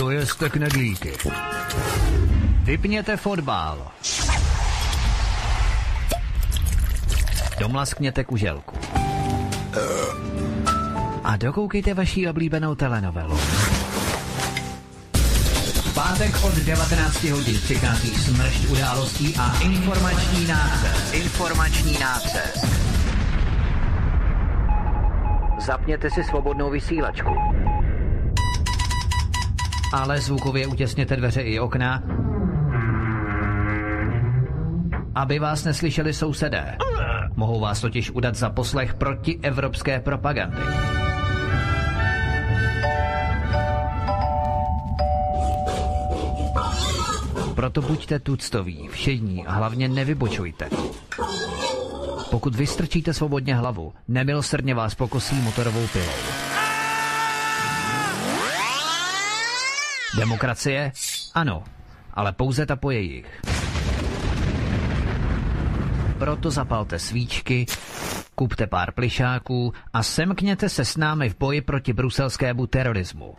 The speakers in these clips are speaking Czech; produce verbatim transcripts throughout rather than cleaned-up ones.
Dojezte knedlíky. Vypněte fotbal. Domlaskněte kuželku. A dokoukejte vaši oblíbenou telenovelu. V pátek od devatenácti hodin přichází smršť událostí a informační nácest. Informační nácest. Zapněte si svobodnou vysílačku. Ale zvukově utěsněte dveře i okna, aby vás neslyšeli sousedé. Mohou vás totiž udat za poslech protievropské propagandy. Proto buďte tuctoví, všední a hlavně nevybočujte. Pokud vystrčíte svobodně hlavu, nemilosrdně vás pokosí motorovou pilou. Demokracie? Ano, ale pouze ta po jejich. Proto zapalte svíčky, kupte pár plišáků a semkněte se s námi v boji proti bruselskému terorismu.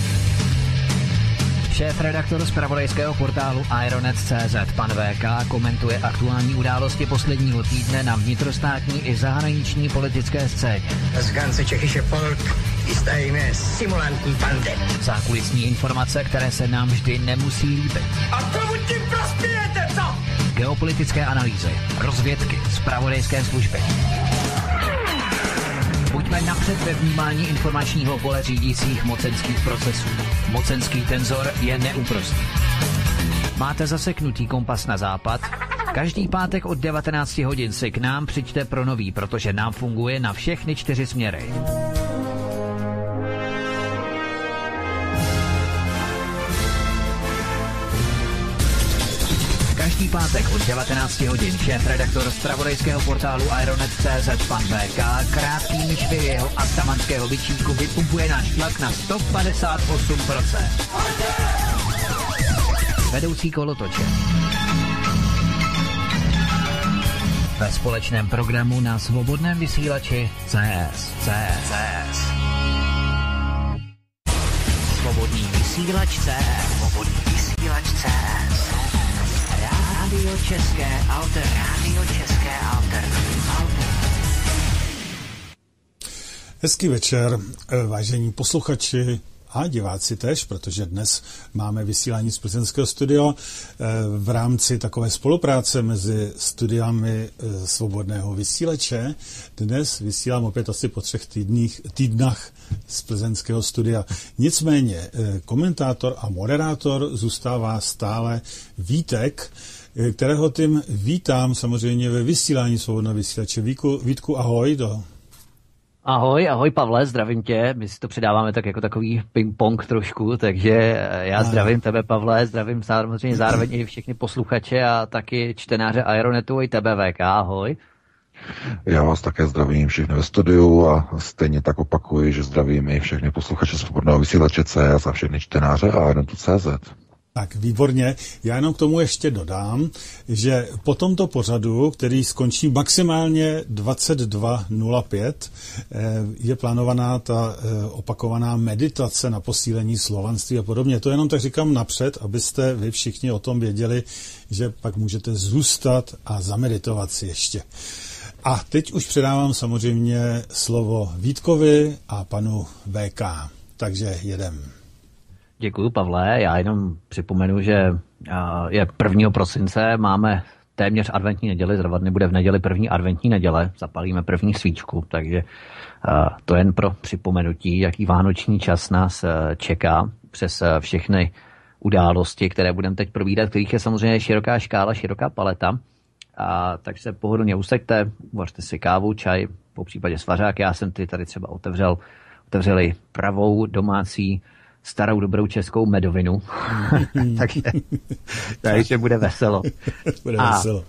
Šéf-redaktor zpravodajského portálu Ironet tečka cé zet pan vé ká komentuje aktuální události posledního týdne na vnitrostátní i zahraniční politické scéně. Z ganze Čechische Volk ist eine simulantní bande. Zákulisní informace, které se nám vždy nemusí líbit. A tomu tím prospějete, co? Geopolitické analýzy, rozvědky, zpravodajské služby. Buďme napřed ve vnímání informačního pole řídících mocenských procesů. Mocenský tenzor je neúprostný. Máte zaseknutý kompas na západ? Každý pátek od devatenácti hodin si k nám přijďte pro nový, protože nám funguje na všechny čtyři směry. Každý pátek od devatenácti hodin šéf-redaktor zpravodajského portálu Ironet tečka cé zet pan vé ká krátkými švy jeho atamanského bičíku vypumpuje náš tlak na sto padesát osm procent. Vedoucí kolotoče. Ve společném programu na svobodném vysílači C S. C S. Svobodný vysílač C S. Svobodný vysílač C S. Rádio České Alter, Rádio České Alter, Alter. Hezký večer, vážení posluchači a diváci tež, protože dnes máme vysílání z plzeňského studia v rámci takové spolupráce mezi studiami svobodného vysílače. Dnes vysílám opět asi po třech týdných, týdnách z plzeňského studia. Nicméně komentátor a moderátor zůstává stále Vítek, kterého tím vítám samozřejmě ve vysílání svobodného vysílače. Vítku, Vítku, ahoj. Do... Ahoj, ahoj Pavle, zdravím tě. My si to předáváme tak jako takový ping-pong trošku, takže já zdravím tebe, Pavle, zdravím samozřejmě zároveň i všechny posluchače a taky čtenáře Ironetu i tebe, V K, ahoj. Já vás také zdravím všechny ve studiu a stejně tak opakuji, že zdravím i všechny posluchače svobodného vysílače C S a všechny čtenáře Ironetu tečka cé zet. Tak, výborně. Já jenom k tomu ještě dodám, že po tomto pořadu, který skončí maximálně dvacet dva nula pět, je plánovaná ta opakovaná meditace na posílení slovanství a podobně. To jenom tak říkám napřed, abyste vy všichni o tom věděli, že pak můžete zůstat a zameditovat si ještě. A teď už předávám samozřejmě slovo Vítkovi a panu V K. Takže jedem. Děkuju, Pavle. Já jenom připomenu, že je prvního prosince, máme téměř adventní neděli, zrovna nebude v neděli první adventní neděle, zapalíme první svíčku, takže to jen pro připomenutí, jaký vánoční čas nás čeká přes všechny události, které budeme teď probírat, kterých je samozřejmě široká škála, široká paleta. A takže se pohodlně usaďte, uvařte si kávu, čaj, po případě svařák. Já jsem ty tady třeba otevřel, otevřeli pravou domácí starou dobrou českou medovinu. takže, takže bude veselo. bude a veselo.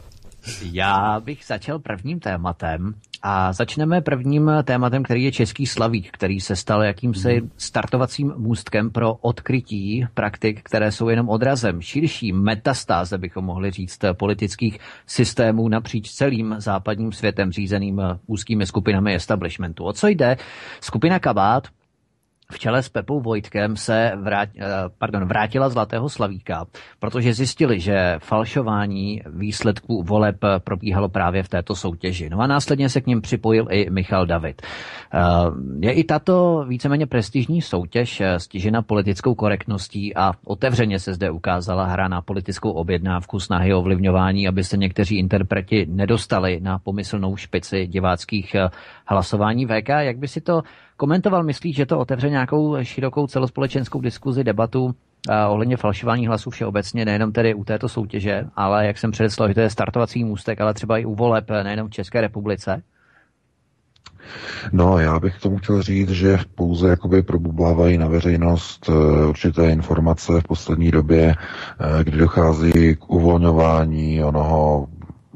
Já bych začal prvním tématem a začneme prvním tématem, který je český slavík, který se stal jakýmsi startovacím můstkem pro odkrytí praktik, které jsou jenom odrazem širší metastáze, bychom mohli říct, politických systémů napříč celým západním světem řízeným úzkými skupinami establishmentu. O co jde? Skupina Kabát v čele s Pepou Vojtkem se vrát, pardon, vrátila Zlatého slavíka, protože zjistili, že falšování výsledků voleb probíhalo právě v této soutěži. No a následně se k nim připojil i Michal David. Je i tato víceméně prestižní soutěž stižena politickou korektností a otevřeně se zde ukázala hra na politickou objednávku, snahy o ovlivňování, aby se někteří interpreti nedostali na pomyslnou špici diváckých hlasování. V K, jak by si to komentoval? Myslíš, že to otevře nějakou širokou celospolečenskou diskuzi, debatu ohledně falšování hlasů všeobecně, nejenom tedy u této soutěže, ale jak jsem předeslal, že to je startovací můstek, ale třeba i u voleb, nejenom v České republice? No, já bych k tomu chtěl říct, že pouze jakoby probublávají na veřejnost určité informace v poslední době, kdy dochází k uvolňování onoho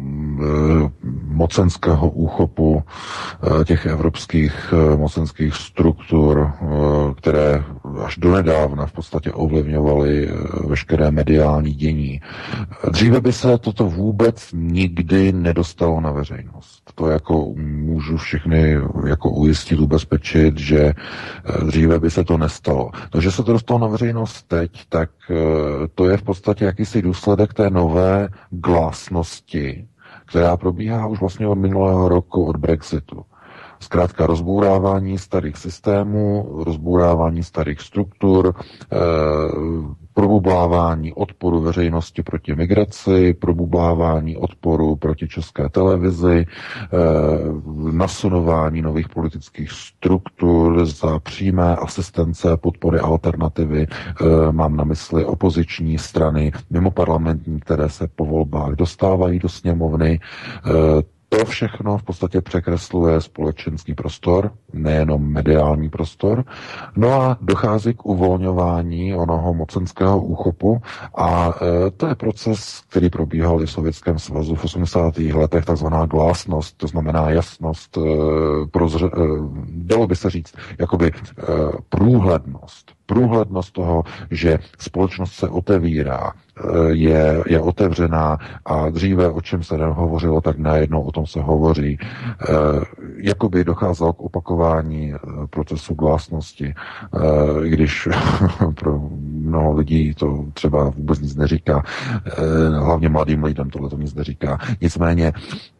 mocenského úchopu těch evropských mocenských struktur, které až donedávna v podstatě ovlivňovaly veškeré mediální dění. Dříve by se toto vůbec nikdy nedostalo na veřejnost. To jako můžu všechny jako ujistit, ubezpečit, že dříve by se to nestalo. To, že se to dostalo na veřejnost teď, tak to je v podstatě jakýsi důsledek té nové glásnosti, která probíhá už vlastně od minulého roku, od Brexitu. Zkrátka rozbourávání starých systémů, rozbourávání starých struktur, eh, probublávání odporu veřejnosti proti migraci, probublávání odporu proti České televizi, eh, nasunování nových politických struktur za přímé asistence, podpory alternativy. Eh, mám na mysli opoziční strany mimoparlamentní, které se po volbách dostávají do sněmovny. Eh, To všechno v podstatě překresluje společenský prostor, nejenom mediální prostor. No a dochází k uvolňování onoho mocenského úchopu a e, to je proces, který probíhal i v Sovětském svazu v osmdesátých letech, takzvaná glásnost, to znamená jasnost, e, prozře, e, dalo by se říct, jakoby e, průhlednost. Průhlednost toho, že společnost se otevírá, je, je otevřená a dříve, o čem se nehovořilo, tak najednou o tom se hovoří. Jakoby docházelo k opakování procesu glásnosti, když pro mnoho lidí to třeba vůbec nic neříká. Hlavně mladým lidem tohle to nic neříká. Nicméně,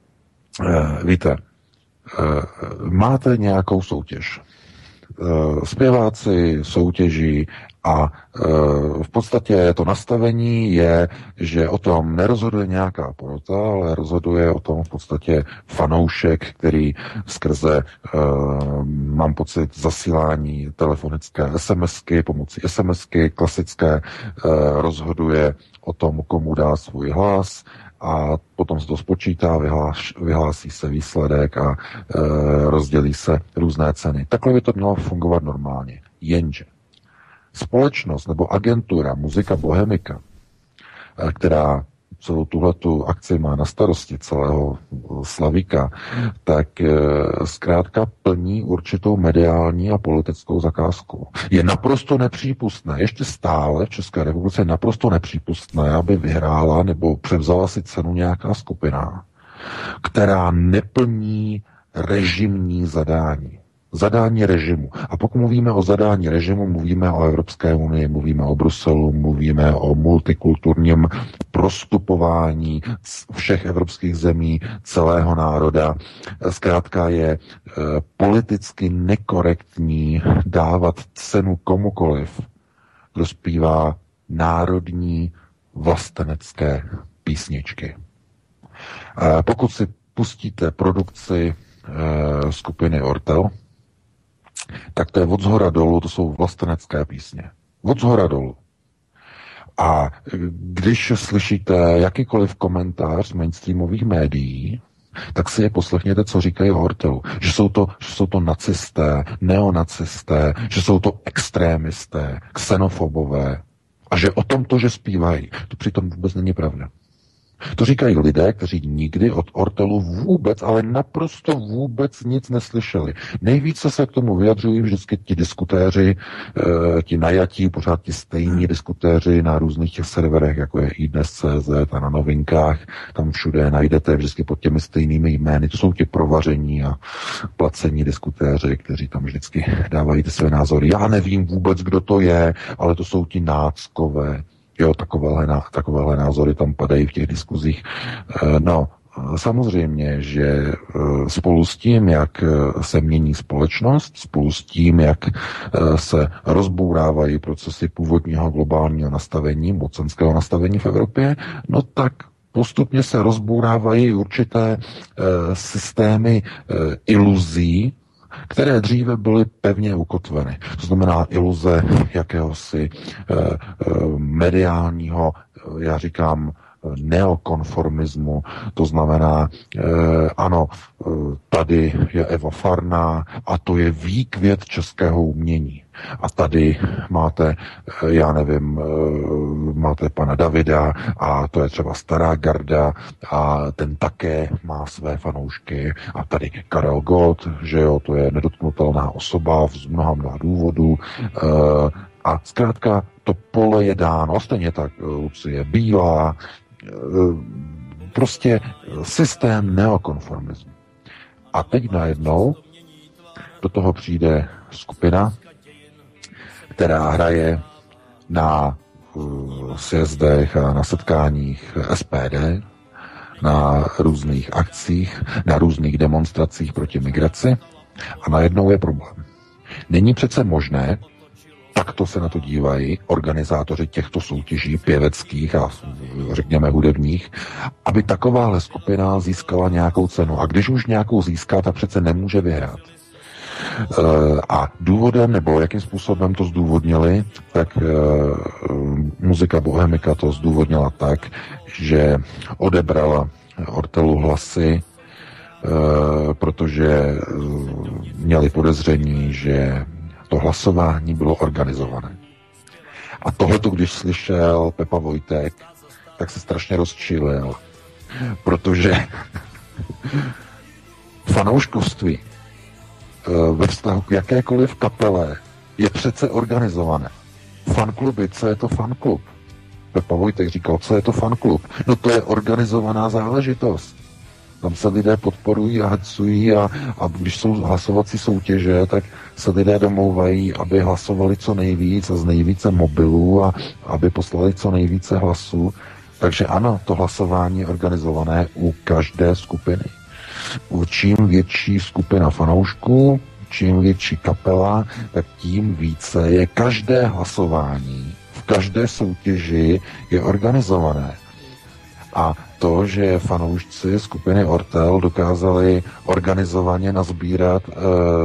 víte, máte nějakou soutěž. Zpěváci soutěží a v podstatě to nastavení je, že o tom nerozhoduje nějaká porota, ale rozhoduje o tom v podstatě fanoušek, který skrze, mám pocit, zasílání telefonické SMSky, pomocí SMSky klasické, rozhoduje o tom, komu dá svůj hlas, a potom se to spočítá, vyhlás, vyhlásí se výsledek a e, rozdělí se různé ceny. Takhle by to mělo fungovat normálně. Jenže společnost nebo agentura Muzika Bohemika, e, která celou tuhletu akci má na starosti celého Slavíka, tak e, zkrátka plní určitou mediální a politickou zakázku. Je naprosto nepřípustné, ještě stále v České republice je naprosto nepřípustné, aby vyhrála nebo převzala si cenu nějaká skupina, která neplní režimní zadání. Zadání režimu. A pokud mluvíme o zadání režimu, mluvíme o Evropské unii, mluvíme o Bruselu, mluvíme o multikulturním prostupování všech evropských zemí, celého národa. Zkrátka je e, politicky nekorektní dávat cenu komukoliv, kdo zpívá národní vlastenecké písničky. E, pokud si pustíte produkci e, skupiny Ortel, tak to je od zhora dolů, to jsou vlastenecké písně. Od zhora dolů. A když slyšíte jakýkoliv komentář z mainstreamových médií, tak si je poslechněte, co říkají o Ortelu. Že jsou to, že jsou to nacisté, neonacisté, že jsou to extrémisté, xenofobové a že o tom to, že zpívají, to přitom vůbec není pravda. To říkají lidé, kteří nikdy od Ortelu vůbec, ale naprosto vůbec nic neslyšeli. Nejvíce se k tomu vyjadřují vždycky ti diskutéři, ti najatí, pořád ti stejní diskutéři na různých těch serverech, jako je i dnes tečka cé zet a na novinkách. Tam všude najdete vždycky pod těmi stejnými jmény. To jsou ti provaření a placení diskutéři, kteří tam vždycky dávají ty své názory. Já nevím vůbec, kdo to je, ale to jsou ti náckové. Jo, takovéhle, takovéhle názory tam padají v těch diskuzích. No, samozřejmě, že spolu s tím, jak se mění společnost, spolu s tím, jak se rozbourávají procesy původního globálního nastavení, mocenského nastavení v Evropě, no tak postupně se rozbourávají určité systémy iluzí, které dříve byly pevně ukotveny. To znamená iluze jakéhosi eh, eh, mediálního, já říkám, neokonformismu, to znamená, eh, ano, eh, tady je Eva Farná a to je výkvět českého umění. A tady máte, eh, já nevím, eh, máte pana Davida a to je třeba stará garda a ten také má své fanoušky. A tady Karel Gott, že jo, to je nedotknutelná osoba z mnoha, mnoha důvodů. Eh, a zkrátka to pole je dáno, stejně tak Lucie Bílá, prostě systém neokonformismu. A teď najednou do toho přijde skupina, která hraje na sjezdech a na setkáních es pé dé, na různých akcích, na různých demonstracích proti migraci a najednou je problém. Není přece možné, takto se na to dívají organizátoři těchto soutěží pěveckých a řekněme hudebních, aby takováhle skupina získala nějakou cenu. A když už nějakou získá, tak přece nemůže vyhrát. A důvodem, nebo jakým způsobem to zdůvodnili, tak Muzika Bohemika to zdůvodnila tak, že odebrala Ortelu hlasy, protože měli podezření, že to hlasování bylo organizované. A tohleto, když slyšel Pepa Vojtek, tak se strašně rozčilil, protože fanouškovství ve vztahu k jakékoliv kapele je přece organizované. Fankluby, co je to fanklub? Pepa Vojtek říkal, co je to fanklub? No to je organizovaná záležitost. Tam se lidé podporují a hecují a, a když jsou hlasovací soutěže, tak se lidé domlouvají, aby hlasovali co nejvíc a z nejvíce mobilů a aby poslali co nejvíce hlasů. Takže ano, to hlasování je organizované u každé skupiny. Čím větší skupina fanoušků, čím větší kapela, tak tím více je každé hlasování v každé soutěži je organizované. A to, že fanoušci skupiny Ortel dokázali organizovaně nazbírat, eh,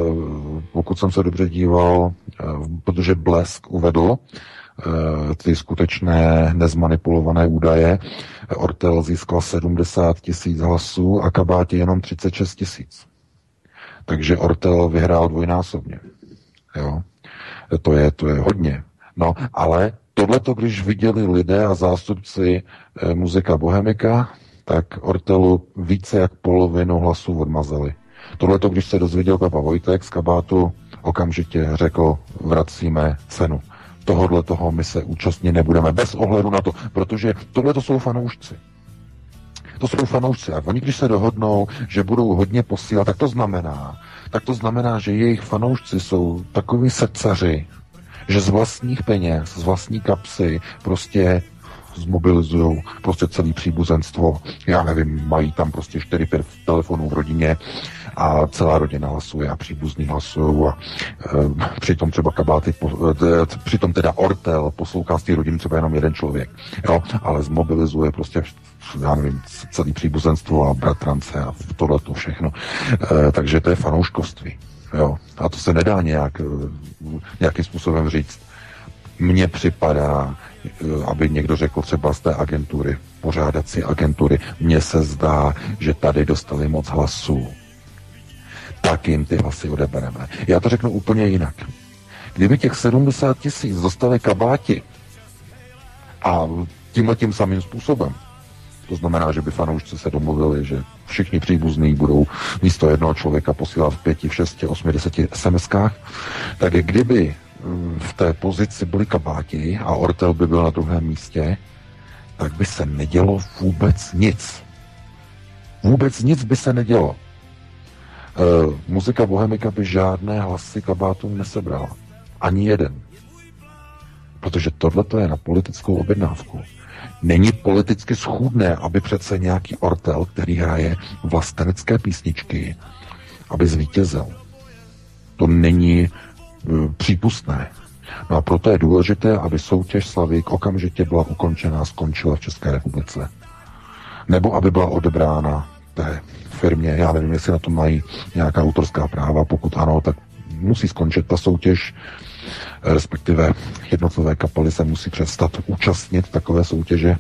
pokud jsem se dobře díval, eh, protože Blesk uvedl eh, ty skutečné nezmanipulované údaje, Ortel získal sedmdesát tisíc hlasů a Kabáti jenom třicet šest tisíc. Takže Ortel vyhrál dvojnásobně. Jo? To je, to je hodně. No, ale tohleto, když viděli lidé a zástupci e, Muzika Bohemika, tak Ortelu více jak polovinu hlasů odmazali. Tohleto, když se dozvěděl Pepa Vojtek z Kabátu, okamžitě řekl, vracíme cenu. Tohodle toho my se účastnit nebudeme, bez ohledu na to, protože tohleto jsou fanoušci. To jsou fanoušci a oni, když se dohodnou, že budou hodně posílat, tak to znamená, tak to znamená, že jejich fanoušci jsou takoví srdcaři, že z vlastních peněz, z vlastní kapsy prostě zmobilizujou prostě celý příbuzenstvo. Já nevím, mají tam prostě čtyři pět telefonů v rodině a celá rodina hlasuje a příbuzní hlasují a e, přitom třeba Kabáty, e, přitom teda Ortel poslouchá z té rodiny třeba jenom jeden člověk. Jo, ale zmobilizuje prostě já nevím, celý příbuzenstvo a bratrance a tohleto všechno. E, takže to je fanouškovství. Jo, a to se nedá nějak, nějakým způsobem říct. Mně připadá, aby někdo řekl třeba z té agentury, pořádací agentury, mně se zdá, že tady dostali moc hlasů. Tak jim ty hlasy odebereme. Já to řeknu úplně jinak. Kdyby těch sedmdesát tisíc dostali Kabáti a tímhle tím samým způsobem, To znamená, že by fanoušci se domluvili, že všichni příbuzní budou místo jednoho člověka posílat v pěti, v šesti, osmi, deseti es em eskách. Tak kdyby v té pozici byli kabáti a Ortel by byl na druhém místě, tak by se nedělo vůbec nic. Vůbec nic by se nedělo. E, muzika Bohemika by žádné hlasy kabátům nesebrala. Ani jeden. Protože tohleto je na politickou objednávku. Není politicky schůdné, aby přece nějaký Ortel, který hraje vlastenecké písničky, aby zvítězil. To není uh, přípustné. No a proto je důležité, aby soutěž Slavík okamžitě byla ukončena a skončila v České republice. Nebo aby byla odebrána té firmě. Já nevím, jestli na to mají nějaká autorská práva. Pokud ano, tak musí skončit ta soutěž, respektive jednotlivé kapely se musí přestat účastnit takové soutěže.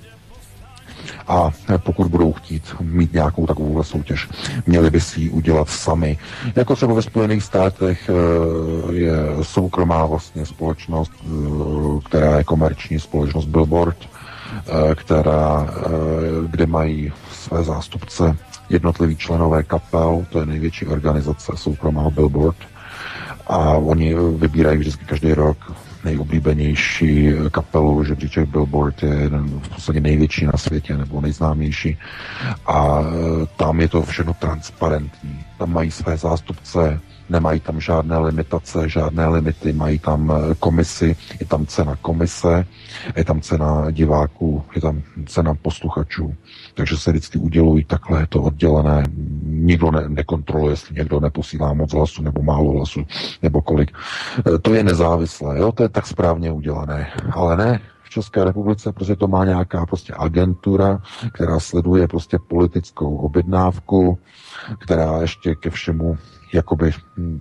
A pokud budou chtít mít nějakou takovou soutěž, měli by si ji udělat sami. Jako třeba ve Spojených státech je soukromá vlastně společnost, která je komerční společnost Billboard, která, kde mají své zástupce jednotliví členové kapel, to je největší organizace soukromá Billboard, a oni vybírají vždycky každý rok nejoblíbenější kapelu, žebříček Billboard je jeden v podstatě největší na světě nebo nejznámější, a tam je to všechno transparentní. Tam mají své zástupce, nemají tam žádné limitace, žádné limity, mají tam komisi, je tam cena komise, je tam cena diváků, je tam cena posluchačů. Takže se vždycky udělují takhle, je to oddělené. Nikdo ne, nekontroluje, jestli někdo neposílá moc hlasu nebo málo hlasu, nebo kolik. To je nezávislé, jo? To je tak správně udělané. Ale ne, v České republice prostě to má nějaká prostě agentura, která sleduje prostě politickou objednávku, která ještě ke všemu jakoby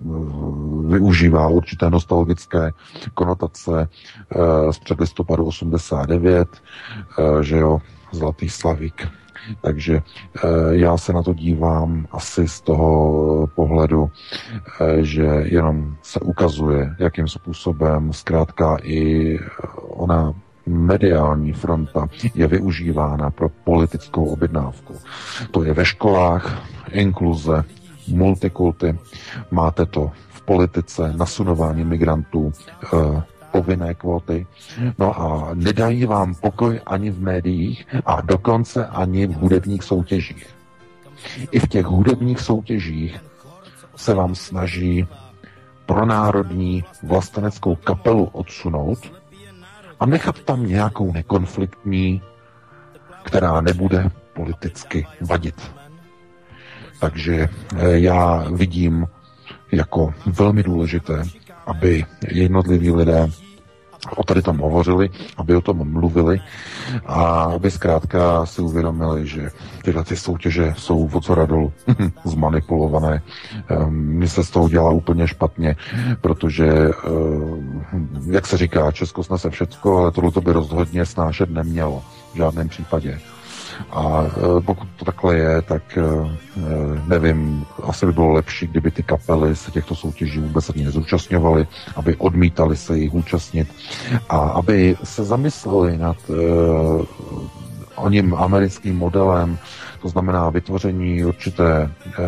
využívá určité nostalgické konotace z předlistopadu osmdesát devět, že jo, Zlatý Slavík. Takže já se na to dívám asi z toho pohledu, že jenom se ukazuje, jakým způsobem zkrátka i ona mediální fronta je využívána pro politickou objednávku. To je ve školách, inkluze, multikulty, máte to v politice, nasunování migrantů, eh, povinné kvóty, no a nedají vám pokoj ani v médiích a dokonce ani v hudebních soutěžích. I v těch hudebních soutěžích se vám snaží pronárodní vlasteneckou kapelu odsunout a nechat tam nějakou nekonfliktní, která nebude politicky vadit. Takže já vidím jako velmi důležité, aby jednotliví lidé o tady tom hovořili, aby o tom mluvili a aby zkrátka si uvědomili, že tyhle ty soutěže jsou v ocora dolů zmanipulované. Mně se z toho dělá úplně špatně, protože, jak se říká, Česko snese všecko, ale tohle by rozhodně snášet nemělo v žádném případě. A pokud to takhle je, tak nevím, asi by bylo lepší, kdyby ty kapely se těchto soutěží vůbec ani nezúčastňovaly, aby odmítali se jich účastnit a aby se zamysleli nad uh, oním americkým modelem, to znamená vytvoření určité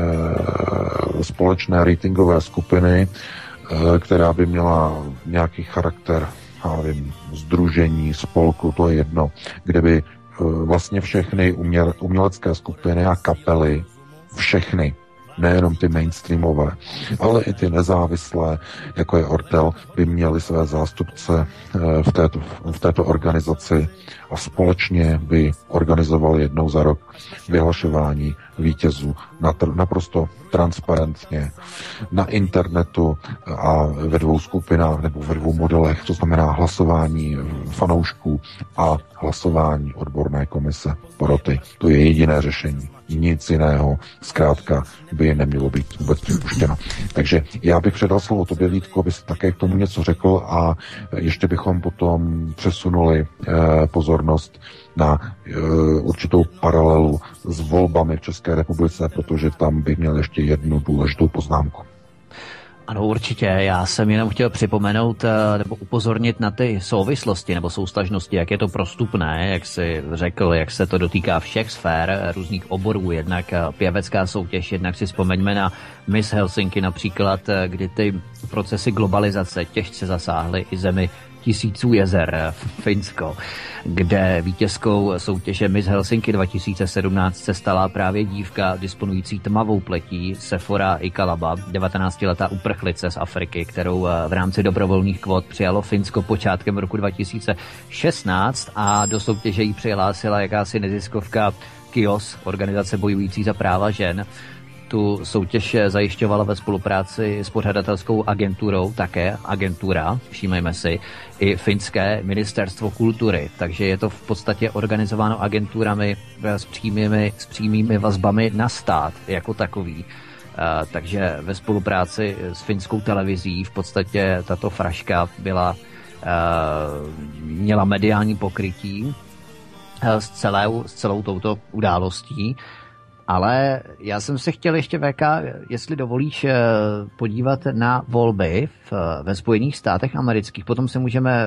uh, společné ratingové skupiny, uh, která by měla nějaký charakter, já nevím, sdružení, spolku, to je jedno, kde by vlastně všechny uměle, umělecké skupiny a kapely, všechny, nejenom ty mainstreamové, ale i ty nezávislé, jako je Ortel, by měli své zástupce v této, v této organizaci a společně by organizovali jednou za rok vyhlašování vítězů naprosto transparentně na internetu a ve dvou skupinách nebo ve dvou modelech, to znamená hlasování fanoušků a hlasování odborné komise poroty. To je jediné řešení. Nic jiného zkrátka by nemělo být vůbec připuštěno. Takže já bych předal slovo tobě, Vítku, aby si také k tomu něco řekl a ještě bychom potom přesunuli eh, pozornost na e, určitou paralelu s volbami v České republice, protože tam bych měl ještě jednu důležitou poznámku. Ano, určitě. Já jsem jenom chtěl připomenout nebo upozornit na ty souvislosti nebo soustažnosti, jak je to prostupné, jak jsi řekl, jak se to dotýká všech sfér, různých oborů, jednak pěvecká soutěž, jednak si vzpomeňme na Miss Helsinki například, kdy ty procesy globalizace těžce zasáhly i zemi tisíců jezer, Finsko, kde vítězkou soutěže Miss Helsinki dva tisíce sedmnáct se stala právě dívka disponující tmavou pletí Sephora Ikalaba, devatenáctiletá uprchlice z Afriky, kterou v rámci dobrovolných kvót přijalo Finsko počátkem roku dva tisíce šestnáct a do soutěže jí přihlásila jakási neziskovka Kios, organizace bojující za práva žen. Tu soutěž zajišťovala ve spolupráci s pořadatelskou agenturou, také agentura, všímejme si, i finské ministerstvo kultury. Takže je to v podstatě organizováno agenturami s přímými, s přímými vazbami na stát jako takový. Uh, takže ve spolupráci s finskou televizí v podstatě tato fraška byla, uh, měla mediální pokrytí uh, s, celou, s celou touto událostí. Ale já jsem se chtěl ještě, V K, jestli dovolíš, podívat na volby v, ve Spojených státech amerických. Potom se můžeme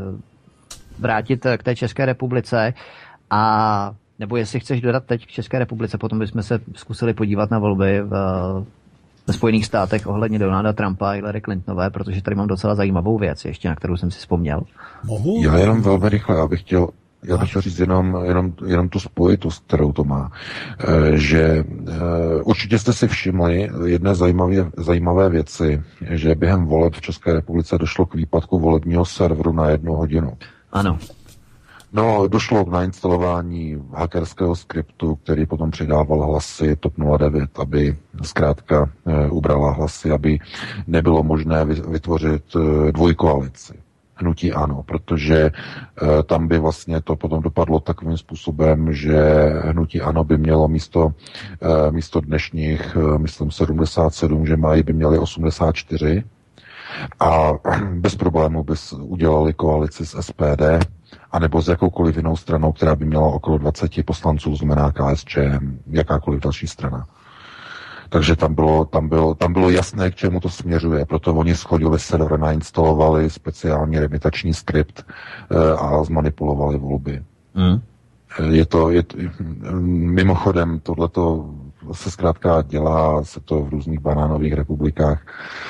vrátit k té České republice a nebo jestli chceš dodat teď k České republice, potom bychom se zkusili podívat na volby v, ve Spojených státech ohledně Donalda Trumpa a Hillary Clintonové, protože tady mám docela zajímavou věc ještě, na kterou jsem si vzpomněl. Mohu? Já jenom velmi rychle, abych chtěl Já bych chtěl říct jenom, jenom, jenom tu spojitost, kterou to má. E, že e, určitě jste si všimli jedné zajímavé, zajímavé věci, že během voleb v České republice došlo k výpadku volebního serveru na jednu hodinu. Ano. No, došlo k nainstalování hackerského skriptu, který potom přidával hlasy TOP nula devět, aby zkrátka e, ubrala hlasy, aby nebylo možné vytvořit e, dvojkoalici. Hnutí ANO, protože e, tam by vlastně to potom dopadlo takovým způsobem, že hnutí ANO by mělo místo, e, místo dnešních, e, myslím, sedmdesát sedm, že mají, by měli osmdesát čtyři a bez problémů by udělali koalici s S P D anebo s jakoukoliv jinou stranou, která by měla okolo dvacet poslanců, znamená K S Č M, jakákoliv další strana. Takže tam bylo, tam, bylo, tam bylo jasné, k čemu to směřuje. Proto oni schodili server, nainstalovali speciální remitační skript e, a zmanipulovali volby. Mm. Je to, je to, mimochodem, tohleto se zkrátka dělá, se to v různých banánových republikách.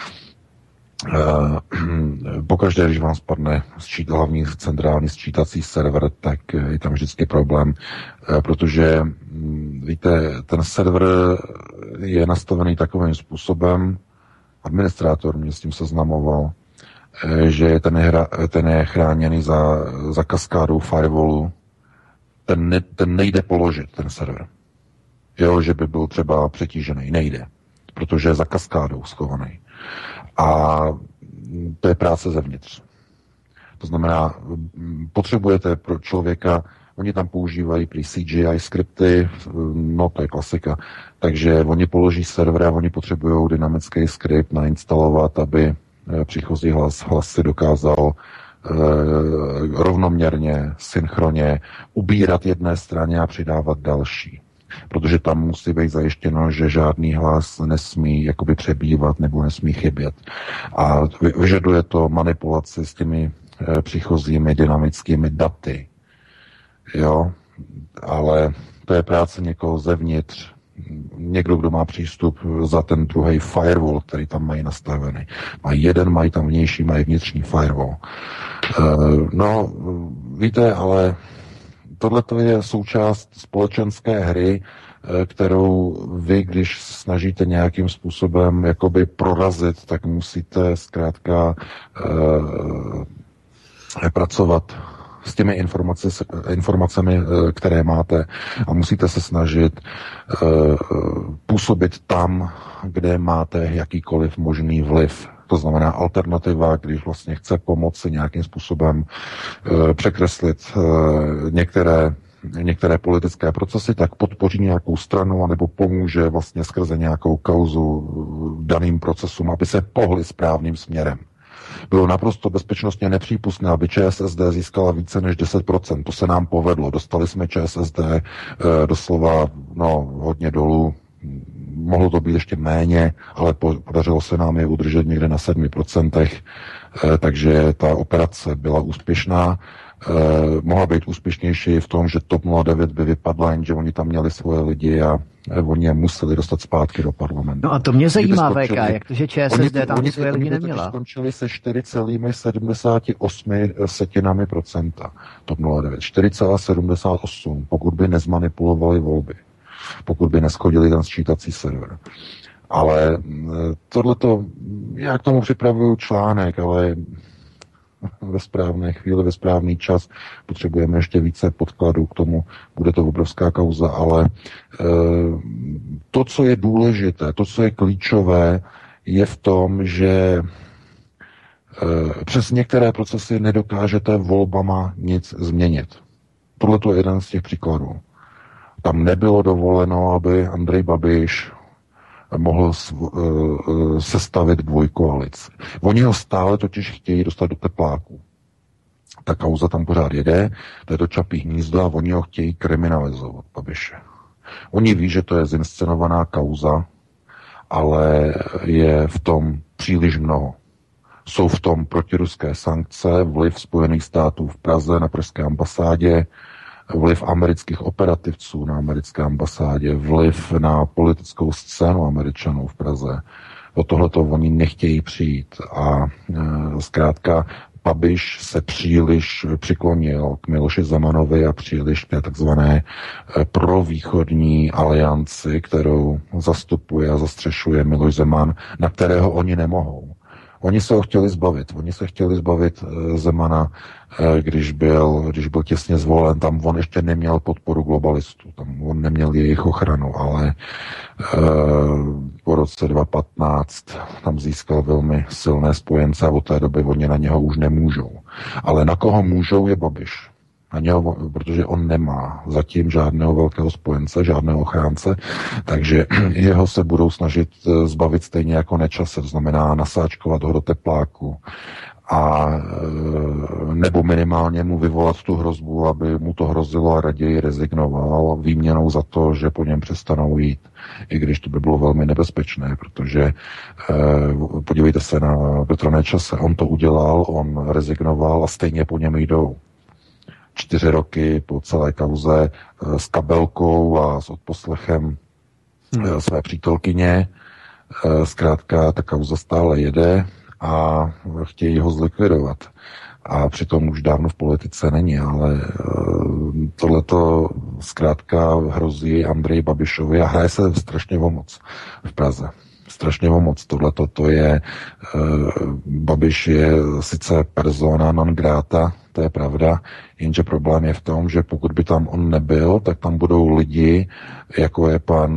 E, pokaždé, když vám spadne sčít, hlavní centrální sčítací server, tak je tam vždycky problém, e, protože víte, ten server je nastavený takovým způsobem, administrátor mě s tím seznamoval, že ten je, hra, ten je chráněný za, za kaskádou firewallu, ten, ne, ten nejde položit, ten server. Jo, že by byl třeba přetížený, nejde, protože je za kaskádou schovaný. A to je práce zevnitř. To znamená, potřebujete pro člověka, oni tam používají prý C G I skripty, no to je klasika, takže oni položí server a oni potřebují dynamický skript nainstalovat, aby příchozí hlas, hlas si dokázal eh, rovnoměrně, synchronně ubírat jedné straně a přidávat další. Protože tam musí být zajištěno, že žádný hlas nesmí jakoby přebývat nebo nesmí chybět. A vyžaduje to manipulaci s těmi eh, příchozími dynamickými daty. Jo, ale to je práce někoho zevnitř, někdo, kdo má přístup za ten druhý firewall, který tam mají nastavený. Mají jeden, mají tam vnější, mají vnitřní firewall. Uh, no, víte, ale tohle je součást společenské hry, kterou vy, když snažíte nějakým způsobem jakoby prorazit, tak musíte zkrátka uh, pracovat s těmi informace, informacemi, které máte a musíte se snažit uh, působit tam, kde máte jakýkoliv možný vliv. To znamená alternativa, když vlastně chce pomoci nějakým způsobem uh, překreslit uh, některé některé politické procesy, tak podpoří nějakou stranu anebo pomůže vlastně skrze nějakou kauzu daným procesům, aby se pohli správným směrem. Bylo naprosto bezpečnostně nepřípustné, aby Č S S D získala více než deset procent. To se nám povedlo. Dostali jsme Č S S D e, doslova no, hodně dolů. mohlo to být ještě méně, ale podařilo se nám je udržet někde na sedmi procentech, takže ta operace byla úspěšná. Mohla být úspěšnější v tom, že TOP nula devět by vypadla, jenže oni tam měli svoje lidi a oni je museli dostat zpátky do parlamentu. No a to mě zajímá, V K, jak to, že ČSSD tam oni, svoje lidi oni neměla. Oni skončili se čtyři celá sedmdesát osm procenta TOP nula devět. čtyři celá sedmdesát osm, pokud by nezmanipulovali volby. Pokud by neschodili ten sčítací server. Ale tohleto, já k tomu připravuju článek, ale ve správné chvíli, ve správný čas. Potřebujeme ještě více podkladů k tomu, bude to obrovská kauza, ale e, to, co je důležité, to, co je klíčové, je v tom, že e, přes některé procesy nedokážete volbama nic změnit. Tohle je jeden z těch příkladů. Tam nebylo dovoleno, aby Andrej Babiš mohl sestavit dvojkoalici. Oni ho stále totiž chtějí dostat do tepláku. Ta kauza tam pořád jede, to je to Čapí hnízdo a oni ho chtějí kriminalizovat, Babiše. Oni ví, že to je zinscenovaná kauza, ale je v tom příliš mnoho. Jsou v tom protiruské sankce, vliv Spojených států v Praze na pražské ambasádě, vliv amerických operativců na americké ambasádě, vliv na politickou scénu Američanů v Praze. O tohleto oni nechtějí přijít. A e, zkrátka Babiš se příliš přiklonil k Miloši Zemanovi a příliš k té takzvané provýchodní alianci, kterou zastupuje a zastřešuje Miloš Zeman, na kterého oni nemohou. Oni se ho chtěli zbavit. Oni se chtěli zbavit Zemana, když byl, když byl těsně zvolen. Tam on ještě neměl podporu globalistů. Tam on neměl jejich ochranu, ale e, po roce dva tisíce patnáct tam získal velmi silné spojence a od té doby oni na něho už nemůžou. Ale na koho můžou je Babiš. Na něho, protože on nemá zatím žádného velkého spojence, žádného ochránce, takže jeho se budou snažit zbavit stejně jako Nečase, to znamená nasáčkovat ho do tepláku a nebo minimálně mu vyvolat tu hrozbu, aby mu to hrozilo a raději rezignoval výměnou za to, že po něm přestanou jít. I když to by bylo velmi nebezpečné, protože podívejte se na Petra Nečase, on to udělal, on rezignoval a stejně po něm jdou. Čtyři roky po celé kauze s kabelkou a s odposlechem hmm. své přítelkyně. Zkrátka ta kauza stále jede a chtějí ho zlikvidovat. A přitom už dávno v politice není, ale tohleto zkrátka hrozí Andreji Babišovi a hraje se strašně o moc v Praze. Strašně o moc. Tohleto to je, Babiš je sice persona non grata, to je pravda, jenže problém je v tom, že pokud by tam on nebyl, tak tam budou lidi, jako je pan,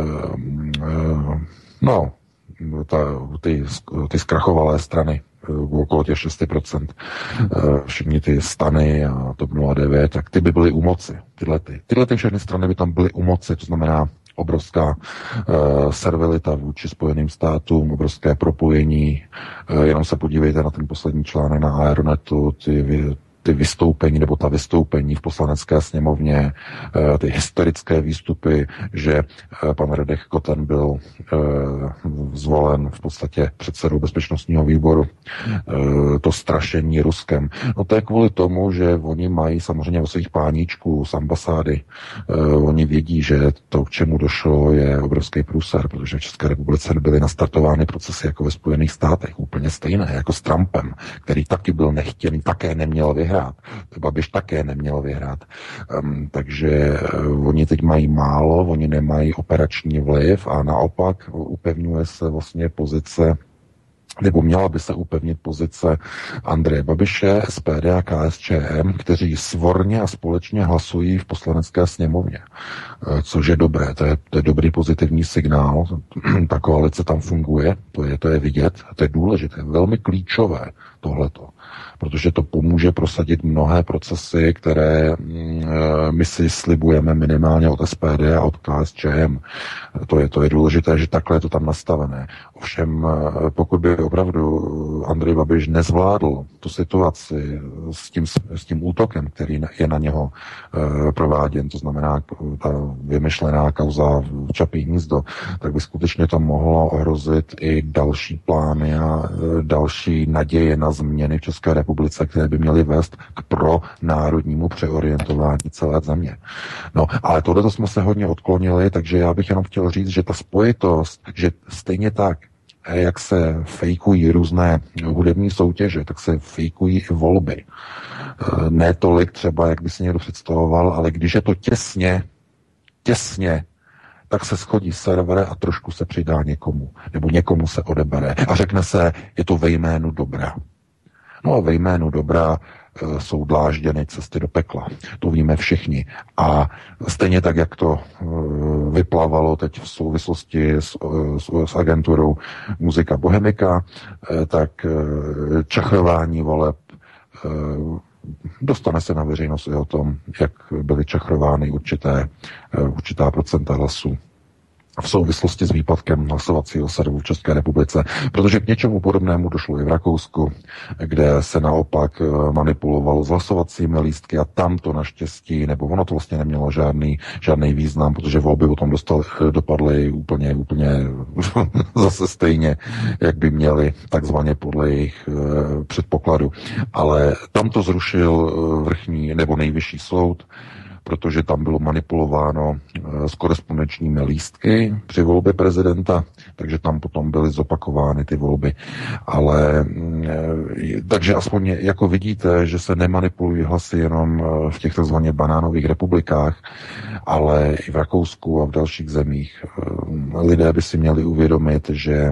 no, ta, ty, ty zkrachovalé strany, okolo těch šest procent, všichni ty stany a TOP nula devět, tak ty by byly u moci. Tyhle, ty. Tyhle ty všechny strany by tam byly u moci, to znamená obrovská uh, servilita vůči Spojeným státům, obrovské propojení. Uh, jenom se podívejte na ten poslední článek na Aeronetu, ty, ty vystoupení, nebo ta vystoupení v poslanecké sněmovně, uh, ty historické výstupy, že uh, pan Radek Koten byl uh, zvolen v podstatě předsedou bezpečnostního výboru. Uh, to strašení Ruskem. No to je kvůli tomu, že oni mají samozřejmě o svých páníčků z ambasády. Uh, oni vědí, že to, k čemu došlo, je obrovský průser, protože v České republice byly nastartovány procesy jako ve Spojených státech, úplně stejné, jako s Trumpem, který taky byl nechtěný, také neměl vyhrát. Babiš také neměl vyhrát. Um, takže uh, oni teď mají málo, oni nemají operační vliv a naopak upevňuje se vlastně pozice, nebo měla by se upevnit pozice Andreje Babiše, S P D a K S Č M, kteří svorně a společně hlasují v poslanecké sněmovně. Což je dobré, to je, to je dobrý pozitivní signál. Ta koalice tam funguje, to je, to je vidět, to je důležité, velmi klíčové. tohleto. Protože to pomůže prosadit mnohé procesy, které my si slibujeme minimálně od S P D a od K S Č M. To je, to je důležité, že takhle je to tam nastavené. Ovšem, pokud by opravdu Andrej Babiš nezvládl tu situaci s tím, s tím útokem, který je na něho prováděn, to znamená ta vymyšlená kauza Čapí hnízdo, tak by skutečně to mohlo ohrozit i další plány a další naděje na změny v České republice, které by měly vést k pronárodnímu přeorientování celé země. No, ale tohleto jsme se hodně odklonili, takže já bych jenom chtěl říct, že ta spojitost, že stejně tak, jak se fejkují různé hudební soutěže, tak se fejkují i volby. Ne tolik třeba, jak by si někdo představoval, ale když je to těsně, těsně, tak se schodí server a trošku se přidá někomu. Nebo někomu se odebere. A řekne se, je to ve jménu dobra. No a ve jménu dobra e, jsou dlážděny cesty do pekla. To víme všichni. A stejně tak, jak to e, vyplavalo teď v souvislosti s, s, s agenturou Muzika Bohemika, e, tak e, čachrování voleb e, dostane se na veřejnost i o tom, jak byly čachrovány určité, určitá procenta hlasů v souvislosti s výpadkem hlasovacího serveru v České republice, protože k něčemu podobnému došlo i v Rakousku, kde se naopak manipulovalo s hlasovacími lístky a tam to naštěstí, nebo ono to vlastně nemělo žádný, žádný význam, protože volby o tom dostali, dopadly úplně, úplně zase stejně, jak by měly, takzvaně podle jejich předpokladu. Ale tam to zrušil vrchní nebo nejvyšší soud, protože tam bylo manipulováno s korespondenčními lístky při volbě prezidenta, takže tam potom byly zopakovány ty volby. Ale takže aspoň jako vidíte, že se nemanipulují hlasy jenom v těch takzvaně banánových republikách, ale i v Rakousku a v dalších zemích. Lidé by si měli uvědomit, že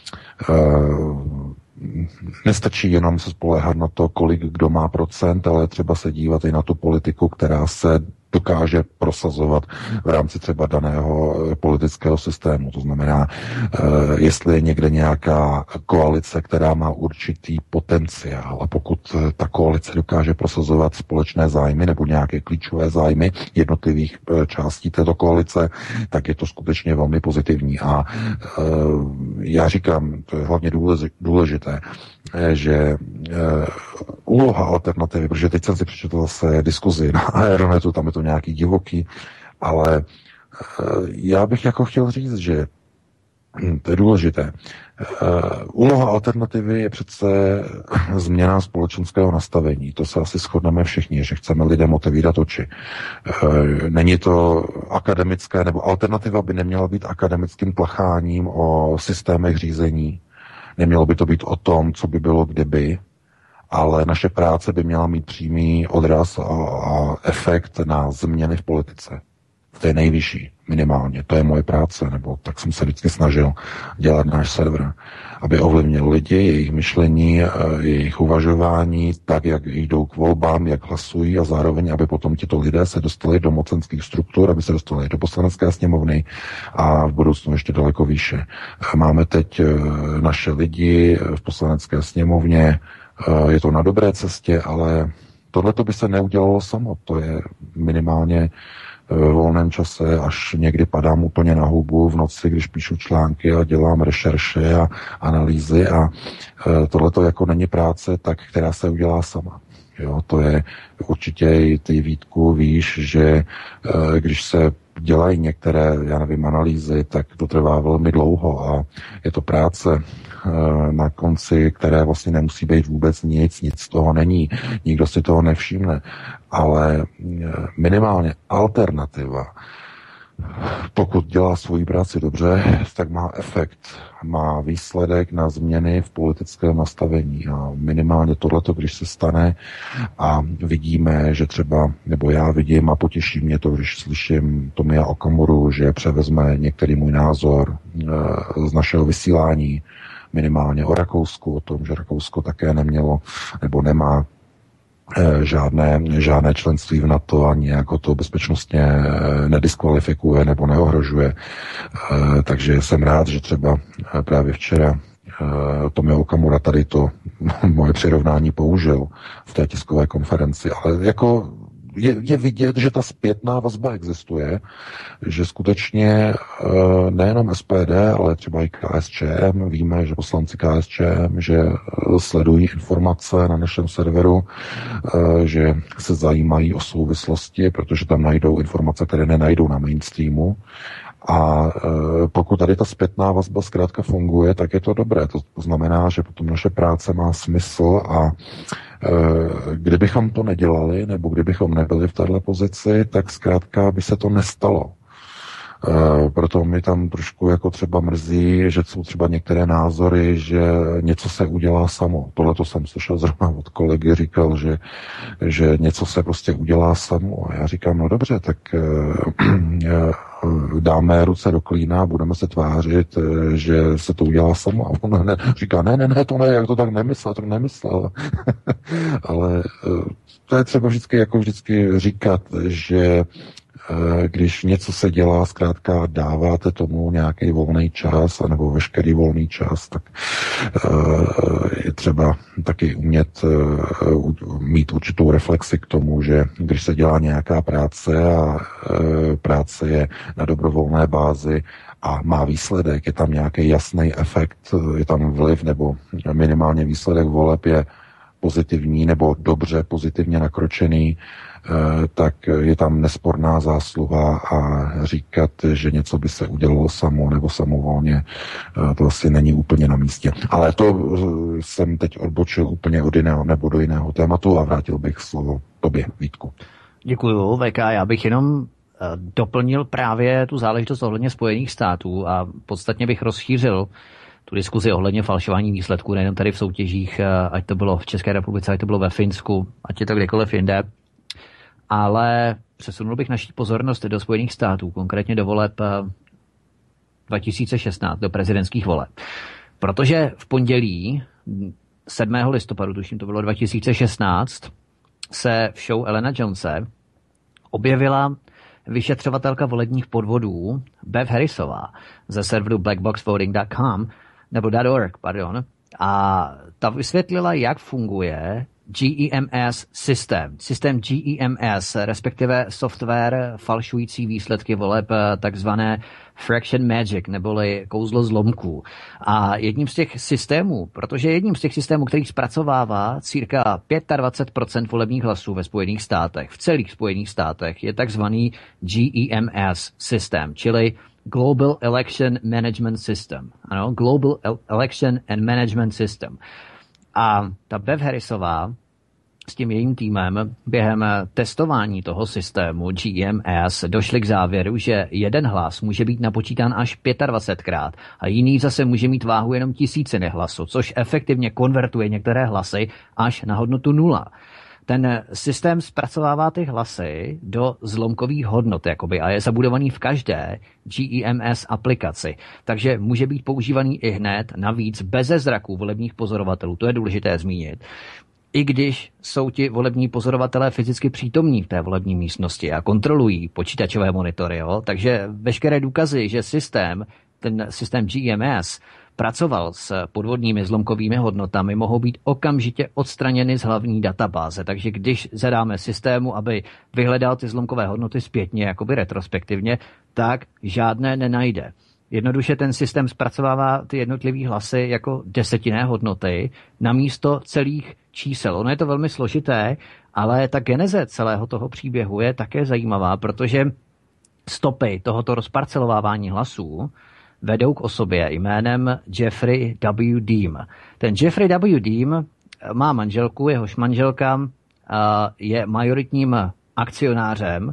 nestačí jenom se spoléhat na to, kolik kdo má procent, ale třeba se dívat i na tu politiku, která se dokáže prosazovat v rámci třeba daného politického systému. To znamená, jestli je někde nějaká koalice, která má určitý potenciál a pokud ta koalice dokáže prosazovat společné zájmy nebo nějaké klíčové zájmy jednotlivých částí této koalice, tak je to skutečně velmi pozitivní. A já říkám, to je hlavně důležité, že úloha alternativy, protože teď jsem si přečetl zase diskuzi na Aeronetu, tam je to nějaký divoký, ale já bych jako chtěl říct, že to je důležité. Úloha alternativy je přece změna společenského nastavení. To se asi shodneme všichni, že chceme lidem otevírat oči. Není to akademické, nebo alternativa by neměla být akademickým tlacháním o systémech řízení. Nemělo by to být o tom, co by bylo kdyby, ale naše práce by měla mít přímý odraz a, a efekt na změny v politice. V té nejvyšší, minimálně. To je moje práce, nebo tak jsem se vždycky snažil dělat náš server, aby ovlivnil lidi, jejich myšlení, jejich uvažování, tak, jak jdou k volbám, jak hlasují a zároveň, aby potom tito lidé se dostali do mocenských struktur, aby se dostali do poslanecké sněmovny a v budoucnu ještě daleko výše. Máme teď naše lidi v poslanecké sněmovně, je to na dobré cestě, ale tohleto by se neudělalo samo. To je minimálně v volném čase, až někdy padám úplně na hubu v noci, když píšu články a dělám rešerše a analýzy a tohleto jako není práce, tak která se udělá sama. Jo, to je určitě i ty, Vítku, víš, že když se dělají některé, já nevím, analýzy, tak to trvá velmi dlouho a je to práce na konci, které vlastně nemusí být vůbec nic, nic z toho není, nikdo si toho nevšimne, ale minimálně alternativa, pokud dělá svoji práci dobře, tak má efekt, má výsledek na změny v politickém nastavení a minimálně tohleto, když se stane a vidíme, že třeba, nebo já vidím a potěší mě to, když slyším Tomia Okamuru, že převezme některý můj názor z našeho vysílání, minimálně o Rakousku, o tom, že Rakousko také nemělo nebo nemá žádné, žádné členství v NATO a nějak to bezpečnostně nediskvalifikuje nebo neohrožuje. Takže jsem rád, že třeba právě včera Tomio Okamura tady to moje přirovnání použil v té tiskové konferenci, ale jako je, je vidět, že ta zpětná vazba existuje, že skutečně nejenom S P D, ale třeba i K S Č M, víme, že poslanci K S Č M, že sledují informace na našem serveru, že se zajímají o souvislosti, protože tam najdou informace, které nenajdou na mainstreamu. A e, pokud tady ta zpětná vazba zkrátka funguje, tak je to dobré. To, to znamená, že potom naše práce má smysl a e, kdybychom to nedělali, nebo kdybychom nebyli v této pozici, tak zkrátka by se to nestalo. E, proto mi tam trošku jako třeba mrzí, že jsou třeba některé názory, že něco se udělá samo. Tohle to jsem slyšel zrovna od kolegy, říkal, že, že něco se prostě udělá samo. A já říkám, no dobře, tak e, e, dáme ruce do klína, budeme se tvářit, že se to udělá samo. A on ne, říká, ne, ne, ne, to ne, jak to tak nemyslel, to nemyslel. Ale to je třeba vždycky, jako vždycky říkat, že když něco se dělá, zkrátka dáváte tomu nějaký volný čas, anebo veškerý volný čas, tak je třeba taky umět mít určitou reflexi k tomu, že když se dělá nějaká práce a práce je na dobrovolné bázi a má výsledek, je tam nějaký jasný efekt, je tam vliv, nebo minimálně výsledek voleb je pozitivní nebo dobře pozitivně nakročený, tak je tam nesporná zásluha a říkat, že něco by se udělalo samo nebo samovolně, to asi není úplně na místě. Ale to jsem teď odbočil úplně od jiného nebo do jiného tématu a vrátil bych slovo tobě, Vítku. Děkuju, V K. Já bych jenom doplnil právě tu záležitost ohledně Spojených států a podstatně bych rozšířil tu diskuzi ohledně falšování výsledků, nejen tady v soutěžích, ať to bylo v České republice, ať to bylo ve Finsku, ať je to kdekoliv jinde. Ale přesunul bych naši pozornost do Spojených států, konkrétně do voleb dva tisíce šestnáct, do prezidentských voleb. Protože v pondělí sedmého listopadu, tuším to bylo dva tisíce šestnáct, se v show Elena Jonese objevila vyšetřovatelka volebních podvodů Bev Harrisová ze serveru black box voting tečka com nebo .org, pardon, a ta vysvětlila, jak funguje G E M S systém. Systém G E M S, respektive software falšující výsledky voleb, takzvané fraction magic, neboli kouzlo zlomků. A jedním z těch systémů, protože jedním z těch systémů, který zpracovává cirka dvacet pět procent volebních hlasů ve Spojených státech, v celých Spojených státech, je takzvaný G E M S systém, čili Global Election Management System. Ano, Global Election and Management System. A ta Bev Harrisová s tím jejím týmem během testování toho systému G M S došli k závěru, že jeden hlas může být napočítán až dvacetpětkrát a jiný zase může mít váhu jenom tisíciny hlasů, což efektivně konvertuje některé hlasy až na hodnotu nula. Ten systém zpracovává ty hlasy do zlomkových hodnot jakoby, a je zabudovaný v každé G E M S aplikaci. Takže může být používaný i hned, navíc beze zraků volebních pozorovatelů, to je důležité zmínit. I když jsou ti volební pozorovatelé fyzicky přítomní v té volební místnosti a kontrolují počítačové monitory, jo? Takže veškeré důkazy, že systém, ten systém G E M S pracoval s podvodnými zlomkovými hodnotami, mohou být okamžitě odstraněny z hlavní databáze. Takže když zadáme systému, aby vyhledal ty zlomkové hodnoty zpětně, jakoby retrospektivně, tak žádné nenajde. Jednoduše ten systém zpracovává ty jednotlivé hlasy jako desetinné hodnoty namísto celých čísel. Ono je to velmi složité, ale ta geneze celého toho příběhu je také zajímavá, protože stopy tohoto rozparcelovávání hlasů vedou k osobě jménem Jeffrey W. Dean. Ten Jeffrey W. Dean má manželku, jehož manželka je majoritním akcionářem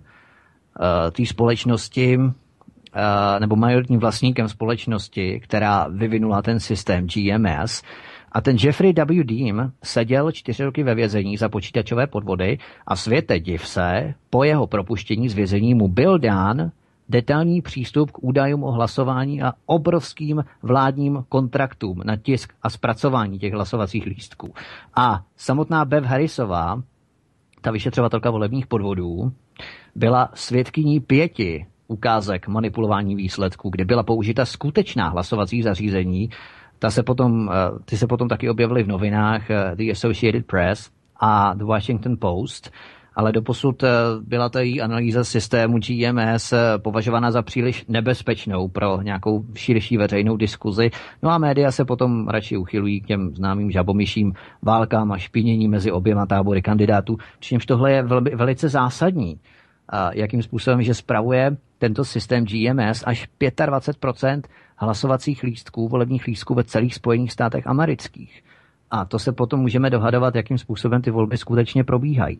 té společnosti, nebo majoritním vlastníkem společnosti, která vyvinula ten systém G M S. A ten Jeffrey W. Dean seděl čtyři roky ve vězení za počítačové podvody a světe div se, po jeho propuštění z vězení mu byl dán detailní přístup k údajům o hlasování a obrovským vládním kontraktům na tisk a zpracování těch hlasovacích lístků. A samotná Bev Harrisová, ta vyšetřovatelka volebních podvodů, byla svědkyní pěti ukázek manipulování výsledků, kde byla použita skutečná hlasovací zařízení ta se potom, ty se potom taky objevily v novinách The Associated Press a The Washington Post, ale doposud byla ta její analýza systému G M S považována za příliš nebezpečnou pro nějakou širší veřejnou diskuzi. No a média se potom radši uchylují k těm známým žabomyším válkám a špinění mezi oběma tábory kandidátů, přičemž tohle je velmi, velice zásadní. A jakým způsobem, že spravuje tento systém G M S až dvacet pět procent hlasovacích lístků, volebních lístků ve celých Spojených státech amerických. A to se potom můžeme dohadovat, jakým způsobem ty volby skutečně probíhají.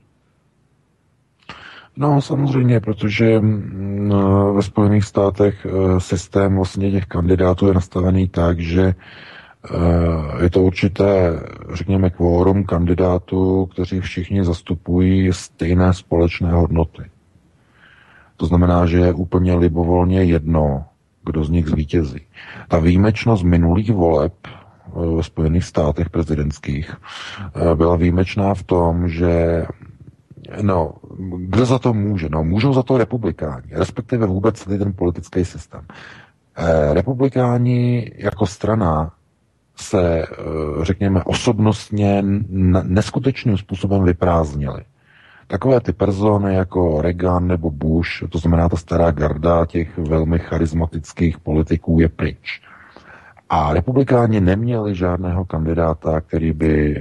No samozřejmě, protože ve Spojených státech systém vlastně těch kandidátů je nastavený tak, že je to určité, řekněme, kvórum kandidátů, kteří všichni zastupují stejné společné hodnoty. To znamená, že je úplně libovolně jedno, kdo z nich zvítězí. Ta výjimečnost minulých voleb ve Spojených státech prezidentských byla výjimečná v tom, že no, kdo za to může? No, můžou za to republikáni, respektive vůbec celý ten politický systém. Republikáni jako strana se, řekněme, osobnostně neskutečným způsobem vyprázdnili. Takové ty persony jako Reagan nebo Bush, to znamená ta stará garda těch velmi charismatických politiků, je pryč. A republikáni neměli žádného kandidáta, který by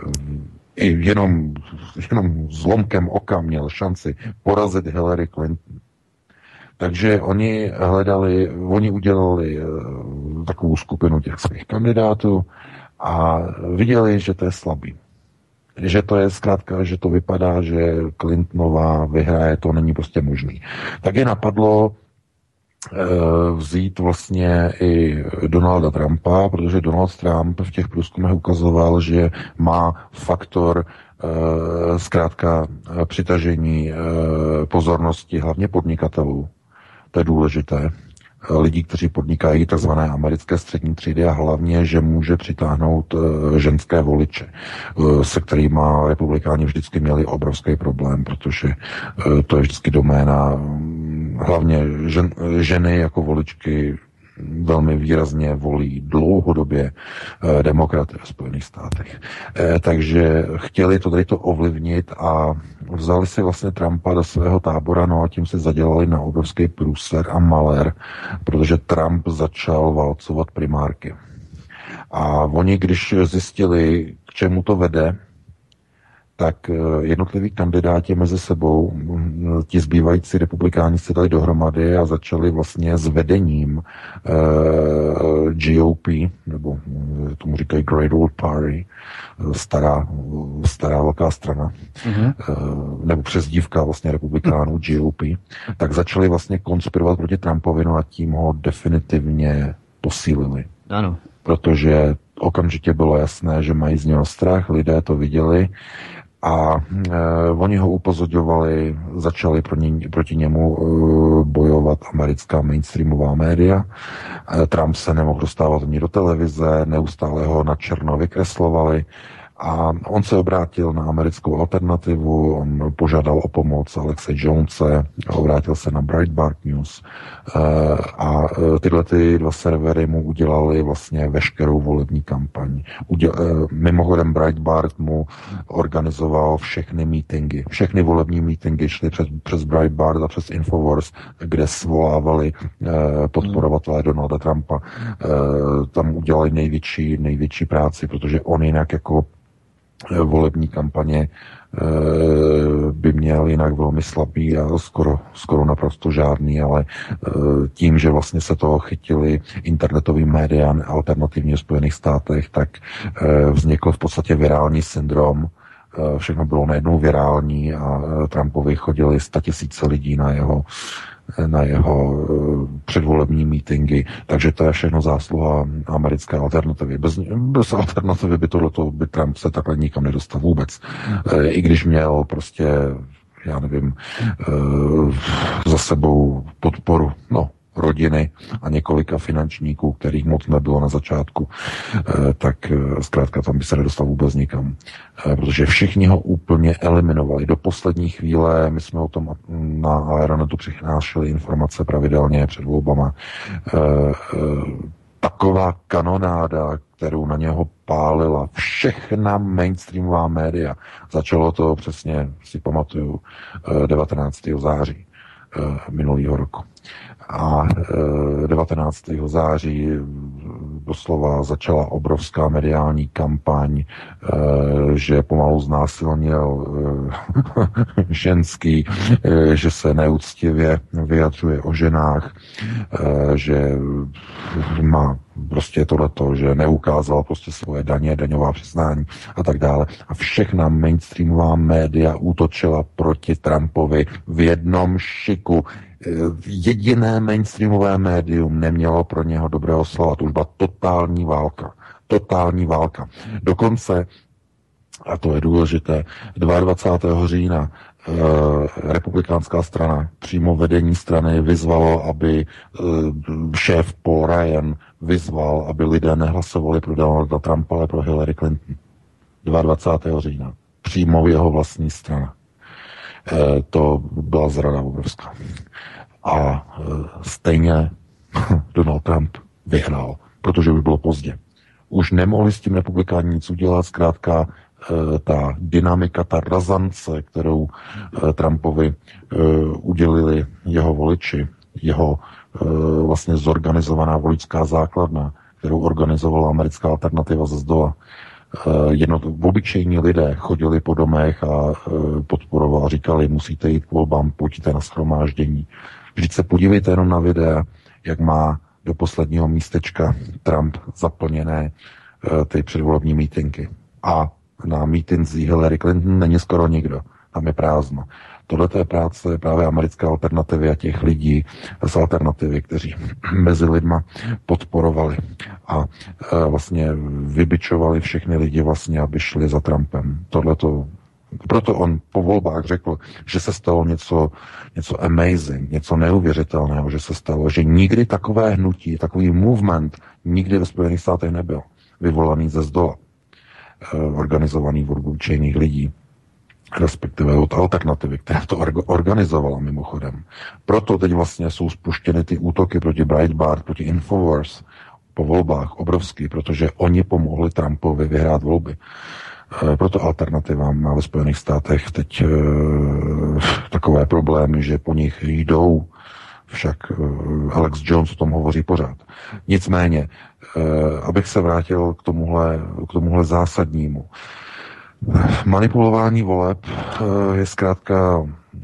i jenom, jenom zlomkem oka měl šanci porazit Hillary Clinton. Takže oni hledali, oni udělali takovou skupinu těch svých kandidátů a viděli, že to je slabý. Že to je zkrátka, že to vypadá, že Clintonová vyhraje, to není prostě možný. Tak je napadlo vzít vlastně i Donalda Trumpa, protože Donald Trump v těch průzkumech ukazoval, že má faktor zkrátka přitažení pozornosti hlavně podnikatelů. To je důležité. Lidí, kteří podnikají tzv. Americké střední třídy a hlavně, že může přitáhnout ženské voliče, se kterými republikáni vždycky měli obrovský problém, protože to je vždycky doména hlavně žen, ženy jako voličky velmi výrazně volí dlouhodobě eh, demokraty v Spojených státech. Eh, takže chtěli to tady to ovlivnit a vzali si vlastně Trumpa do svého tábora, no a tím se zadělali na obrovský průser a malér, protože Trump začal válcovat primárky. A oni, když zjistili, k čemu to vede, tak jednotliví kandidáti mezi sebou, ti zbývající republikáni se dali dohromady a začali vlastně s vedením eh, G O P, nebo tomu říkají Great Old Party, stará, stará velká strana, mm-hmm. eh, nebo přezdívka vlastně republikánů G O P, tak začali vlastně konspirovat proti Trumpovi, no a tím ho definitivně posílili. Ano. Protože okamžitě bylo jasné, že mají z něho strach, lidé to viděli, a e, oni ho upozorňovali, začali pro ně, proti němu e, bojovat americká mainstreamová média. E, Trump se nemohl dostávat ani do televize, neustále ho na černo vykreslovali a on se obrátil na americkou alternativu, on požádal o pomoc Alexe Jonese, obrátil se na Breitbart News e, a tyhle ty dva servery mu udělali vlastně veškerou volební kampaň. Uděl, e, mimochodem Breitbart mu organizoval všechny meetingy. Všechny volební meetingy šly přes, přes Breitbart a přes Infowars, kde svolávali e, podporovatelé Donalda Trumpa. E, tam udělali největší, největší práci, protože on jinak jako volební kampaně by měl jinak velmi slabý a skoro, skoro naprosto žádný, ale tím, že vlastně se toho chytili internetový média alternativně v Spojených státech, tak vznikl v podstatě virální syndrom. Všechno bylo najednou virální a Trumpovi chodili statisíce lidí na jeho na jeho předvolební mítingy, takže to je všechno zásluha americké alternativy. Bez, bez alternativy by tohleto, by Trump se takhle nikam nedostal vůbec. I když měl prostě, já nevím, za sebou podporu, no, rodiny a několika finančníků, kterých moc nebylo na začátku, tak zkrátka tam by se nedostal vůbec nikam. Protože všichni ho úplně eliminovali. Do poslední chvíle, my jsme o tom na Aeronetu přinášeli informace pravidelně před volbama, taková kanonáda, kterou na něho pálila všechna mainstreamová média. Začalo to přesně, si pamatuju, devatenáctého září minulého roku. A devatenáctého září doslova začala obrovská mediální kampaň, že pomalu znásilnil ženský, že se neúctivě vyjadřuje o ženách, že má prostě tohleto, že neukázal prostě svoje daně, daňová přiznání a tak dále. A všechna mainstreamová média útočila proti Trumpovi v jednom šiku. Jediné mainstreamové médium nemělo pro něho dobrého slova. To už byla totální válka. Totální válka. Dokonce, a to je důležité, dvacátého druhého října eh, republikánská strana, přímo vedení strany vyzvalo, aby eh, šéf Paul Ryan vyzval, aby lidé nehlasovali pro Donalda Trumpa, ale pro Hillary Clinton. dvacátého druhého října. Přímo jeho vlastní strana. Eh, to byla zrada obrovská. A eh, stejně Donald Trump vyhrál, protože už bylo pozdě. Už nemohli s tím republikáni nic udělat, zkrátka ta dynamika, ta razance, kterou Trumpovi udělili jeho voliči, jeho vlastně zorganizovaná voličská základna, kterou organizovala americká alternativa ze zdola. Jednot, obyčejní lidé chodili po domech a podporovali a říkali, musíte jít k volbám, pojďte na shromáždění. Vždyť se podívejte jenom na videa, jak má do posledního místečka Trump zaplněné ty předvolební mítinky. A na mítinzích Hillary Clinton není skoro nikdo. Tam je prázdno. Tohle je práce právě americké alternativy a těch lidí z alternativy, kteří mezi lidma podporovali a vlastně vybičovali všechny lidi vlastně, aby šli za Trumpem. Tohleto, proto on po volbách řekl, že se stalo něco, něco amazing, něco neuvěřitelného, že se stalo, že nikdy takové hnutí, takový movement nikdy ve Spojených státech nebyl vyvolaný ze zdola, organizovaný od obyčejných lidí, respektive od alternativy, která to organizovala mimochodem. Proto teď vlastně jsou spuštěny ty útoky proti Breitbart, proti Infowars po volbách obrovský, protože oni pomohli Trumpovi vyhrát volby. Proto alternativa má ve Spojených státech teď e, takové problémy, že po nich jdou, však e, Alex Jones o tom hovoří pořád. Nicméně, e, abych se vrátil k tomuhle, k tomuhle zásadnímu. Manipulování voleb e, je zkrátka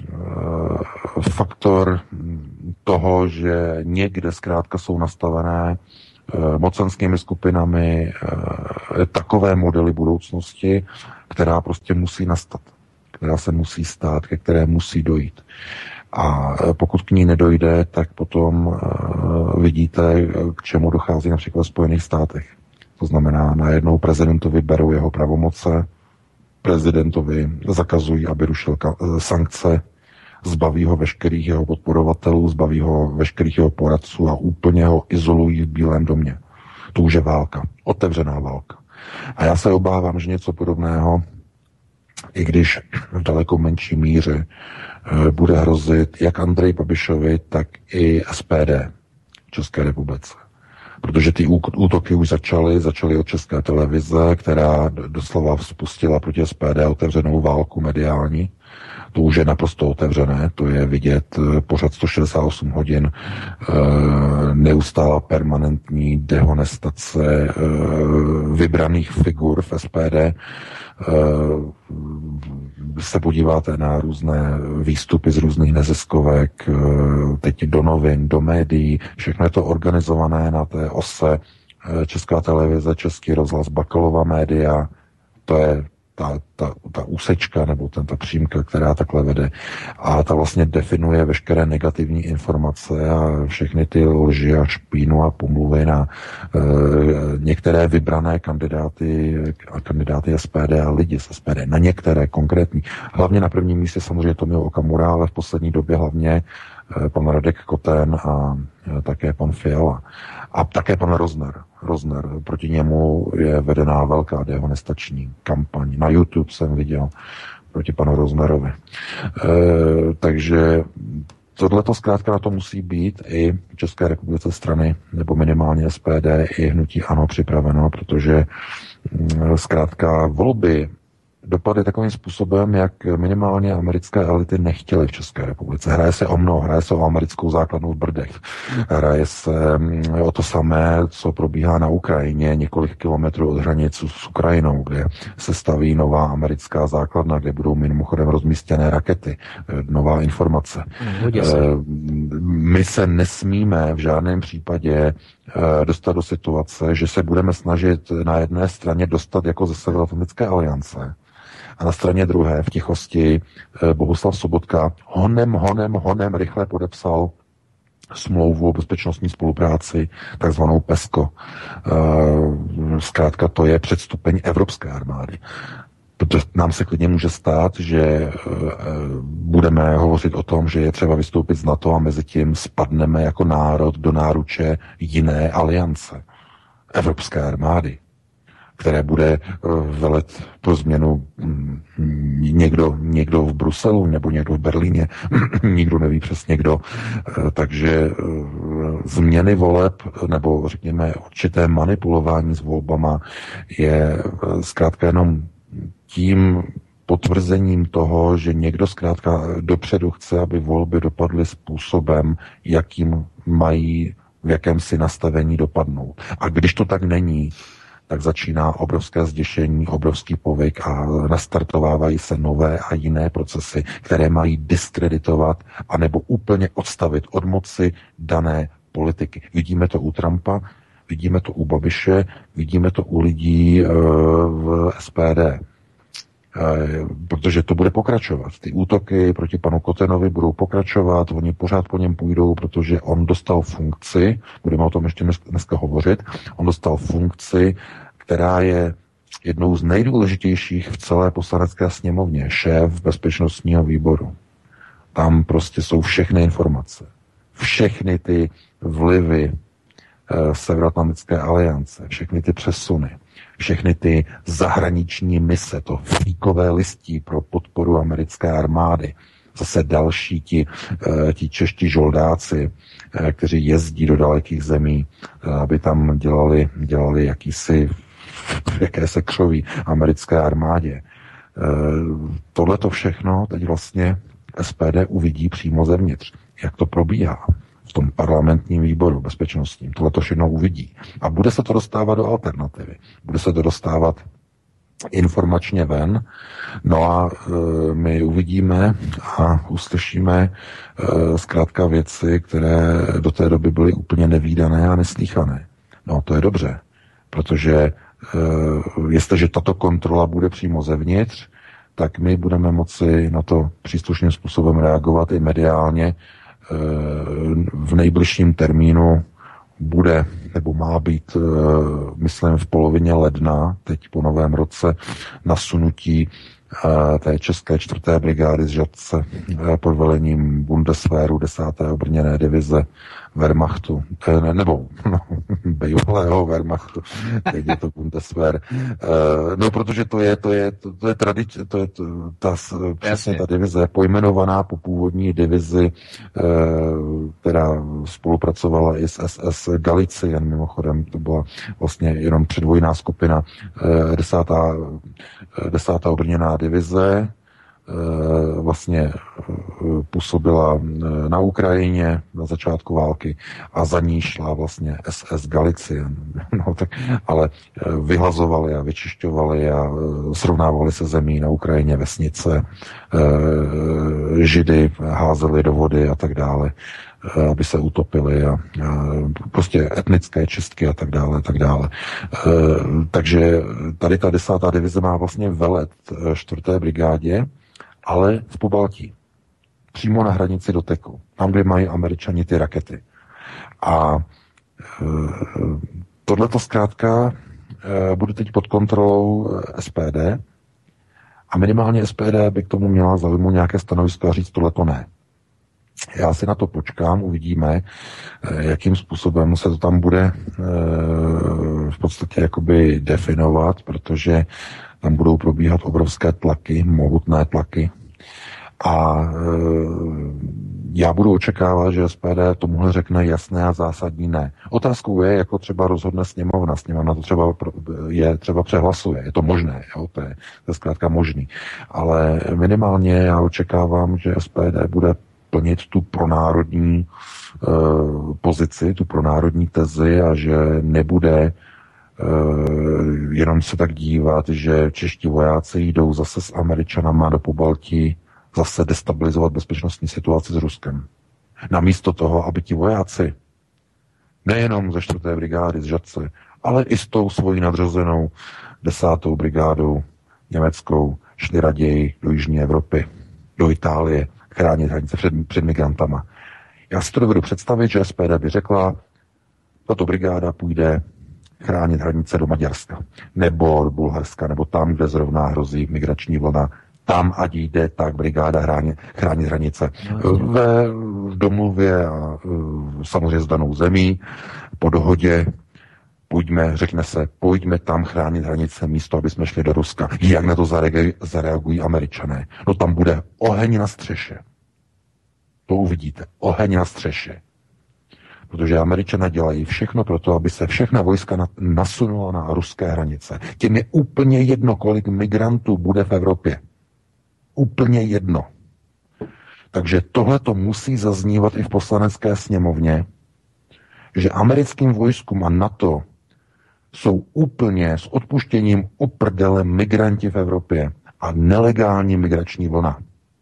e, faktor toho, že někde zkrátka jsou nastavené mocenskými skupinami takové modely budoucnosti, která prostě musí nastat, která se musí stát, ke které musí dojít. A pokud k ní nedojde, tak potom vidíte, k čemu dochází například v Spojených státech. To znamená, najednou prezidentovi berou jeho pravomoce, prezidentovi zakazují, aby rušil sankce, zbaví ho veškerých jeho podporovatelů, zbaví ho veškerých jeho poradců a úplně ho izolují v Bílém domě. To už je válka, otevřená válka. A já se obávám, že něco podobného, i když v daleko menší míře, bude hrozit jak Andreji Babišovi, tak i S P D v České republice. Protože ty útoky už začaly, začaly od České televize, která doslova spustila proti S P D otevřenou válku mediální. To už je naprosto otevřené, to je vidět pořád sto šedesát osm hodin, neustála permanentní dehonestace vybraných figur v S P D. Se podíváte na různé výstupy z různých neziskovek, teď do novin, do médií, všechno je to organizované na té ose Česká televize, Český rozhlas, Bakalova média, to je Ta, ta, ta úsečka nebo ten, ta přímka, která takhle vede. A ta vlastně definuje veškeré negativní informace a všechny ty lži a špínu a pomluvy na e, některé vybrané kandidáty a kandidáty S P D a lidi z S P D. Na některé konkrétní. Hlavně na prvním místě samozřejmě Tomio Okamura, ale v poslední době hlavně e, pan Radek Koten a e, také pan Fiala. A také pan Rozner. Rozner. Proti němu je vedená velká dehonestační kampaň. Na YouTube jsem viděl proti panu Roznerovi. E, takže tohle to zkrátka na to musí být i v České republice strany, nebo minimálně S P D, i hnutí ANO připraveno, protože zkrátka volby dopadly takovým způsobem, jak minimálně americké elity nechtěly v České republice. Hraje se o mnoho, hraje se o americkou základnu v Brdech. Hraje se o to samé, co probíhá na Ukrajině, několik kilometrů od hranice s Ukrajinou, kde se staví nová americká základna, kde budou mimochodem rozmístěné rakety. Nová informace. My se nesmíme v žádném případě dostat do situace, že se budeme snažit na jedné straně dostat jako ze Severoatlantické aliance, a na straně druhé v tichosti Bohuslav Sobotka honem, honem, honem rychle podepsal smlouvu o bezpečnostní spolupráci, takzvanou PESCO. Zkrátka to je předstupeň evropské armády. Protože nám se klidně může stát, že budeme hovořit o tom, že je třeba vystoupit z NATO a mezi tím spadneme jako národ do náruče jiné aliance, evropské armády, které bude velet pro změnu někdo, někdo v Bruselu nebo někdo v Berlíně, nikdo neví přesně kdo. Takže změny voleb nebo řekněme určité manipulování s volbama je zkrátka jenom tím potvrzením toho, že někdo zkrátka dopředu chce, aby volby dopadly způsobem, jakým mají v jakémsi nastavení dopadnout. A když to tak není, tak začíná obrovské zděšení, obrovský povyk a nastartovávají se nové a jiné procesy, které mají diskreditovat anebo úplně odstavit od moci dané politiky. Vidíme to u Trumpa, vidíme to u Babiše, vidíme to u lidí e, v S P D. E, protože to bude pokračovat. Ty útoky proti panu Kotenovi budou pokračovat, oni pořád po něm půjdou, protože on dostal funkci, budeme o tom ještě dneska hovořit, on dostal funkci, která je jednou z nejdůležitějších v celé poslanecké sněmovně, šéf bezpečnostního výboru. Tam prostě jsou všechny informace, všechny ty vlivy e, Severoatlantické aliance, všechny ty přesuny, všechny ty zahraniční mise, to fíkové listí pro podporu americké armády, zase další ti, ti čeští žoldáci, kteří jezdí do dalekých zemí, aby tam dělali, dělali jakýsi, jaké se křoví americké armádě. Tohle to všechno teď vlastně S P D uvidí přímo zevnitř, jak to probíhá v tom parlamentním výboru bezpečnostním. Tohle to všechno uvidí. A bude se to dostávat do alternativy. Bude se to dostávat informačně ven. No a e, my uvidíme a uslyšíme e, zkrátka věci, které do té doby byly úplně nevídané a neslýchané. No to je dobře, protože e, jestliže tato kontrola bude přímo zevnitř, tak my budeme moci na to příslušným způsobem reagovat i mediálně. V nejbližším termínu bude, nebo má být, myslím, v polovině ledna, teď po novém roce, nasunutí té české čtvrté brigády z Žatce pod velením Bundeswehru desáté obrněné divize Wehrmachtu, ne, nebo no, bývalého Wehrmachtu, teď je to Bundeswehr. No, protože to je, to je, to, to je tradice, to je to, ta, přesně ta divize pojmenovaná po původní divizi, která spolupracovala i s S S Galicien, mimochodem, to byla vlastně jenom předvojná skupina, desátá, desátá obrněná divize, vlastně působila na Ukrajině na začátku války a za ní šla vlastně S S Galicien. No, tak, ale vyhlazovali a vyčišťovali a srovnávali se zemí na Ukrajině, vesnice, Židy házeli do vody a tak dále, aby se utopili a, a prostě etnické čistky a tak dále, a tak dále. E, takže tady ta desátá divize má vlastně velet čtvrté brigádě, ale v Pobaltí. Přímo na hranici doteku. Tam, kde mají Američani ty rakety. A e, tohleto zkrátka e, bude teď pod kontrolou S P D a minimálně S P D by k tomu měla zaujmout nějaké stanovisko a říct, tohleto ne. Já si na to počkám, uvidíme, jakým způsobem se to tam bude v podstatě jakoby definovat, protože tam budou probíhat obrovské tlaky, mohutné tlaky. A já budu očekávat, že S P D tomuhle řekne jasné a zásadní ne. Otázkou je, jako třeba rozhodne sněmovna. Sněmovna to třeba je třeba přehlasuje. Je to možné, jo? To, je, to je zkrátka možný. Ale minimálně já očekávám, že S P D bude plnit tu pronárodní uh, pozici, tu pronárodní tezi a že nebude uh, jenom se tak dívat, že čeští vojáci jdou zase s Američanama do Pobaltí zase destabilizovat bezpečnostní situaci s Ruskem. Namísto toho, aby ti vojáci nejenom ze čtvrté brigády z Žadce, ale i s tou svojí nadřazenou desátou brigádou německou šli raději do jižní Evropy, do Itálie, chránit hranice před, před migrantama. Já si to dovedu představit, že S P D by řekla, tato brigáda půjde chránit hranice do Maďarska, nebo do Bulharska, nebo tam, kde zrovna hrozí migrační vlna. Tam, ať jde, tak brigáda chránit, chránit hranice. Ve domluvě a samozřejmě s danou zemí, po dohodě, pojďme, řekne se, pojďme tam chránit hranice místo, aby jsme šli do Ruska. Jak na to zareagují, zareagují Američané? No tam bude oheň na střeše. To uvidíte. Oheň na střeše. Protože Američané dělají všechno pro to, aby se všechna vojska nasunula na ruské hranice. Těm je úplně jedno, kolik migrantů bude v Evropě. Úplně jedno. Takže tohle to musí zaznívat i v poslanecké sněmovně, že americkým vojskům a NATO jsou úplně s odpuštěním uprdele migranti v Evropě a nelegální migrační vlna.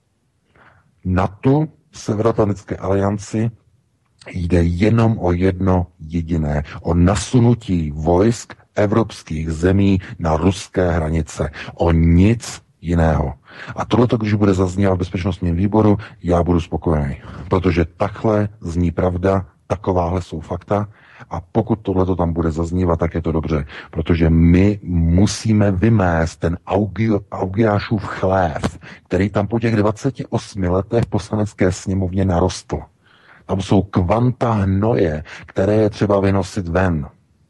NATO, Severoatlantické alianci, jde jenom o jedno jediné, o nasunutí vojsk evropských zemí na ruské hranice. O nic jiného. A tohleto, když bude zaznívat v bezpečnostním výboru, já budu spokojený. Protože takhle zní pravda, takováhle jsou fakta a pokud tohleto tam bude zaznívat, tak je to dobře. Protože my musíme vymést ten Augiášův chlév, který tam po těch dvaceti osmi letech v poslanecké sněmovně narostl. Tam jsou kvanta hnoje, které je třeba vynosit ven.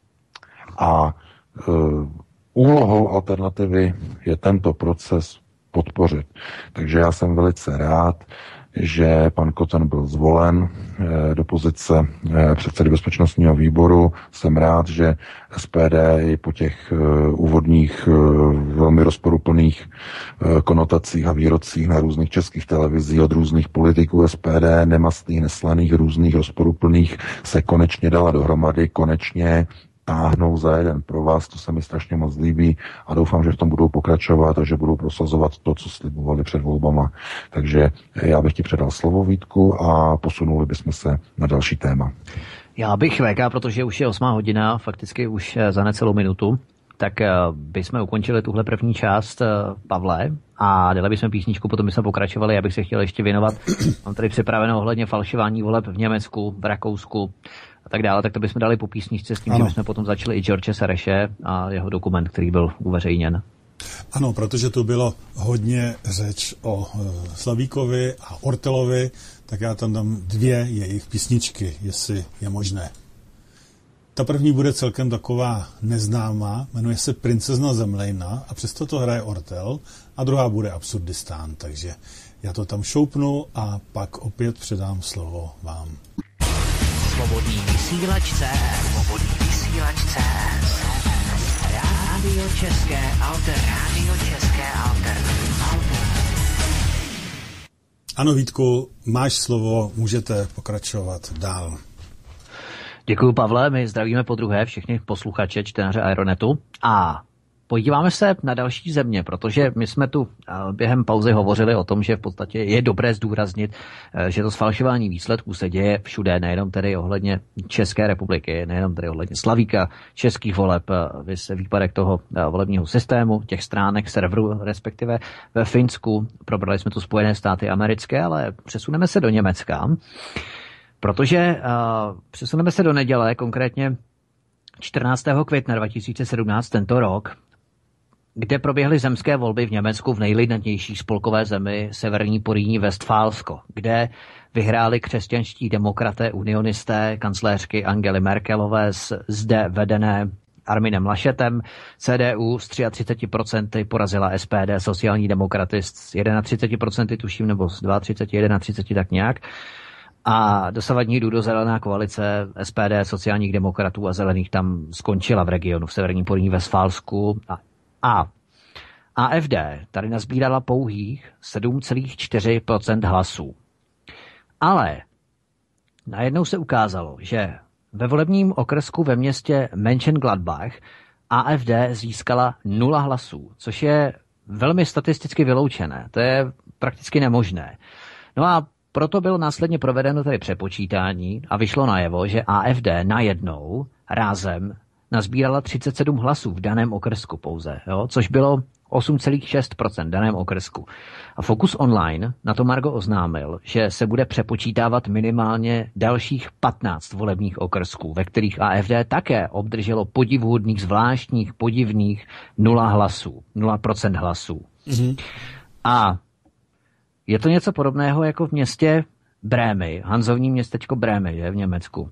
A e, úlohou alternativy je tento proces podpořit. Takže já jsem velice rád, že pan Koten byl zvolen e, do pozice e, předsedy bezpečnostního výboru. Jsem rád, že S P D i po těch e, úvodních e, velmi rozporuplných e, konotacích a výrocích na různých českých televizích od různých politiků S P D, nemastných, neslaných, různých rozporuplných, se konečně dala dohromady, konečně táhnou za jeden pro vás, to se mi strašně moc líbí a doufám, že v tom budou pokračovat a že budou prosazovat to, co slibovali před volbama. Takže já bych ti předal slovo, Vítku, a posunuli bychom se na další téma. Já bych V K, protože už je osmá hodina, fakticky už za necelou minutu, tak bychom ukončili tuhle první část, Pavle, a dali bychom písničku, potom bychom pokračovali. Já bych se chtěl ještě věnovat, mám tady připraveno ohledně falšování voleb v Německu, v Rakousku a tak dále, tak to bychom dali po písničce s tím, ano. Že bychom potom začali i George Sereše a jeho dokument, který byl uveřejněn. Ano, protože tu bylo hodně řeč o e, Slavíkovi a Ortelovi, tak já tam dám dvě jejich písničky, jestli je možné. Ta první bude celkem taková neznámá, jmenuje se Princezna Zemlejna a přesto to hraje Ortel, a druhá bude Absurdistán, takže já to tam šoupnu a pak opět předám slovo vám. Svobodný vysílač C Z, Svobodný vysílač C Z, Rádio České Alter, Rádio České Alter, Alter. Ano, Vítku, máš slovo, můžete pokračovat dál. Děkuji, Pavle, my zdravíme po druhé všechny posluchače, čtenáře Aeronetu a podíváme se na další země, protože my jsme tu během pauzy hovořili o tom, že v podstatě je dobré zdůraznit, že to sfalšování výsledků se děje všude, nejenom tedy ohledně České republiky, nejenom tedy ohledně Slavíka, českých voleb, výpadek toho volebního systému, těch stránek, serverů, respektive ve Finsku. Probrali jsme tu Spojené státy americké, ale přesuneme se do Německa, protože uh, přesuneme se do neděle, konkrétně čtrnáctého května dva tisíce sedmnáct tento rok, kde proběhly zemské volby v Německu v nejlidnatější spolkové zemi Severní Porýní Westfálsko, kde vyhráli křesťanští demokraté, unionisté, kancléřky Angely Merkelové s zde vedené Arminem Laschetem. C D U s třiceti třemi procenty porazila S P D, sociální demokraty s třiceti jednou procenty tuším, nebo s třiceti dvěma, třiceti jednou tak nějak. A dosavadní rudozelená koalice S P D, sociálních demokratů a zelených tam skončila v regionu v severním Porýní Vestfálsku. A, a A F D tady nazbírala pouhých sedm celá čtyři procenta hlasů. Ale najednou se ukázalo, že ve volebním okrsku ve městě Mönchengladbach A F D získala nula hlasů, což je velmi statisticky vyloučené. To je prakticky nemožné. No a proto bylo následně provedeno tady přepočítání a vyšlo najevo, že A F D najednou rázem nazbírala třicet sedm hlasů v daném okrsku pouze, jo? Což bylo osm celá šest procenta v daném okrsku. A Focus Online na to Margo oznámil, že se bude přepočítávat minimálně dalších patnáct volebních okrsků, ve kterých A F D také obdrželo podivuhodných, zvláštních, podivných nula hlasů, nula procent hlasů. Mm-hmm. A je to něco podobného jako v městě Brémy, hanzovní městečko Brémy, je v Německu,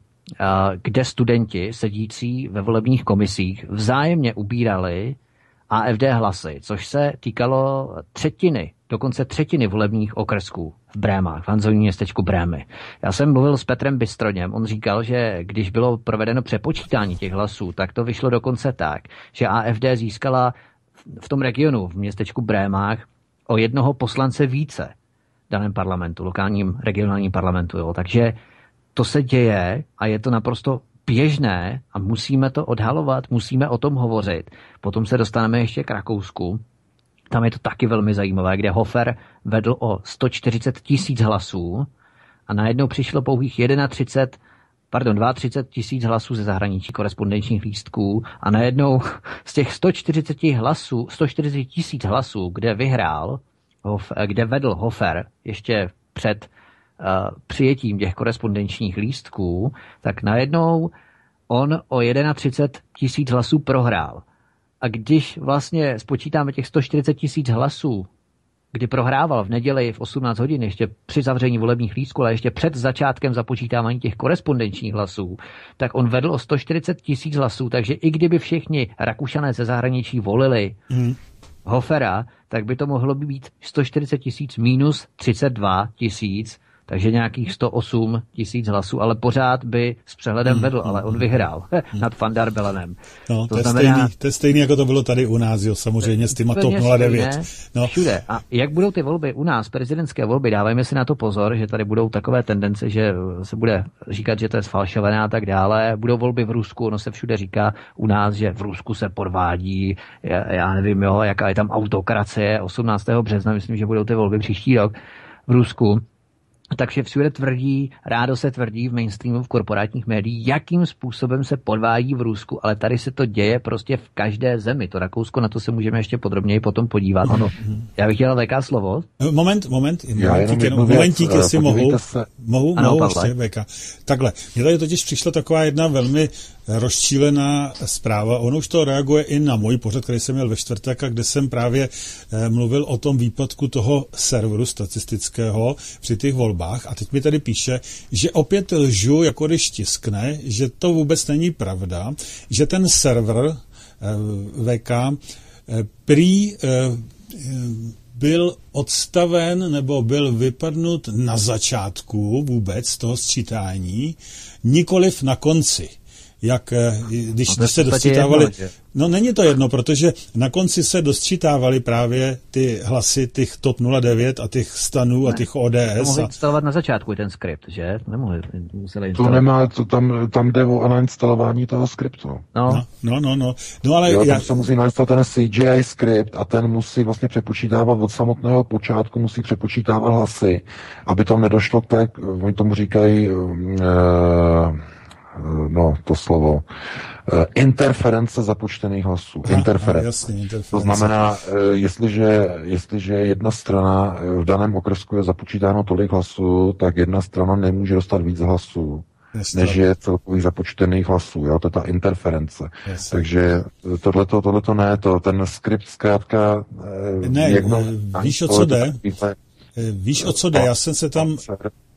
kde studenti sedící ve volebních komisích vzájemně ubírali A F D hlasy, což se týkalo třetiny, dokonce třetiny volebních okrsků v Brémách, v hanzovním městečku Brémy. Já jsem mluvil s Petrem Bystroněm, on říkal, že když bylo provedeno přepočítání těch hlasů, tak to vyšlo dokonce tak, že A F D získala v tom regionu, v městečku Brémách, o jednoho poslance více v daném parlamentu, lokálním regionálním parlamentu. Jo. Takže to se děje a je to naprosto běžné a musíme to odhalovat, musíme o tom hovořit. Potom se dostaneme ještě k Rakousku. Tam je to taky velmi zajímavé, kde Hofer vedl o sto čtyřicet tisíc hlasů a najednou přišlo pouhých třicet jedna, pardon, třicet dva tisíc hlasů ze zahraničí korespondenčních lístků a najednou z těch sto čtyřicet hlasů, sto čtyřicet tisíc hlasů, kde vyhrál, kde vedl Hofer ještě před Uh, přijetím těch korespondenčních lístků, tak najednou on o třicet jedna tisíc hlasů prohrál. A když vlastně spočítáme těch sto čtyřicet tisíc hlasů, kdy prohrával v neděli v osmnáct hodin, ještě při zavření volebních lístků, ale ještě před začátkem započítávání těch korespondenčních hlasů, tak on vedl o sto čtyřicet tisíc hlasů, takže i kdyby všichni Rakušané ze zahraničí volili mm. Hofera, tak by to mohlo být sto čtyřicet tisíc minus třicet dva tisíc, takže nějakých sto osm tisíc hlasů, ale pořád by s přehledem vedl, ale on vyhrál nad Van der Belenem. No, to, to, je znamená, stejný, to je stejný, jako to bylo tady u nás, jo, samozřejmě s těma TOP nula devět. No. Všude. A jak budou ty volby u nás, prezidentské volby, dávajme si na to pozor, že tady budou takové tendence, že se bude říkat, že to je sfalšované a tak dále. Budou volby v Rusku, ono se všude říká u nás, že v Rusku se podvádí, já, já nevím, jo, jaká je tam autokracie, osmnáctého března, myslím, že budou ty volby příští rok v Rusku. Takže všude tvrdí, rádo se tvrdí v mainstreamu, v korporátních médiích, jakým způsobem se podvádí v Rusku, ale tady se to děje prostě v každé zemi. To Rakousko, na to se můžeme ještě podrobněji potom podívat. Ano. Já bych chtěl V K slovo. Moment, moment, momentík, jenom, momentík věc, jestli mohu, se... mohu, ano, mohu ještě V K. Takhle, mě tady totiž přišla taková jedna velmi rozčílená zpráva. Ono už to reaguje i na můj pořad, který jsem měl ve čtvrtek, a kde jsem právě eh, mluvil o tom výpadku toho serveru statistického při těch volbách. A teď mi tady píše, že opět lžu, jako když tiskne, že to vůbec není pravda, že ten server eh, V K eh, prý eh, byl odstaven nebo byl vypadnut na začátku vůbec toho sčítání, nikoliv na konci. Jak když no se dostčítávali... No není to jedno, protože na konci se dostčítávaly právě ty hlasy těch TOP nula devět a těch stanů ne, a těch O D S. To mohli a... instalovat na začátku ten skript, že? Nemohli, museli to nemá, to tam, tam jde o nainstalování toho skriptu. No, no, no. no, no. no ale jo, já... tam se musí nainstalovat ten C G I skript a ten musí vlastně přepočítávat od samotného počátku, musí přepočítávat hlasy, aby tam nedošlo k té, oni tomu říkají... Uh, no, to slovo, interference započtených hlasů. Aha, interference. Jasně, interference. To znamená, jestliže, jestliže jedna strana v daném okrsku je započítáno tolik hlasů, tak jedna strana nemůže dostat víc hlasů, jasně, než je celkových započtených hlasů. Jo? To je ta interference. Jasně. Takže tohleto, tohleto ne, to, ten skript zkrátka... Ne, jedno, víš, o co jde? Víš, o co jde? Já jsem se tam...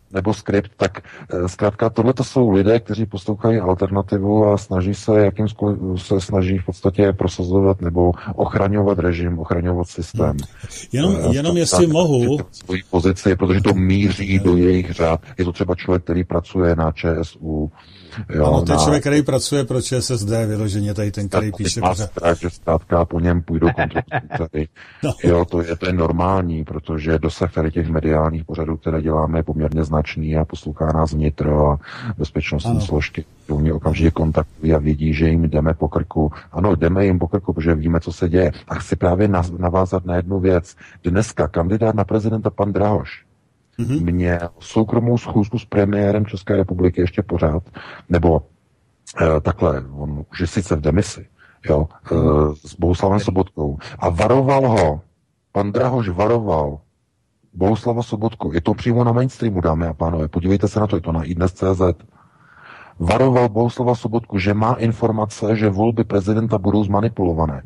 nebo skript, tak zkrátka tohle to jsou lidé, kteří poslouchají alternativu a snaží se, jakým se snaží v podstatě prosazovat nebo ochraňovat režim, ochraňovat systém. Jenom, jenom jestli mohu. Svoji pozici, protože to míří do jejich řád. Je to třeba člověk, který pracuje na ČSÚ. Jo, ano, to je na... člověk, který pracuje pro ČSSD, vyloženě tady ten, který tak, píše pořád. Tak, že zkrátka po něm půjdou kontroly. No. Jo, to je, to je normální, protože dosah tady těch mediálních pořadů, které děláme, je poměrně značný a poslouchá nás vnitro a bezpečnostní ano. složky. Mě okamžitě kontaktují a vidí, že jim jdeme po krku. Ano, jdeme jim po krku, protože víme, co se děje. A chci právě navázat na jednu věc. Dneska kandidát na prezidenta pan Drahoš mm-hmm. mě soukromou schůzku s premiérem České republiky ještě pořád, nebo e, takhle, on už je sice v demisi, jo, e, s Bohuslavem Sobotkou a varoval ho, pan Drahoš varoval Bohuslava Sobotku, je to přímo na mainstreamu, dámy a pánové, podívejte se na to, je to na iDnes tečka cé zet. Varoval Bohuslava Sobotku, že má informace, že volby prezidenta budou zmanipulované.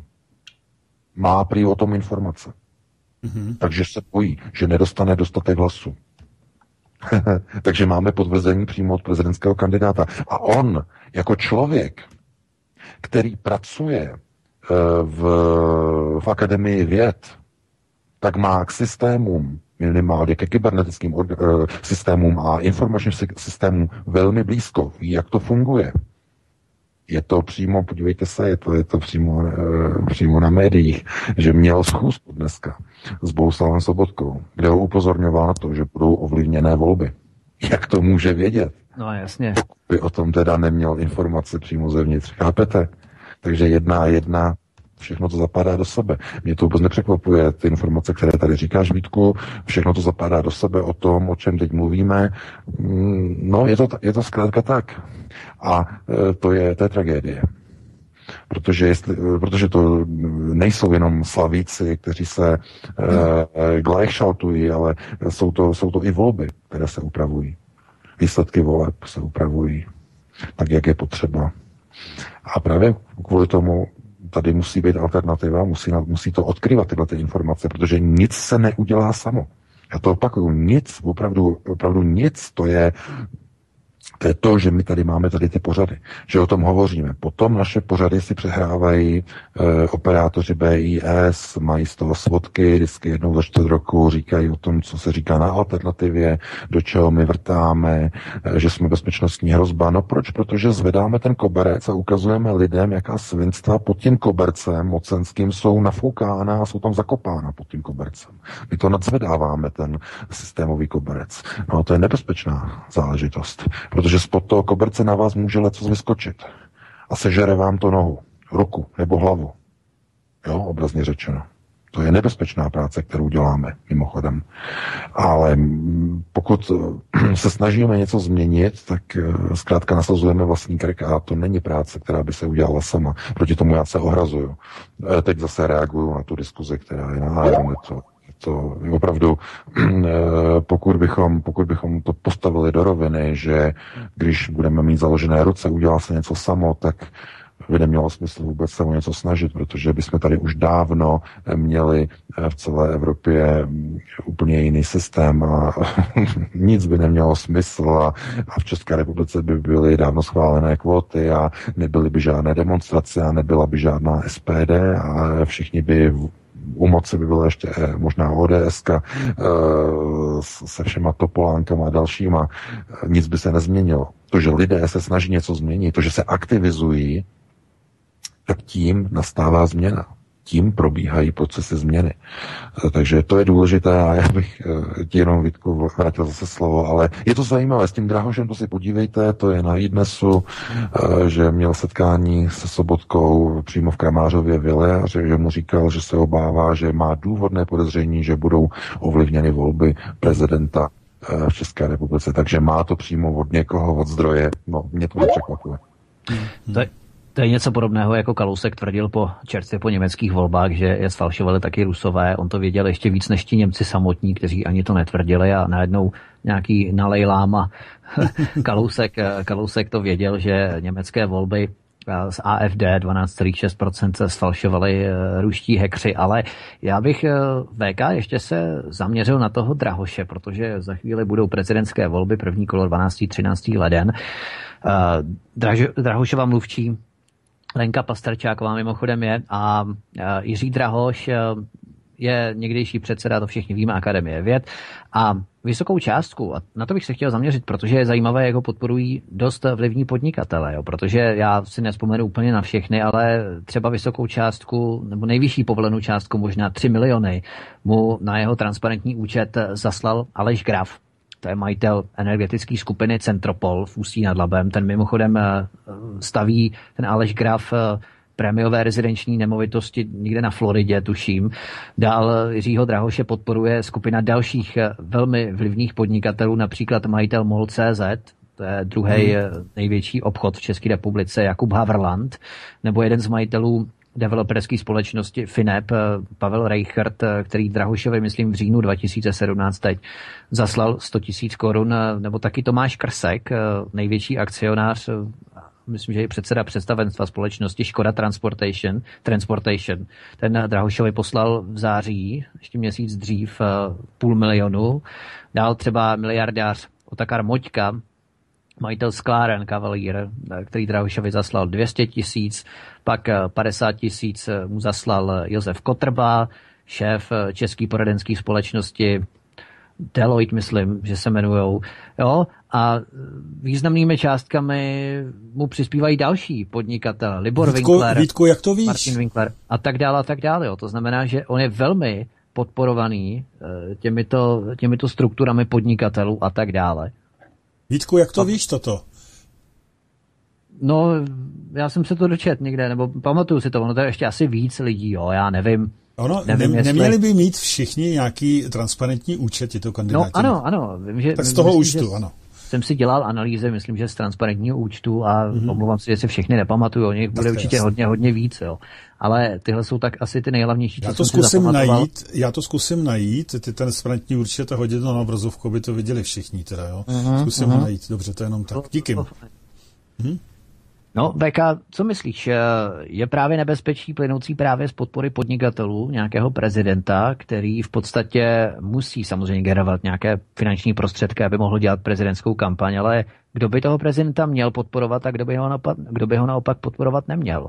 Má prý o tom informace. Mm-hmm. Takže se bojí, že nedostane dostatek hlasů. Takže máme potvrzení přímo od prezidentského kandidáta. A on, jako člověk, který pracuje v, v Akademii věd, tak má k systémům, minimálně ke kybernetickým uh, systémům a informačním systémům velmi blízko. Ví, jak to funguje. Je to přímo, podívejte se, je to, je to přímo, uh, přímo na médiích, že měl schůzku dneska s Bohuslavem Sobotkou, kde ho upozorňoval na to, že budou ovlivněné volby. Jak to může vědět? No jasně. Pokud by o tom teda neměl informace přímo zevnitř. Chápete? Takže jedna a jedna všechno to zapadá do sebe. Mě to vůbec nepřekvapuje, ty informace, které tady říkáš, Vítku, všechno to zapadá do sebe o tom, o čem teď mluvíme. No, je to, je to zkrátka tak. A to je, to je tragédie. Protože, jestli, protože to nejsou jenom slavíci, kteří se eh, gleichschaltují, ale jsou to, jsou to i volby, které se upravují. Výsledky voleb se upravují tak, jak je potřeba. A právě kvůli tomu tady musí být alternativa, musí, musí to odkryvat tyhle ty informace, protože nic se neudělá samo. Já to opakuju, nic, opravdu, opravdu nic, to je, to je to, že my tady máme tady ty pořady, že o tom hovoříme. Potom naše pořady si přehrávají e, operátoři B I S, mají z toho svodky, vždycky jednou za čtvrt roku říkají o tom, co se říká na alternativě, do čeho my vrtáme, e, že jsme bezpečnostní hrozba. No proč? Protože zvedáme ten koberec a ukazujeme lidem, jaká svinstva pod tím kobercem mocenským jsou nafoukána a jsou tam zakopána pod tím kobercem. My to nadzvedáváme, ten systémový koberec. No to je nebezpečná záležitost, protože spod toho koberce na vás může lecos vyskočit a sežere vám to nohu, ruku nebo hlavu. Jo, obrazně řečeno. To je nebezpečná práce, kterou děláme, mimochodem. Ale pokud se snažíme něco změnit, tak zkrátka nasazujeme vlastní krk a to není práce, která by se udělala sama. Proti tomu já se ohrazuju. Teď zase reaguju na tu diskuzi, která je na Aeronetu. To je opravdu, pokud bychom, pokud bychom to postavili do roviny, že když budeme mít založené ruce, udělá se něco samo, tak by nemělo smysl vůbec se o něco snažit, protože bychom tady už dávno měli v celé Evropě úplně jiný systém a nic by nemělo smysl a, a v České republice by byly dávno schválené kvóty a nebyly by žádné demonstrace a nebyla by žádná S P D a všichni by u moci by byla ještě možná O D S ka se všema Topolánkama a dalšíma. Nic by se nezměnilo. To, že lidé se snaží něco změnit, to, že se aktivizují, tak tím nastává změna. Tím probíhají procesy změny. Takže to je důležité a já bych ti jenom, Vítku, vrátil zase slovo, ale je to zajímavé. S tím Drahošem to si podívejte, to je na iDnesu, že měl setkání se Sobotkou přímo v Kramářově vile a že mu říkal, že se obává, že má důvodné podezření, že budou ovlivněny volby prezidenta v České republice. Takže má to přímo od někoho, od zdroje. No, mě to nepřekvapuje. To je, to je něco podobného, jako Kalousek tvrdil po čerstvě po německých volbách, že je sfalšovali taky Rusové. On to věděl ještě víc než ti Němci samotní, kteří ani to netvrdili a najednou nějaký nalejláma Kalousek, Kalousek to věděl, že německé volby z A F D, dvanáct celá šest procent se sfalšovali ruští hackři, ale já bych V K ještě se zaměřil na toho Drahoše, protože za chvíli budou prezidentské volby, první kolo dvanáctého třináctého leden. Drahošova mluvčí Lenka Pasterčáková mimochodem je a Jiří Drahoš je někdejší předseda, to všichni víme, Akademie věd a vysokou částku, a na to bych se chtěl zaměřit, protože je zajímavé, jak ho podporují dost vlivní podnikatele, jo, protože já si nevzpomenu úplně na všechny, ale třeba vysokou částku, nebo nejvyšší povolenou částku, možná tři miliony, mu na jeho transparentní účet zaslal Aleš Graf. To je majitel energetické skupiny Centropol v Ústí nad Labem. Ten mimochodem staví, ten Aleš Graf, prémiové rezidenční nemovitosti někde na Floridě, tuším. Dál Jiřího Drahoše podporuje skupina dalších velmi vlivných podnikatelů, například majitel M O L tečka cé zet, to je druhý hmm. největší obchod v České republice, Jakub Havrland, nebo jeden z majitelů developerské společnosti Finep, Pavel Reichert, který Drahošovi, myslím, v říjnu dva tisíce sedmnáct teď zaslal sto tisíc korun, nebo taky Tomáš Krsek, největší akcionář, myslím, že je předseda představenstva společnosti Škoda Transportation, Transportation. Ten Drahošovi poslal v září, ještě měsíc dřív, půl milionu. Dál třeba miliardář Otakar Moďka, majitel skláren Kavalír, který Drahošovi zaslal dvě stě tisíc, pak padesát tisíc mu zaslal Josef Kotrba, šéf české poradenské společnosti Deloitte, myslím, že se jmenujou. Jo? A významnými částkami mu přispívají další podnikatelé. Libor Vítku, Winkler, Vítku, jak to víš? Martin Winkler a tak dále a tak dále. Jo. To znamená, že on je velmi podporovaný těmito, těmito strukturami podnikatelů a tak dále. Vítku, jak to a... víš toto? No, já jsem se to dočet někde, nebo pamatuju si to, ono to je ještě asi víc lidí, jo, já nevím. Ono, nevím, ne, jestli... neměli by mít všichni nějaký transparentní účet, tyto kandidáti? No ano, ano. Vím, že, tak z toho myslím, účtu, ano. Jsem si dělal analýzy, myslím, že z transparentního účtu a mm-hmm. omlouvám se, že si všechny nepamatuju, o nich bude tak určitě jasný. hodně, hodně víc, jo. Ale tyhle jsou tak asi ty nejhlavnější, já to zkusím najít, já to zkusím najít, ty transparentní účet a hodit to na obrazovku, aby to viděli všichni teda, jo. Uh-huh, Zkusím uh-huh. najít, dobře, to je jenom tak. Díky. Hm? No, Beka, co myslíš? Je právě nebezpečí plynoucí právě z podpory podnikatelů nějakého prezidenta, který v podstatě musí samozřejmě generovat nějaké finanční prostředky, aby mohl dělat prezidentskou kampaň, ale kdo by toho prezidenta měl podporovat a kdo by ho naopak, kdo by ho naopak podporovat neměl?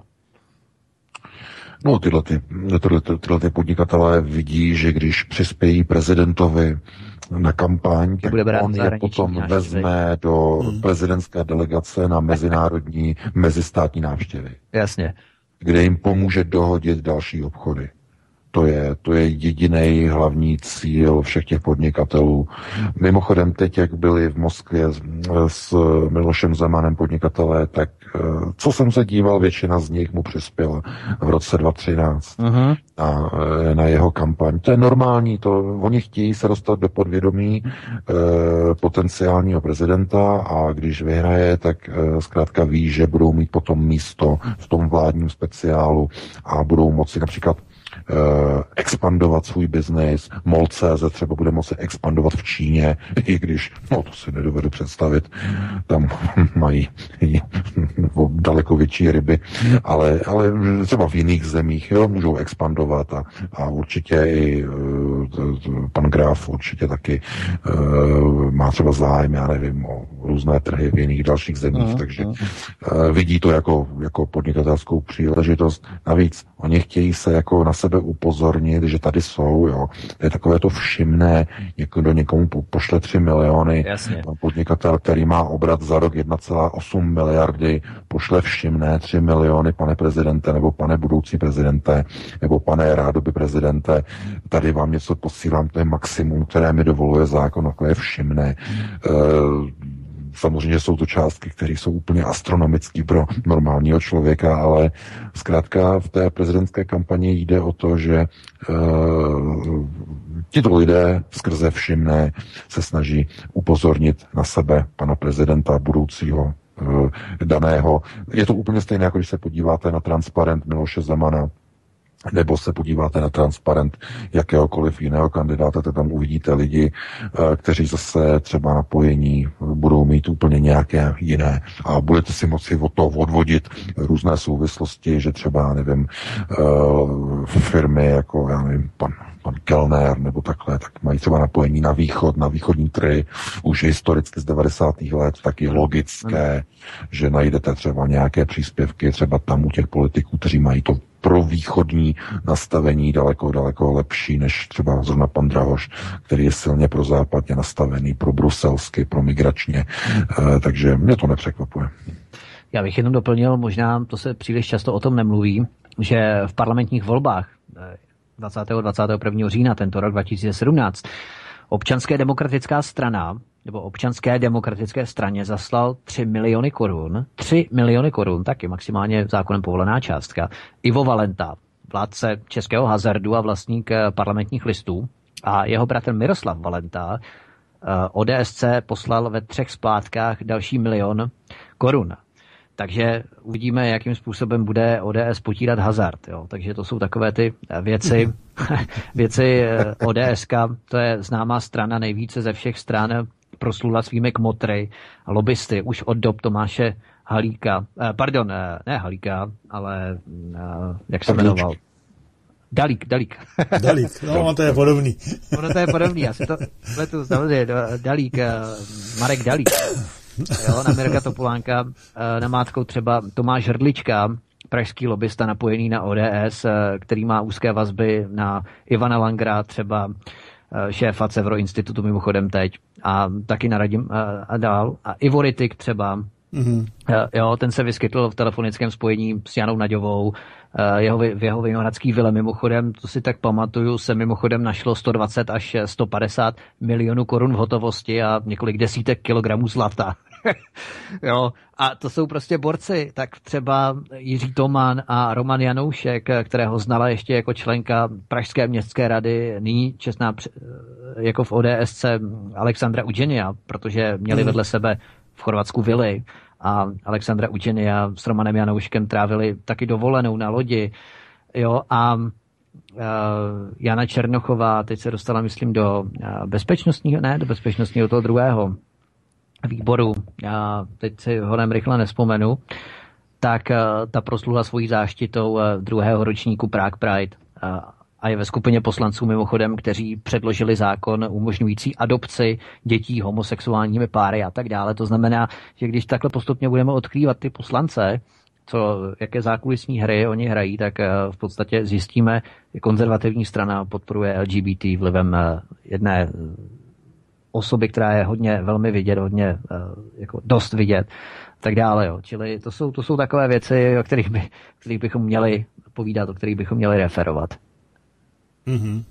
No, tyhle, ty, tyhle, tyhle ty podnikatelé vidí, že když přispějí prezidentovi na kampaň, tak on je potom vezme do hmm. prezidentské delegace na mezinárodní, mezistátní návštěvy. Jasně. Kde jim pomůže dohodit další obchody. To je, to je jediný hlavní cíl všech těch podnikatelů. Mimochodem teď, jak byli v Moskvě s, s Milošem Zemanem podnikatelé, tak co jsem se díval, většina z nich mu přispěla v roce dva tisíce třináct uh-huh. na, na jeho kampaň. To je normální, to, oni chtějí se dostat do podvědomí e, potenciálního prezidenta a když vyhraje, tak e, zkrátka ví, že budou mít potom místo v tom vládním speciálu a budou moci například Uh, expandovat svůj biznis, M O L tečka cé zet třeba bude moci expandovat v Číně, i když, no to si nedovedu představit, tam mají daleko větší ryby, ale, ale třeba v jiných zemích, jo, můžou expandovat a, a určitě i uh, pan Graf určitě taky uh, má třeba zájem, já nevím, o různé trhy v jiných dalších zemích, uh, takže uh, vidí to jako, jako podnikatelskou příležitost. Navíc oni chtějí se jako na sebe upozornit, že tady jsou, jo. To je takové to všimné, někdo někomu pošle tři miliony, jasně. Podnikatel, který má obrat za rok jedna celá osm miliardy, pošle všimné tři miliony, pane prezidente, nebo pane budoucí prezidente, nebo pane rádoby prezidente, tady vám něco posílám, to je maximum, které mi dovoluje zákon, jako je všimné. E- Samozřejmě jsou to částky, které jsou úplně astronomické pro normálního člověka, ale zkrátka v té prezidentské kampani jde o to, že uh, tito lidé skrze všimné se snaží upozornit na sebe pana prezidenta budoucího uh, daného. Je to úplně stejné, jako když se podíváte na transparent Miloše Zemana, nebo se podíváte na transparent jakéhokoliv jiného kandidáta, tak tam uvidíte lidi, kteří zase třeba napojení budou mít úplně nějaké jiné a budete si moci od toho odvodit různé souvislosti, že třeba, nevím, firmy jako, já nevím, pan pan Kellner nebo takhle, tak mají třeba napojení na východ, na východní trhy, už historicky z devadesátých let, tak je logické, že najdete třeba nějaké příspěvky třeba tam u těch politiků, kteří mají to pro východní nastavení daleko, daleko lepší, než třeba zrovna pan Drahoš, který je silně pro západně nastavený, pro bruselsky, pro migračně, e, takže mě to nepřekvapuje. Já bych jenom doplnil, možná to se příliš často o tom nemluví, že v parlamentních volbách dvacátého a dvacátého prvního října tento rok dva tisíce sedmnáct Občanská demokratická strana nebo Občanské demokratické straně zaslal tři miliony korun, tři miliony korun, taky maximálně zákonem povolená částka, Ivo Valenta, vládce českého hazardu a vlastník parlamentních listů, a jeho bratr Miroslav Valenta O D S C poslal ve třech splátkách další milion korun. Takže uvidíme, jakým způsobem bude O D S potírat hazard. Jo. Takže to jsou takové ty věci. věci O D S ka, to je známá strana nejvíce ze všech stran, proslula svými kmotry a lobbysty už od dob Tomáše Halíka. Eh, pardon, ne Halíka, ale eh, jak se jmenoval? Dalík, Dalík. Dalík, no to je podobný. Ono to je podobný, já si to letu, samozřejmě, Dalík, Marek Dalík. Jo, na Mirka Topolánka, namátkou třeba Tomáš Hrdlička, pražský lobbysta napojený na O D S, který má úzké vazby na Ivana Langra, třeba šéfa Cevro institutu mimochodem teď, a taky na Radim a dál. A Ivo Rittig třeba, mm-hmm. jo, ten se vyskytl v telefonickém spojení s Janou Naďovou, jeho, v jeho vinohradský vile mimochodem, to si tak pamatuju, se mimochodem našlo sto dvacet až sto padesát milionů korun v hotovosti a několik desítek kilogramů zlata. Jo, a to jsou prostě borci, tak třeba Jiří Toman a Roman Janoušek, kterého znala ještě jako členka Pražské městské rady, nyní čestná jako v O D S C Alexandra Udženia, protože měli vedle sebe v Chorvatsku vily a Alexandra Udženia s Romanem Janouškem trávili taky dovolenou na lodi. Jo, a uh, Jana Černochová teď se dostala, myslím, do uh, bezpečnostního, ne, do bezpečnostního toho druhého výboru, já teď si ho nem rychle nespomenu, tak uh, ta proslula svojí záštitou uh, druhého ročníku Prague Pride uh, a je ve skupině poslanců mimochodem, kteří předložili zákon umožňující adopci dětí homosexuálními páry a tak dále. To znamená, že když takhle postupně budeme odkrývat ty poslance, co, jaké zákulisní hry oni hrají, tak uh, v podstatě zjistíme, že konzervativní strana podporuje L G B T vlivem uh, jedné osoby, která je hodně velmi vidět, hodně jako dost vidět, tak dále. Jo. Čili to jsou, to jsou takové věci, o kterých, by, kterých bychom měli povídat, o kterých bychom měli referovat. Mm-hmm.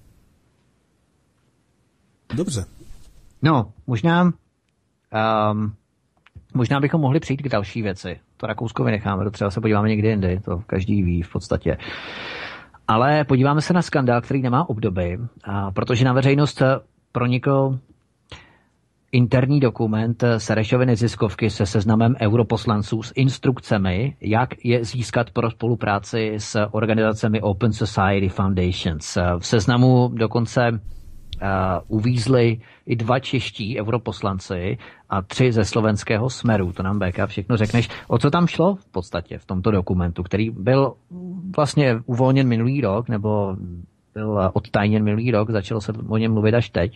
Dobře. No, možná um, možná bychom mohli přijít k další věci. To Rakousko vynecháme, to třeba se podíváme někdy jindy, to každý ví v podstatě. Ale podíváme se na skandál, který nemá obdoby, a protože na veřejnost pronikl interní dokument Serešovy neziskovky se seznamem europoslanců s instrukcemi, jak je získat pro spolupráci s organizacemi Open Society Foundations. V seznamu dokonce uh, uvízli i dva čeští europoslanci a tři ze slovenského Smeru. To nám B K všechno řekneš. O co tam šlo v podstatě v tomto dokumentu, který byl vlastně uvolněn minulý rok, nebo byl odtajněn minulý rok, začalo se o něm mluvit až teď?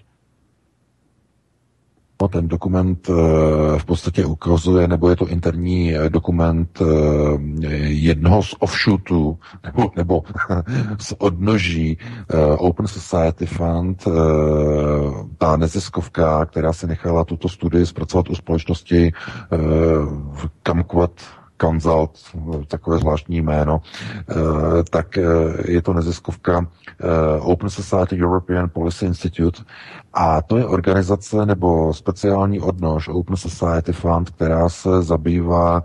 Ten dokument v podstatě ukazuje, nebo je to interní dokument jednoho z offshootů, nebo, nebo z odnoží Open Society Fund, ta neziskovka, která si nechala tuto studii zpracovat u společnosti Kamquat Consult, takové zvláštní jméno, tak je to neziskovka Open Society European Policy Institute a to je organizace nebo speciální odnož Open Society Fund, která se zabývá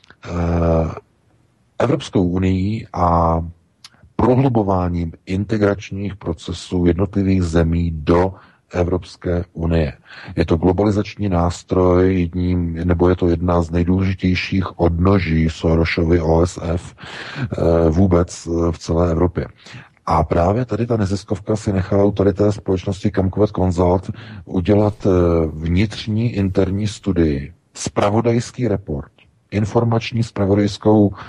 Evropskou unii a prohlubováním integračních procesů jednotlivých zemí do Evropské unie. Je to globalizační nástroj, jedním, nebo je to jedna z nejdůležitějších odnoží Sorosovy O S F vůbec v celé Evropě. A právě tady ta neziskovka si nechala u tady té společnosti Kamkovat Consult udělat vnitřní interní studii, zpravodajský report, informační zpravodajskou e,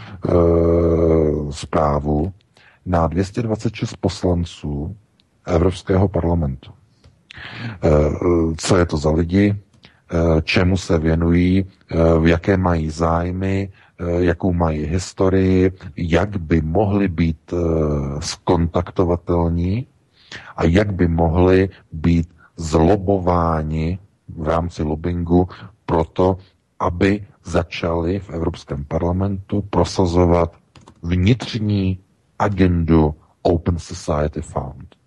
zprávu na dvě stě dvacet šest poslanců Evropského parlamentu. E, co je to za lidi, e, čemu se věnují, e, jaké mají zájmy, e, jakou mají historii, jak by mohli být e, skontaktovatelní a jak by mohli být zlobováni v rámci lobbingu proto, aby začali v Evropském parlamentu prosazovat vnitřní agendu Open Society Fund.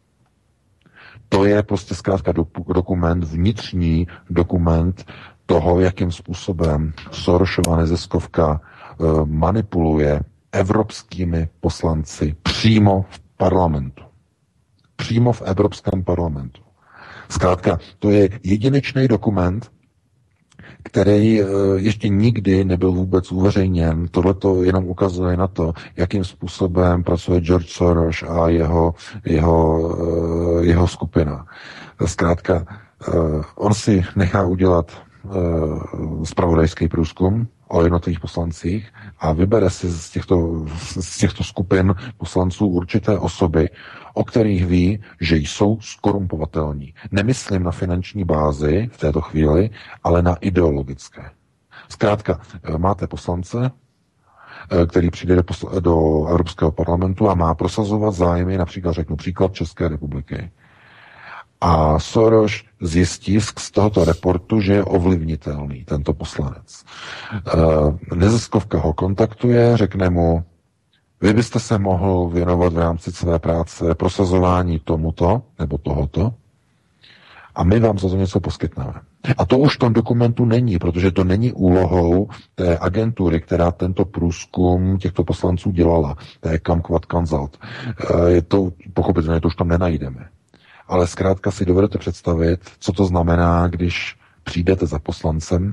To je prostě zkrátka dokument, vnitřní dokument toho, jakým způsobem Sorosova neziskovka manipuluje evropskými poslanci přímo v parlamentu. Přímo v Evropském parlamentu. Zkrátka, to je jedinečný dokument, který ještě nikdy nebyl vůbec uveřejněn. Tohle to jenom ukazuje na to, jakým způsobem pracuje George Soros a jeho, jeho, jeho skupina. Zkrátka, on si nechá udělat zpravodajský průzkum o jednotlivých poslancích a vybere si z těchto, z těchto skupin poslanců určité osoby, o kterých ví, že jsou skorumpovatelní. Nemyslím na finanční bázi v této chvíli, ale na ideologické. Zkrátka, máte poslance, který přijde do, posl- do Evropského parlamentu a má prosazovat zájmy, například řeknu příklad České republiky. A Soros zjistí z tohoto reportu, že je ovlivnitelný tento poslanec. Neziskovka ho kontaktuje, řekne mu, vy byste se mohl věnovat v rámci své práce prosazování tomuto nebo tohoto a my vám za to něco poskytneme. A to už v tom dokumentu není, protože to není úlohou té agentury, která tento průzkum těchto poslanců dělala, té Kamkovat Consult. Je to, pochopitelně, to už tam nenajdeme. Ale zkrátka si dovedete představit, co to znamená, když přijdete za poslancem,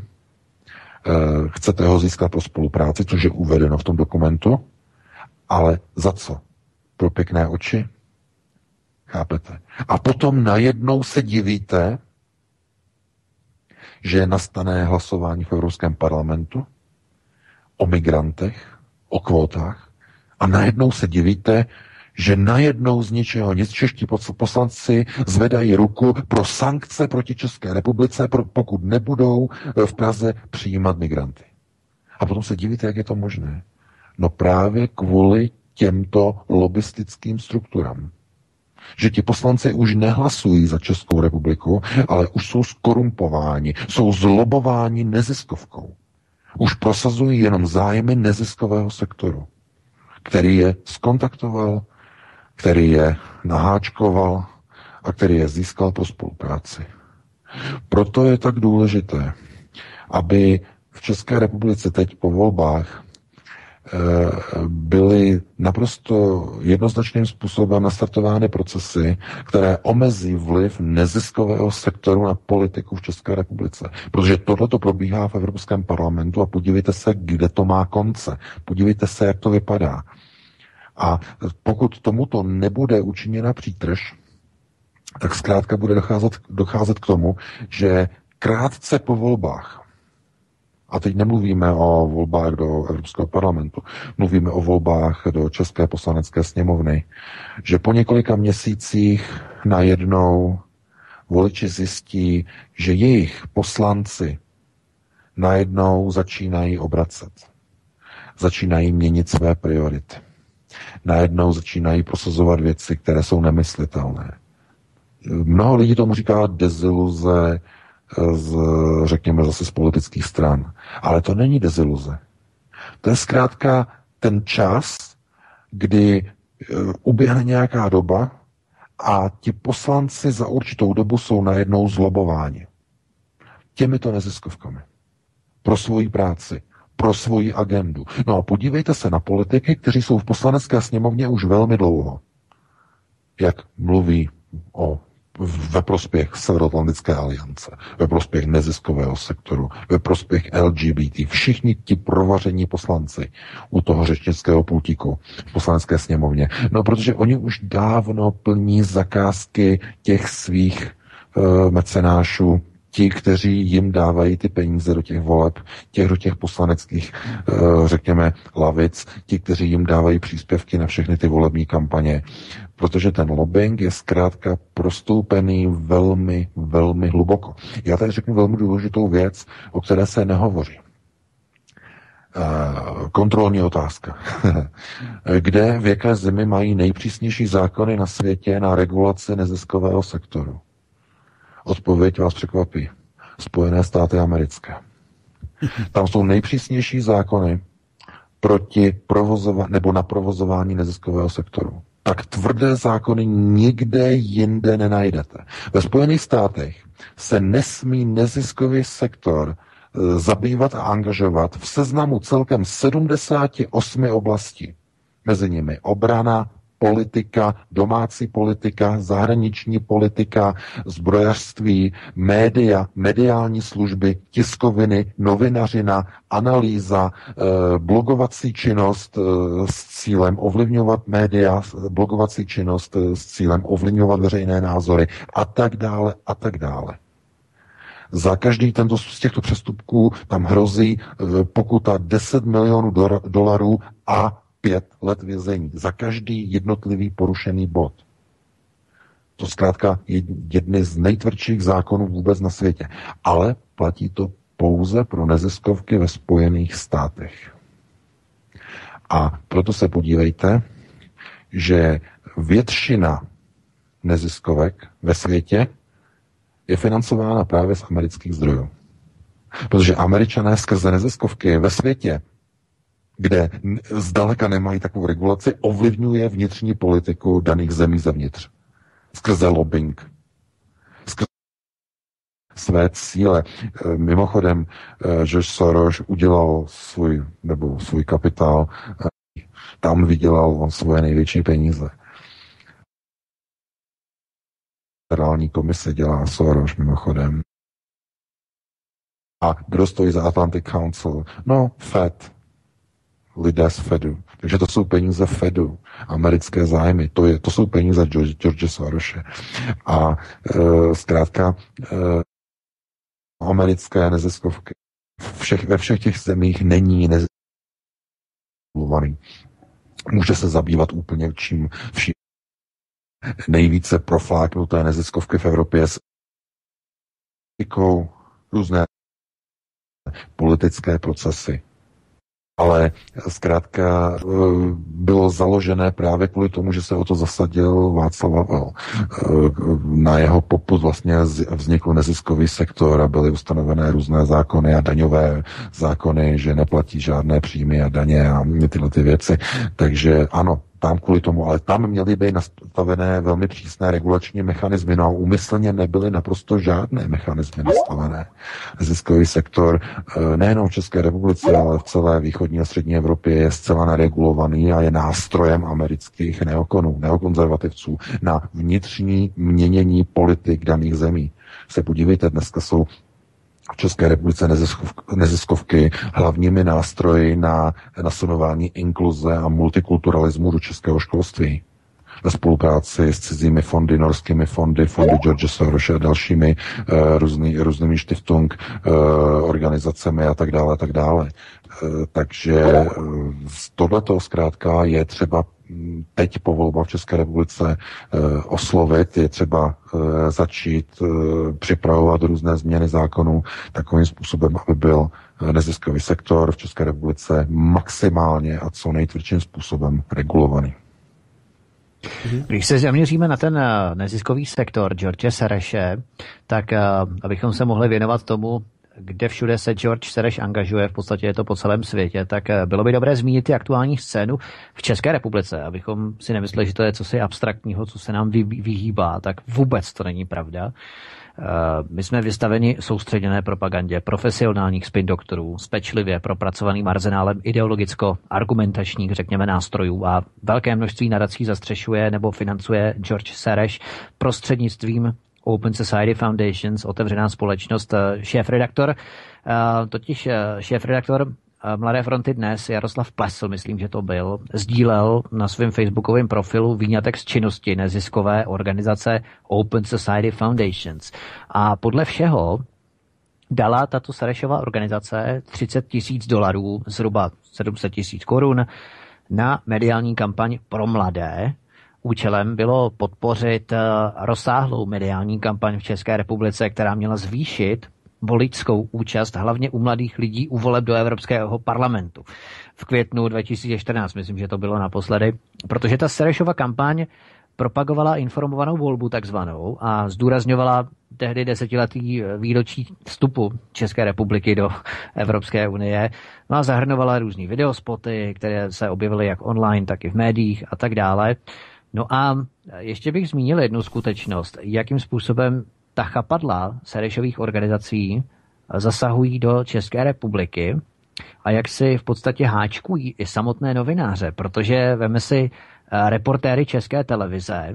chcete ho získat pro spolupráci, což je uvedeno v tom dokumentu, ale za co? Pro pěkné oči? Chápete? A potom najednou se divíte, že nastane hlasování v Evropském parlamentu o migrantech, o kvótách a najednou se divíte, že najednou z ničeho nic čeští poslanci zvedají ruku pro sankce proti České republice, pokud nebudou v Praze přijímat migranty. A potom se divíte, jak je to možné. No právě kvůli těmto lobistickým strukturám. Že ti poslanci už nehlasují za Českou republiku, ale už jsou skorumpováni, jsou zlobováni neziskovkou. Už prosazují jenom zájmy neziskového sektoru, který je skontaktoval, který je naháčkoval a který je získal pro spolupráci. Proto je tak důležité, aby v České republice teď po volbách byly naprosto jednoznačným způsobem nastartovány procesy, které omezí vliv neziskového sektoru na politiku v České republice. Protože tohleto probíhá v Evropském parlamentu a podívejte se, kde to má konce. Podívejte se, jak to vypadá. A pokud tomuto nebude učiněna přítrž, tak zkrátka bude docházet, docházet k tomu, že krátce po volbách, a teď nemluvíme o volbách do Evropského parlamentu, mluvíme o volbách do České poslanecké sněmovny, že po několika měsících najednou voliči zjistí, že jejich poslanci najednou začínají obracet. Začínají měnit své priority. Najednou začínají prosazovat věci, které jsou nemyslitelné. Mnoho lidí tomu říká deziluze z, řekněme zase z politických stran. Ale to není deziluze. To je zkrátka ten čas, kdy uběhne nějaká doba a ti poslanci za určitou dobu jsou najednou zlobováni. Těmito neziskovkami. Pro svoji práci, pro svoji agendu. No a podívejte se na politiky, kteří jsou v poslanecké sněmovně už velmi dlouho. Jak mluví o ve prospěch Severoatlantické aliance, ve prospěch neziskového sektoru, ve prospěch L G B T. Všichni ti provaření poslanci u toho řečnického pultíku v poslanecké sněmovně. No, protože oni už dávno plní zakázky těch svých uh, mecenášů, ti, kteří jim dávají ty peníze do těch voleb, těch do těch poslaneckých, řekněme, lavic, ti, kteří jim dávají příspěvky na všechny ty volební kampaně. Protože ten lobbying je zkrátka prostoupený velmi, velmi hluboko. Já tady řeknu velmi důležitou věc, o které se nehovoří. Kontrolní otázka. Kde, v jaké zemi mají nejpřísnější zákony na světě na regulaci neziskového sektoru? Odpověď vás překvapí. Spojené státy americké. Tam jsou nejpřísnější zákony proti provozování nebo na provozování neziskového sektoru. Tak tvrdé zákony nikde jinde nenajdete. Ve Spojených státech se nesmí neziskový sektor e, zabývat a angažovat v seznamu celkem sedmdesát osm oblastí. Mezi nimi obrana, politika, domácí politika, zahraniční politika, zbrojařství, média, mediální služby, tiskoviny, novinařina, analýza, blogovací činnost s cílem ovlivňovat média, blogovací činnost s cílem ovlivňovat veřejné názory a tak dále a tak dále. Za každý tento z těchto přestupků tam hrozí pokuta deset milionů dolarů a pět let vězení za každý jednotlivý porušený bod. To zkrátka je jedny z nejtvrdších zákonů vůbec na světě. Ale platí to pouze pro neziskovky ve Spojených státech. A proto se podívejte, že většina neziskovek ve světě je financována právě z amerických zdrojů. Protože Američané skrze neziskovky ve světě, kde zdaleka nemají takovou regulaci, ovlivňuje vnitřní politiku daných zemí zevnitř. Skrze lobbying. Skrze své cíle. Mimochodem, George Soros udělal svůj, nebo svůj kapitál, tam vydělal on svoje největší peníze. Federální komise dělá Soros, mimochodem. A kdo stojí za Atlantic Council? No, Fed. Lidé z Fedu. Takže to jsou peníze Fedu, americké zájmy. To, je, to jsou peníze George, George Sorose. A e, zkrátka e, americké neziskovky všech, ve všech těch zemích není neziskovky. Může se zabývat úplně čím vším. Nejvíce profláknuté neziskovky v Evropě s různé politické procesy. Ale zkrátka bylo založené právě kvůli tomu, že se o to zasadil Václav Havel. Na jeho popud vlastně vznikl neziskový sektor a byly ustanovené různé zákony a daňové zákony, že neplatí žádné příjmy a daně a tyhle ty věci. Takže ano, tam kvůli tomu, ale tam měly být nastavené velmi přísné regulační mechanismy, no a úmyslně nebyly naprosto žádné mechanismy nastavené. Neziskový sektor nejenom v České republice, ale v celé východní a střední Evropě je zcela neregulovaný a je nástrojem amerických neokonů, neokonzervativců na vnitřní měnění politik daných zemí. Se podívejte, dneska jsou v České republice neziskovky hlavními nástroji na nasunování inkluze a multikulturalismu do českého školství. Ve spolupráci s cizími fondy, norskými fondy, fondy George Sorose a dalšími uh, různý, různými Stiftung, uh, organizacemi a tak dále, a tak dále. Uh, takže uh, tohleto zkrátka je třeba teď po volbách v České republice eh, oslovit, je třeba eh, začít eh, připravovat různé změny zákonů takovým způsobem, aby byl eh, neziskový sektor v České republice maximálně a co nejtvrdším způsobem regulovaný. Když se zaměříme na ten neziskový sektor George Sorose, tak abychom se mohli věnovat tomu, kde všude se George Soros angažuje, v podstatě je to po celém světě, tak bylo by dobré zmínit i aktuální scénu v České republice, abychom si nemysleli, že to je cosi abstraktního, co se nám vyhýbá, tak vůbec to není pravda. My jsme vystaveni soustředěné propagandě profesionálních spin doktorů s pečlivě propracovaným arzenálem ideologicko-argumentačních, řekněme, nástrojů a velké množství nadací zastřešuje nebo financuje George Soros prostřednictvím Open Society Foundations, otevřená společnost. Šéf-redaktor, totiž šéf-redaktor Mladé fronty Dnes, Jaroslav Plesl, myslím, že to byl, sdílel na svém facebookovém profilu výňatek z činnosti neziskové organizace Open Society Foundations. A podle všeho dala tato Sorosova organizace třicet tisíc dolarů, zhruba sedm set tisíc korun, na mediální kampaň pro mladé. Účelem bylo podpořit rozsáhlou mediální kampaň v České republice, která měla zvýšit voličskou účast hlavně u mladých lidí u voleb do Evropského parlamentu. V květnu dva tisíce čtrnáct, myslím, že to bylo naposledy, protože ta Sorosova kampaň propagovala informovanou volbu takzvanou a zdůrazňovala tehdy desetiletý výročí vstupu České republiky do Evropské unie. No a zahrnovala různý videospoty, které se objevily jak online, tak i v médiích a tak dále. No a ještě bych zmínil jednu skutečnost, jakým způsobem ta chapadla Sorosových organizací zasahují do České republiky a jak si v podstatě háčkují i samotné novináře, protože veme si reportéry České televize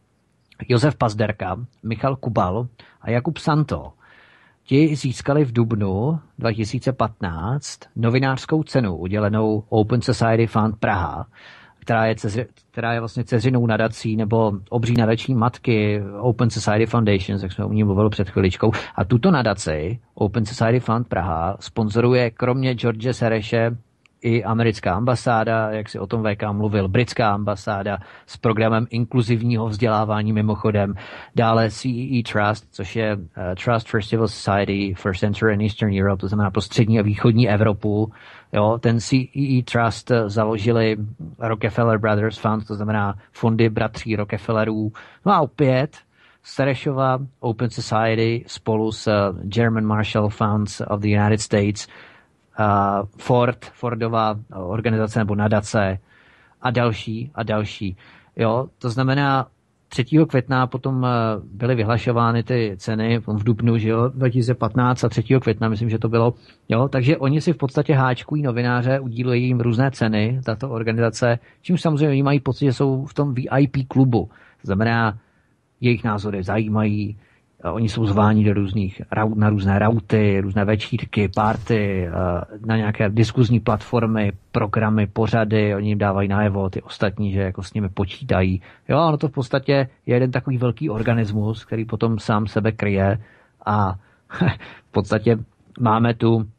Josef Pazderka, Michal Kubal a Jakub Santo. Ti získali v dubnu dva tisíce patnáct novinářskou cenu udělenou Open Society Fund Praha, která je, cezři, která je vlastně dceřinou nadací nebo obří nadační matky Open Society Foundations, jak jsme o ní mluvili před chviličkou. A tuto nadaci Open Society Fund Praha sponzoruje kromě George Sorose i americká ambasáda, jak si o tom V K mluvil, britská ambasáda s programem inkluzivního vzdělávání mimochodem, dále C E E Trust, což je uh, Trust for Civil Society for Central and Eastern Europe, to znamená pro střední a východní Evropu. Jo, ten C E E Trust založili Rockefeller Brothers Fund, to znamená fondy bratří Rockefellerů. No a opět Sorosova Open Society spolu s German Marshall Funds of the United States, Uh, Ford, Fordová organizace nebo nadace a další a další. Jo, to znamená třetího května potom uh, byly vyhlašovány ty ceny v dubnu, že jo, dva tisíce patnáct a třetího května, myslím, že to bylo. Jo, takže oni si v podstatě háčkují novináře, udílují jim různé ceny, tato organizace, čímž samozřejmě oni mají pocit, že jsou v tom V I P klubu. To znamená, jejich názory zajímají, oni jsou zváni do různých, na různé rauty, různé večírky, party, na nějaké diskuzní platformy, programy, pořady, oni jim dávají najevo, ty ostatní, že jako s nimi počítají. Jo, ono to v podstatě je jeden takový velký organismus, který potom sám sebe kryje a v podstatě máme tu uh,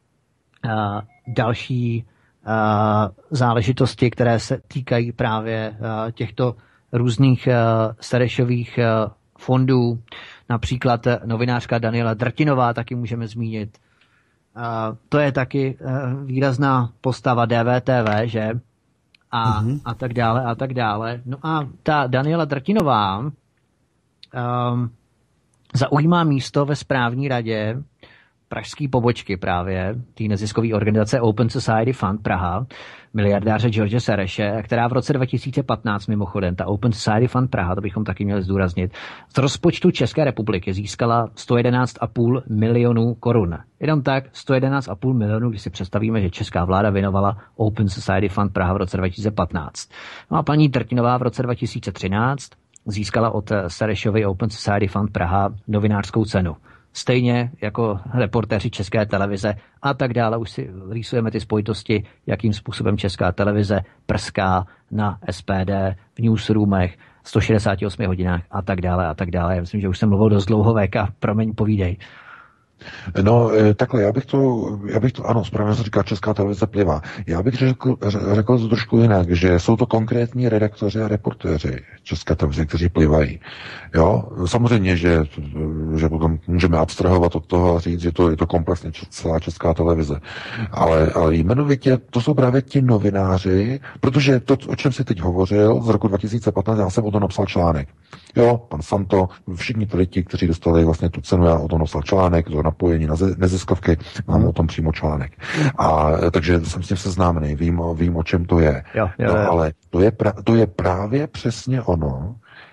další uh, záležitosti, které se týkají právě uh, těchto různých uh, Sorosových uh, fondů. Například novinářka Daniela Drtinová taky můžeme zmínit. Uh, to je taky uh, výrazná postava D V T V, že? A, mm-hmm. a tak dále, a tak dále. No a ta Daniela Drtinová um, zaujímá místo ve správní radě pražské pobočky právě, té neziskové organizace Open Society Fund Praha, miliardáře George Sorose, která v roce dva tisíce patnáct mimochodem, ta Open Society Fund Praha, to bychom taky měli zdůraznit, z rozpočtu České republiky získala sto jedenáct a půl milionů korun. Jenom tak sto jedenáct a půl milionů, když si představíme, že česká vláda věnovala Open Society Fund Praha v roce dva tisíce patnáct. No a paní Drtinová v roce dva tisíce třináct získala od Sorosovy Open Society Fund Praha novinářskou cenu. Stejně jako reportéři České televize a tak dále. Už si rýsujeme ty spojitosti, jakým způsobem Česká televize prská na S P D v newsroomech, sto šedesát osm hodinách a tak dále a tak dále. Já myslím, že už jsem mluvil dost dlouho, V K, promiň, povídej. No, takhle, já bych to, já bych to, ano, správně se říká, Česká televize plivá. Já bych řekl, řekl to trošku jinak, že jsou to konkrétní redaktoři a reportéři České televize, kteří plivají. Jo, samozřejmě, že, že potom můžeme abstrahovat od toho a říct, že to je to komplexně celá Česká televize. Ale, ale jmenovitě to jsou právě ti novináři, protože to, o čem si teď hovořil, z roku dva tisíce patnáct, já jsem o tom napsal článek. Jo, pan Santo, všichni ty lidi, kteří dostali vlastně tu cenu, já o tom napsal článek, to napojení na neziskovky, mám o tom přímo článek. A takže jsem s tím seznámený, vím, vím, o čem to je. Jo, jo, no, jo. Ale to je, pra, to je právě přesně ono,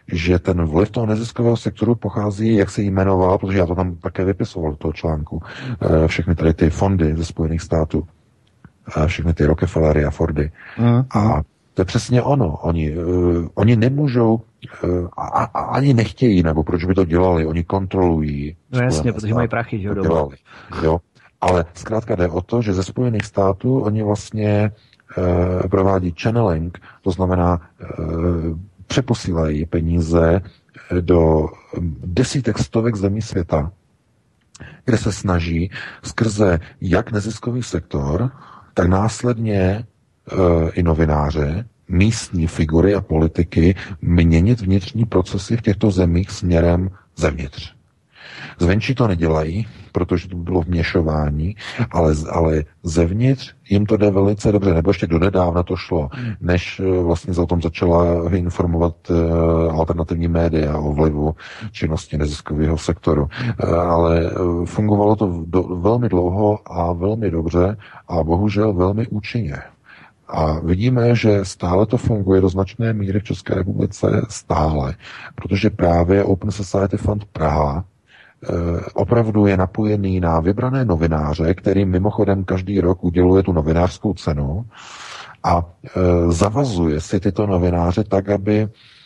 že ten vliv toho neziskového sektoru pochází, jak se jmenoval, protože já to tam také vypisoval do toho článku, všechny tady ty fondy ze Spojených států, všechny ty Rockefellery a Fordy. Mm. A to je přesně ono. Oni, uh, oni nemůžou, uh, a, a, ani nechtějí, nebo proč by to dělali, oni kontrolují. No jasně, protože mají prachy, že jo, doma. Jo. Ale zkrátka jde o to, že ze Spojených států oni vlastně uh, provádí channeling, to znamená uh, přeposílají peníze do desítek, stovek zemí světa, kde se snaží skrze jak neziskový sektor, tak následně e, i novináře, místní figury a politiky měnit vnitřní procesy v těchto zemích směrem zevnitř. Zvenčí to nedělají, protože to bylo vměšování, ale, ale zevnitř jim to jde velice dobře, nebo ještě donedávna to šlo, než vlastně o tom začala informovat alternativní média o vlivu činnosti neziskového sektoru. Ale fungovalo to do, velmi dlouho a velmi dobře a bohužel velmi účinně. A vidíme, že stále to funguje do značné míry v České republice stále, protože právě Open Society Fund Praha opravdu je napojený na vybrané novináře, kterým mimochodem každý rok uděluje tu novinářskou cenu a e, zavazuje si tyto novináře tak, aby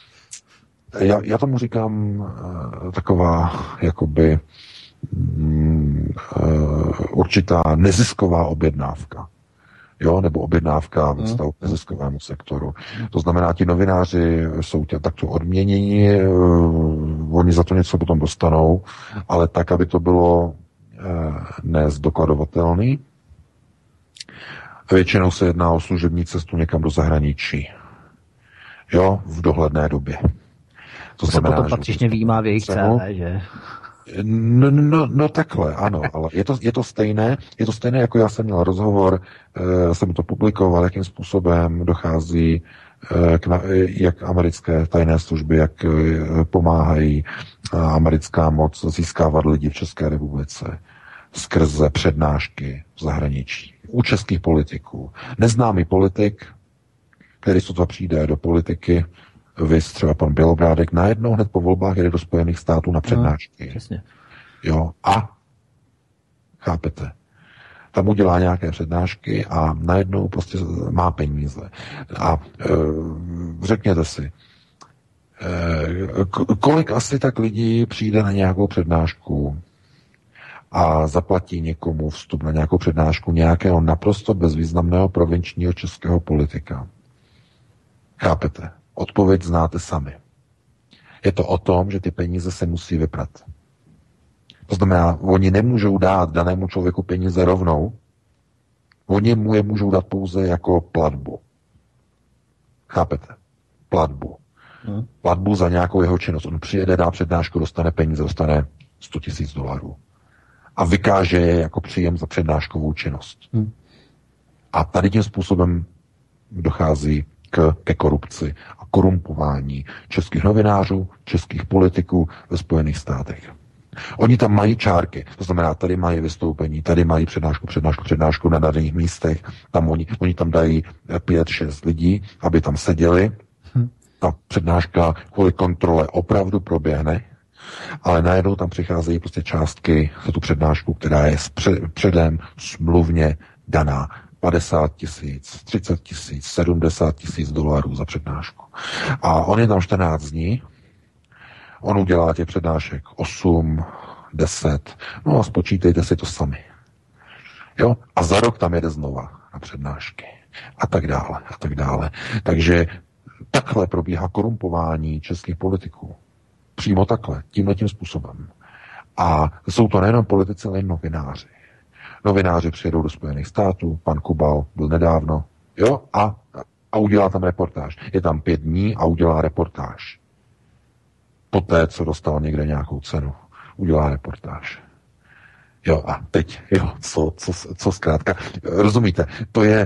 já, já tomu říkám e, taková jakoby mm, e, určitá nezisková objednávka. Jo, nebo objednávka ve vztahu k neziskovému sektoru. To znamená, ti novináři jsou tě takto odměněni, uh, oni za to něco potom dostanou, ale tak, aby to bylo uh, nezdokladovatelné. Většinou se jedná o služební cestu někam do zahraničí. Jo, v dohledné době. To, to znamená, se potom patřičně výjímá v jejich C V, že? No, no, no takhle, ano, ale je to, je to stejné, je to stejné, jako já jsem měl rozhovor, e, jsem to publikoval, jakým způsobem dochází e, k, jak americké tajné služby, jak e, pomáhají e, americká moc získávat lidi v České republice skrze přednášky v zahraničí. U českých politiků. Neznámý politik, který sotva přijde do politiky, vys třeba pan Bělobrádek, najednou hned po volbách jede do Spojených států na přednášky. No, přesně. Jo, a chápete, tam udělá nějaké přednášky a najednou prostě má peníze. A e, řekněte si, e, kolik asi tak lidí přijde na nějakou přednášku a zaplatí někomu vstup na nějakou přednášku nějakého naprosto bezvýznamného provinčního českého politika. Chápete? Odpověď znáte sami. Je to o tom, že ty peníze se musí vyprat. To znamená, oni nemůžou dát danému člověku peníze rovnou, oni mu je můžou dát pouze jako platbu. Chápete? Platbu. Hmm. Platbu za nějakou jeho činnost. On přijede, dá přednášku, dostane peníze, dostane sto tisíc dolarů. A vykáže je jako příjem za přednáškovou činnost. Hmm. A tady tím způsobem dochází k, ke korupci a korumpování českých novinářů, českých politiků ve Spojených státech. Oni tam mají čárky, to znamená, tady mají vystoupení, tady mají přednášku, přednášku, přednášku na daných místech, tam oni, oni tam dají pět, šest lidí, aby tam seděli, hm. ta přednáška kvůli kontrole opravdu proběhne, ale najednou tam přicházejí prostě částky za tu přednášku, která je předem smluvně daná. padesát tisíc, třicet tisíc, sedmdesát tisíc dolarů za přednášku. A on je tam čtrnáct dní, on udělá těch přednášek osm, deset, no a spočítejte si to sami. Jo? A za rok tam jede znova na přednášky. A tak dále, a tak dále. Takže takhle probíhá korumpování českých politiků. Přímo takhle, tímhletím způsobem. A jsou to nejenom politici, ale i novináři. Novináři přijedou do Spojených států, pan Kubal byl nedávno, jo, a, a udělá tam reportáž. Je tam pět dní a udělá reportáž. Poté, co dostal někde nějakou cenu, udělá reportáž. Jo, a teď, jo, co, co, co zkrátka, rozumíte, to je,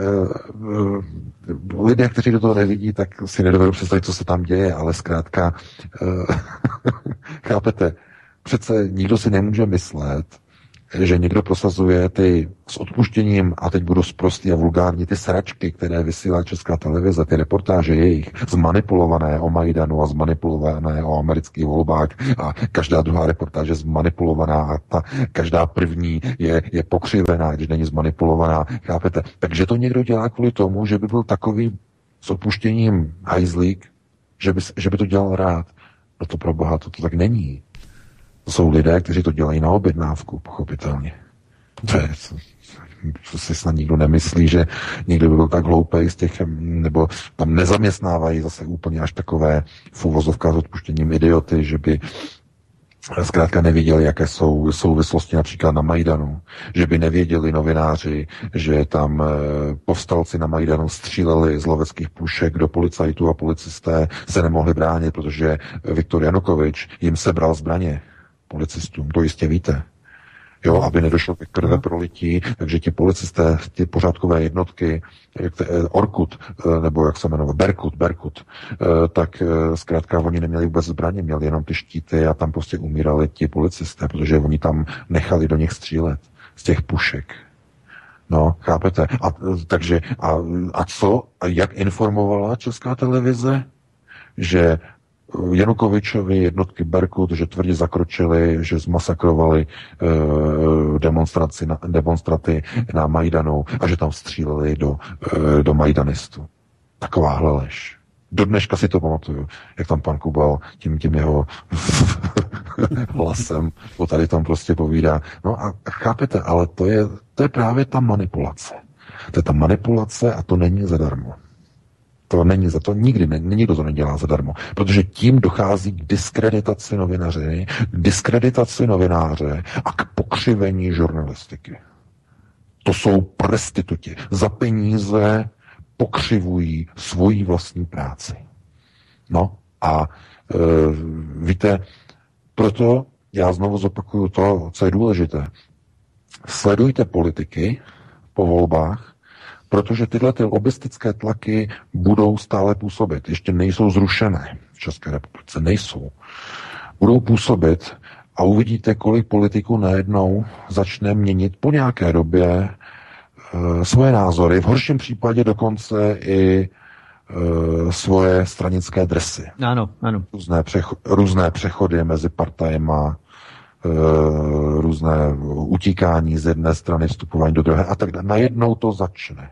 uh, lidé, kteří do toho nevidí, tak si nedovedou představit, co se tam děje, ale zkrátka, uh, chápete, přece nikdo si nemůže myslet, že někdo prosazuje ty s odpuštěním, a teď budu sprostý a vulgární, ty sračky, které vysílá Česká televize, ty reportáže jejich, zmanipulované o Majdanu a zmanipulované o amerických volbách a každá druhá reportáž je zmanipulovaná a ta každá první je, je pokřivená, když není zmanipulovaná, chápete? Takže to někdo dělá kvůli tomu, že by byl takový s odpuštěním hajzlík, že by, že by to dělal rád. No to pro boha, to, to tak není. To jsou lidé, kteří to dělají na objednávku, pochopitelně. To je, to, to si snad nikdo nemyslí, že někdo by byl tak hloupej z těch, nebo tam nezaměstnávají zase úplně až takové v uvozovkách s odpuštěním idioty, že by zkrátka nevěděli, jaké jsou souvislosti například na Majdanu, že by nevěděli novináři, že tam povstalci na Majdanu stříleli z loveckých pušek do policajtů a policisté se nemohli bránit, protože Viktor Janukovič jim sebral zbraně policistům, to jistě víte. Jo, aby nedošlo ke krve prolití, takže ti policisté, ty pořádkové jednotky, Orkut, nebo jak se jmenuje, Berkut, Berkut, tak zkrátka oni neměli vůbec zbraně, měli jenom ty štíty a tam prostě umírali ti policisté, protože oni tam nechali do nich střílet z těch pušek. No, chápete? A, takže, a, a co? A jak informovala Česká televize? Že Janukovičovi jednotky Berkut, že tvrdě zakročili, že zmasakrovali e, demonstraci na, demonstraty na Majdanu a že tam stříleli do, e, do majdanistů. Takováhle lež. Do dneška si to pamatuju, jak tam pan Kubal tím, tím jeho hlasem o tady tam prostě povídá. No a chápete, ale to je, to je právě ta manipulace. To je ta manipulace a to není zadarmo. To není za to, nikdy ne, nikdo to nedělá zadarmo, protože tím dochází k diskreditaci novinařiny, k diskreditaci novináře a k pokřivení žurnalistiky. To jsou prostituti. Za peníze pokřivují svoji vlastní práci. No a e, víte, proto já znovu zopakuju to, co je důležité. Sledujte politiky po volbách, protože tyhle ty lobistické tlaky budou stále působit. Ještě nejsou zrušené v České republice. Nejsou. Budou působit a uvidíte, kolik politiků najednou začne měnit po nějaké době e, svoje názory. V horším případě dokonce i e, svoje stranické dresy. Ano, ano. Různé, přecho- různé přechody mezi partajema, e, různé utíkání z jedné strany, vstupování do druhé a tak dále. Najednou to začne.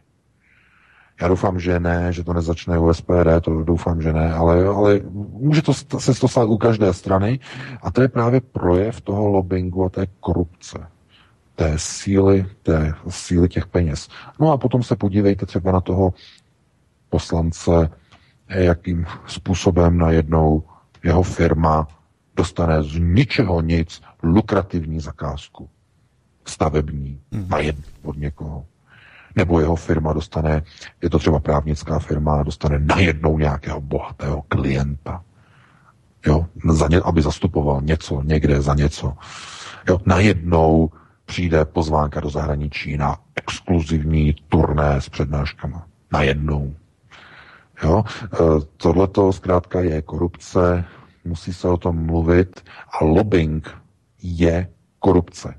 Já doufám, že ne, že to nezačne u S P D, to doufám, že ne, ale, ale může to se to stát u každé strany a to je právě projev toho lobbingu a té korupce, té síly, té síly těch peněz. No a potom se podívejte třeba na toho poslance, jakým způsobem najednou jeho firma dostane z ničeho nic lukrativní zakázku, stavební, mm. najednou od někoho. Nebo jeho firma dostane, je to třeba právnická firma, dostane najednou nějakého bohatého klienta. Jo, za ně, aby zastupoval něco někde za něco. Jo, najednou přijde pozvánka do zahraničí na exkluzivní turné s přednáškama. Najednou. Jo, tohleto zkrátka je korupce, musí se o tom mluvit a lobbying je korupce.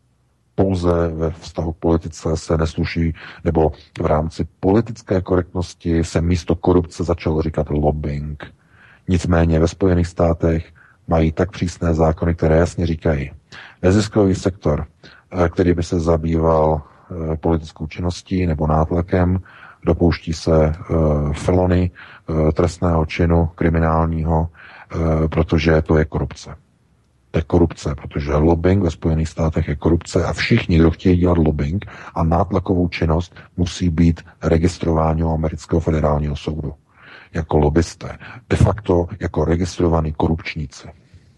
Pouze ve vztahu k politice se nesluší, nebo v rámci politické korektnosti se místo korupce začalo říkat lobbying. Nicméně ve Spojených státech mají tak přísné zákony, které jasně říkají, neziskový sektor, který by se zabýval politickou činností nebo nátlakem, dopouští se felony trestného činu kriminálního, protože to je korupce. To je korupce, protože lobbying ve Spojených státech je korupce a všichni, kdo chtějí dělat lobbying a nátlakovou činnost, musí být registrováni u amerického federálního soudu. Jako lobbysté. De facto jako registrovaní korupčníci.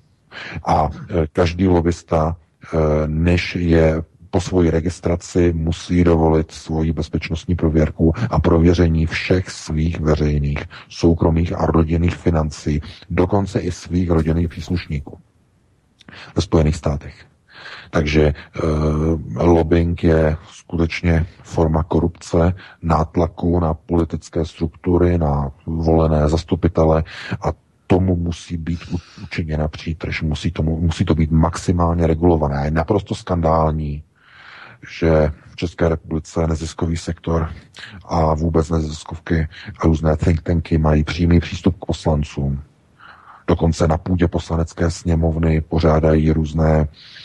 A každý lobbysta, než je po svoji registraci, musí dovolit svoji bezpečnostní prověrku a prověření všech svých veřejných, soukromých a rodinných financí, dokonce i svých rodinných příslušníků ve Spojených státech. Takže e, lobbying je skutečně forma korupce, nátlaku na politické struktury, na volené zastupitele a tomu musí být učiněna přítrž, musí, tomu, musí to být maximálně regulované. Je naprosto skandální, že v České republice neziskový sektor a vůbec neziskovky a různé think tanky mají přímý přístup k poslancům. Dokonce na půdě poslanecké sněmovny pořádají různé,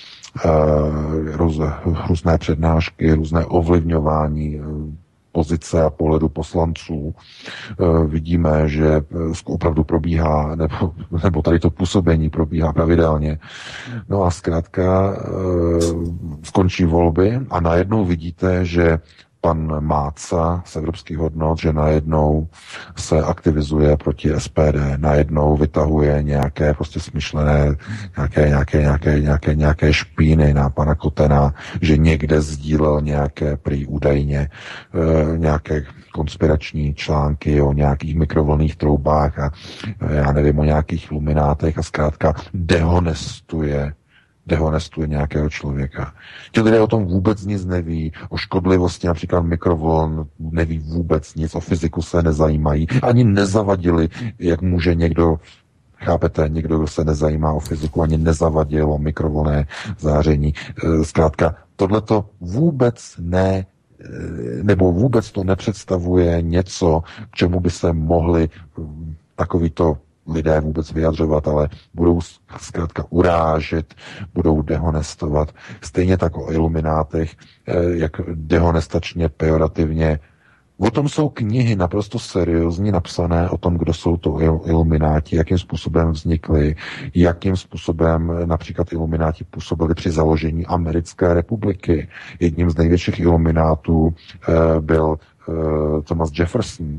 uh, růz, různé přednášky, různé ovlivňování pozice a pohledu poslanců. E, vidíme, že opravdu probíhá, nebo, nebo tady to působení probíhá pravidelně. No a zkrátka e, skončí volby a najednou vidíte, že pan Máca z evropských hodnot, že najednou se aktivizuje proti S P D, najednou vytahuje nějaké prostě smyšlené, nějaké, nějaké, nějaké, nějaké, nějaké špíny na pana Kotena, že někde sdílel nějaké prý údajně e, nějaké konspirační články o nějakých mikrovlnných troubách a e, já nevím, o nějakých luminátech a zkrátka dehonestuje dehonestuje nějakého člověka. Ti lidé o tom vůbec nic neví, o škodlivosti například mikrovln neví vůbec nic, o fyziku se nezajímají, ani nezavadili, jak může někdo, chápete, někdo, kdo se nezajímá o fyziku, ani nezavadil o mikrovlnné záření. Zkrátka, tohleto vůbec ne, nebo vůbec to nepředstavuje něco, k čemu by se mohli takovýto lidé vůbec vyjadřovat, ale budou zkrátka urážet, budou dehonestovat. Stejně tak o iluminátech, jak dehonestačně, pejorativně. O tom jsou knihy naprosto seriózně napsané o tom, kdo jsou to ilumináti, jakým způsobem vznikly, jakým způsobem například ilumináti působili při založení Americké republiky. Jedním z největších iluminátů eh, byl Thomas Jefferson,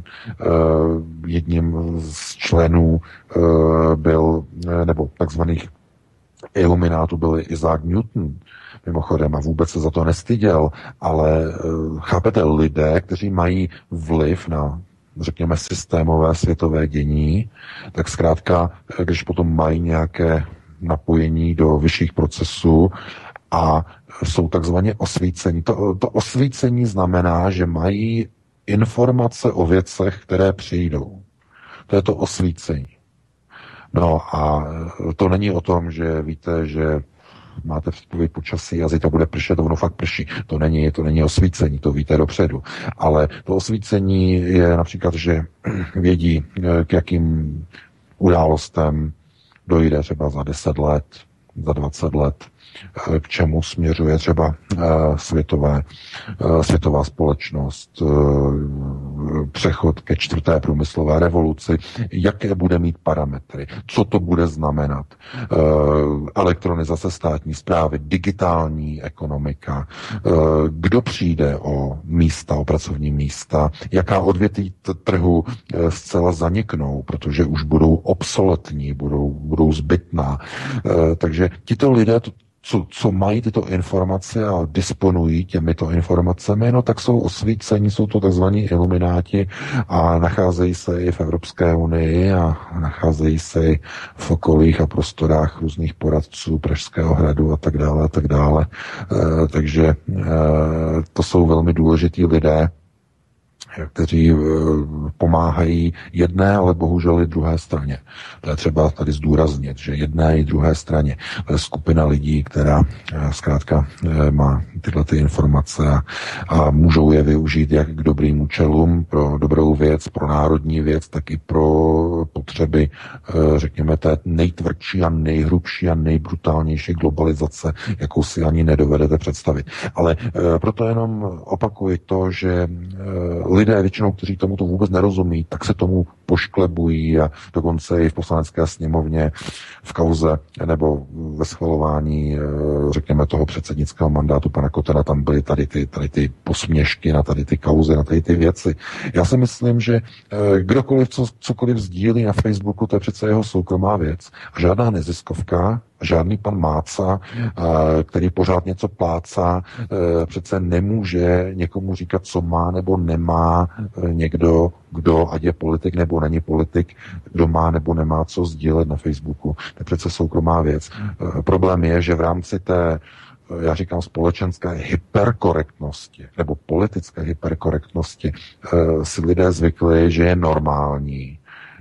jedním z členů byl, nebo takzvaných iluminátů byl Isaac Newton, mimochodem, a vůbec se za to nestyděl, ale chápete, lidé, kteří mají vliv na, řekněme, systémové světové dění, tak zkrátka, když potom mají nějaké napojení do vyšších procesů a jsou takzvaně osvícení. To, to osvícení znamená, že mají informace o věcech, které přijdou. To je to osvícení. No a to není o tom, že víte, že máte předpověď počasí a zítra bude pršet, ono fakt prší. To není, to není osvícení, to víte dopředu. Ale to osvícení je například, že vědí, k jakým událostem dojde třeba za deset let, za dvacet let, k čemu směřuje třeba světové, světová společnost, přechod ke čtvrté průmyslové revoluci, jaké bude mít parametry, co to bude znamenat, elektronizace státní správy, digitální ekonomika, kdo přijde o místa, o pracovní místa, jaká odvětví trhu zcela zaniknou, protože už budou obsoletní, budou, budou zbytná. Takže tito lidé to Co, co mají tyto informace a disponují těmito informacemi, no tak jsou osvícení, jsou to takzvaní ilumináti a nacházejí se i v Evropské unii a nacházejí se i v okolích a prostorách různých poradců Pražského hradu a tak dále a tak dále. E, takže e, to jsou velmi důležití lidé, kteří pomáhají jedné, ale bohužel i druhé straně. To je třeba tady zdůraznit, že jedné i druhé straně. To je skupina lidí, která zkrátka má tyhle ty informace a, a můžou je využít jak k dobrým účelům, pro dobrou věc, pro národní věc, tak i pro potřeby, řekněme, té nejtvrdší a nejhrubší a nejbrutálnější globalizace, jakou si ani nedovedete představit. Ale proto jenom opakuji to, že lidé většinou, kteří tomuto vůbec nerozumí, tak se tomu pošklebují a dokonce i v poslanecké sněmovně v kauze nebo ve schvalování, řekněme, toho předsednického mandátu pana Kotena, tam byly tady ty, tady ty posměšky na tady ty kauzy, na tady ty věci. Já si myslím, že kdokoliv co, cokoliv sdílí na Facebooku, to je přece jeho soukromá věc. A žádná neziskovka, žádný pan Máca, který pořád něco plácá, přece nemůže někomu říkat, co má nebo nemá někdo, kdo, ať je politik nebo není politik, kdo má nebo nemá co sdílet na Facebooku. To je přece soukromá věc. Problém je, že v rámci té, já říkám, společenské hyperkorektnosti nebo politické hyperkorektnosti si lidé zvykli, že je normální,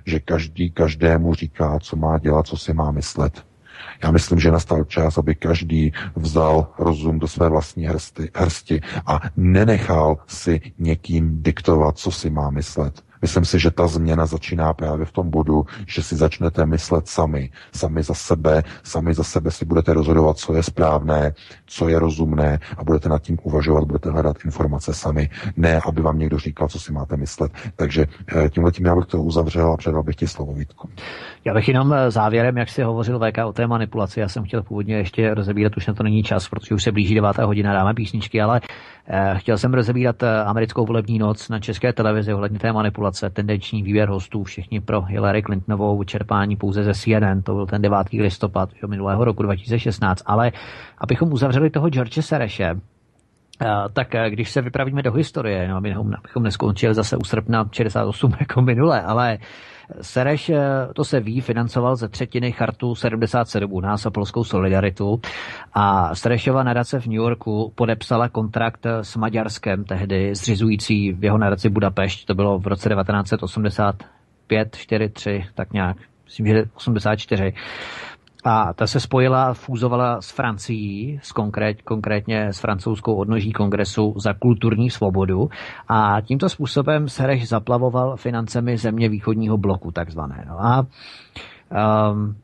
že každý každému říká, co má dělat, co si má myslet. Já myslím, že nastal čas, aby každý vzal rozum do své vlastní hrsti, hrsti a nenechal si někým diktovat, co si má myslet. Myslím si, že ta změna začíná právě v tom bodu, že si začnete myslet sami, sami za sebe, sami za sebe si budete rozhodovat, co je správné, co je rozumné a budete nad tím uvažovat, budete hledat informace sami, ne, aby vám někdo říkal, co si máte myslet. Takže tímhletím já bych to uzavřel a předal bych ti slovo, Vítku. Já bych jenom závěrem, jak si hovořil V K o té manipulaci, já jsem chtěl původně ještě rozebírat, už na to není čas, protože už se blíží devátá hodina, dáme písničky, ale chtěl jsem rozebírat americkou volební noc na České televizi ohledně té manipulace, tendenční výběr hostů, všichni pro Hillary Clintonovou, čerpání pouze ze C N N, to byl ten devátý listopad minulého roku dva tisíce šestnáct, ale abychom uzavřeli toho George Soreše, tak když se vypravíme do historie, no, abychom neskončili zase u srpna šedesát osm jako minule, ale Sereš, to se ví, financoval ze třetiny chartu sedmdesát sedm u nás a polskou solidaritu a Serešova nadace v New Yorku podepsala kontrakt s Maďarskem, tehdy zřizující v jeho nadaci Budapešť, to bylo v roce devatenáct set osmdesát pět, čtyři, tři, tak nějak, myslím, že osmdesát čtyři. A ta se spojila, fúzovala s Francií, s konkrét, konkrétně s francouzskou odnoží kongresu za kulturní svobodu a tímto způsobem Sereš zaplavoval financemi země východního bloku takzvané. No a um,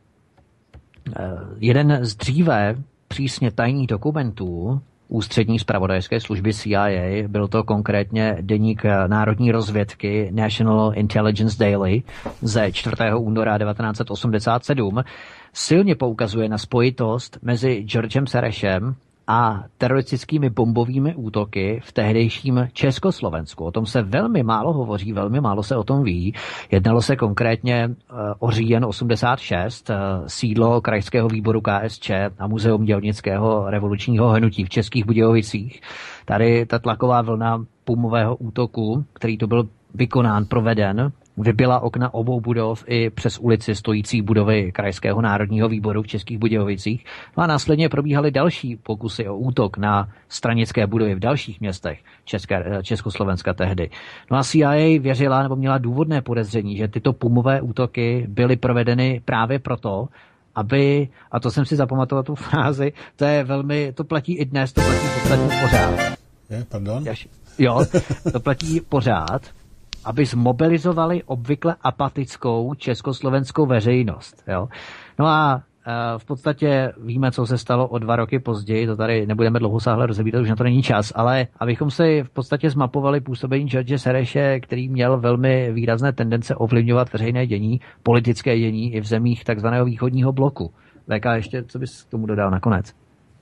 jeden z dříve přísně tajných dokumentů ústřední zpravodajské služby C I A, byl to konkrétně deník národní rozvědky National Intelligence Daily ze čtvrtého února devatenáct set osmdesát sedm, silně poukazuje na spojitost mezi Georgem Sorosem a teroristickými bombovými útoky v tehdejším Československu. O tom se velmi málo hovoří, velmi málo se o tom ví. Jednalo se konkrétně o říjen osmdesát šest, sídlo krajského výboru K S Č a Muzeum dělnického revolučního hnutí v Českých Budějovicích. Tady ta tlaková vlna pumového útoku, který to byl vykonán, proveden, vybila okna obou budov i přes ulici stojící budovy Krajského národního výboru v Českých Budějovicích. No a následně probíhaly další pokusy o útok na stranické budovy v dalších městech České, Československa tehdy. No a C I A věřila nebo měla důvodné podezření, že tyto pumové útoky byly provedeny právě proto, aby, a to jsem si zapamatoval tu frázi, to je velmi, to platí i dnes, to platí v podstatě pořád. Je, pardon? Jo, to platí pořád, aby zmobilizovali obvykle apatickou československou veřejnost. Jo? No a e, v podstatě víme, co se stalo o dva roky později, to tady nebudeme dlouhosáhle rozebírat, už na to není čas, ale abychom si v podstatě zmapovali působení George Soreše, který měl velmi výrazné tendence ovlivňovat veřejné dění, politické dění i v zemích takzvaného východního bloku. V K, ještě co bys k tomu dodal nakonec?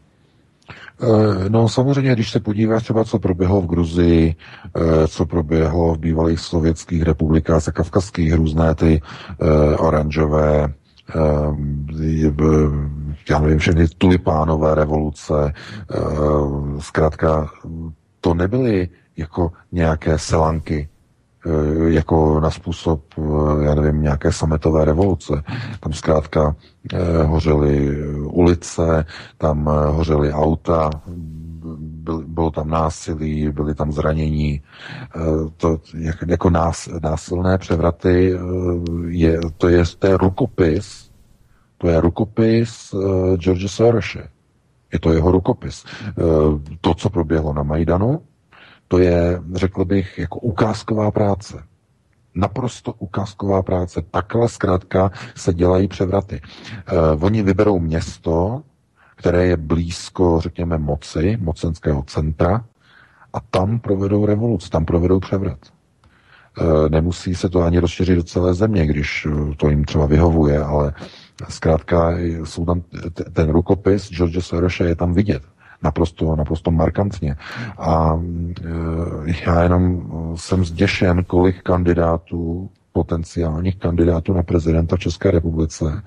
No samozřejmě, když se podíváš třeba, co proběhlo v Gruzii, co proběhlo v bývalých sovětských republikách a kavkazských, různé ty oranžové, já nevím, všechny tulipánové revoluce, zkrátka to nebyly jako nějaké selanky, jako na způsob, já nevím, nějaké sametové revoluce. Tam zkrátka eh, hořely ulice, tam eh, hořely auta, byl, bylo tam násilí, byly tam zranění. Eh, to jak, jako nás, násilné převraty, eh, je, to, je, to je rukopis, to je rukopis eh, George Sorose. Je to jeho rukopis. Eh, to, co proběhlo na Majdanu, to je, řekl bych, jako ukázková práce. Naprosto ukázková práce. Takhle zkrátka se dělají převraty. Eh, oni vyberou město, které je blízko, řekněme, moci, mocenského centra a tam provedou revoluci, tam provedou převrat. Eh, nemusí se to ani rozšířit do celé země, když to jim třeba vyhovuje, ale zkrátka jsou tam, ten rukopis George Sorose je tam vidět. Naprosto, naprosto markantně. A e, já jenom jsem zděšen, kolik kandidátů, potenciálních kandidátů na prezidenta v České republice,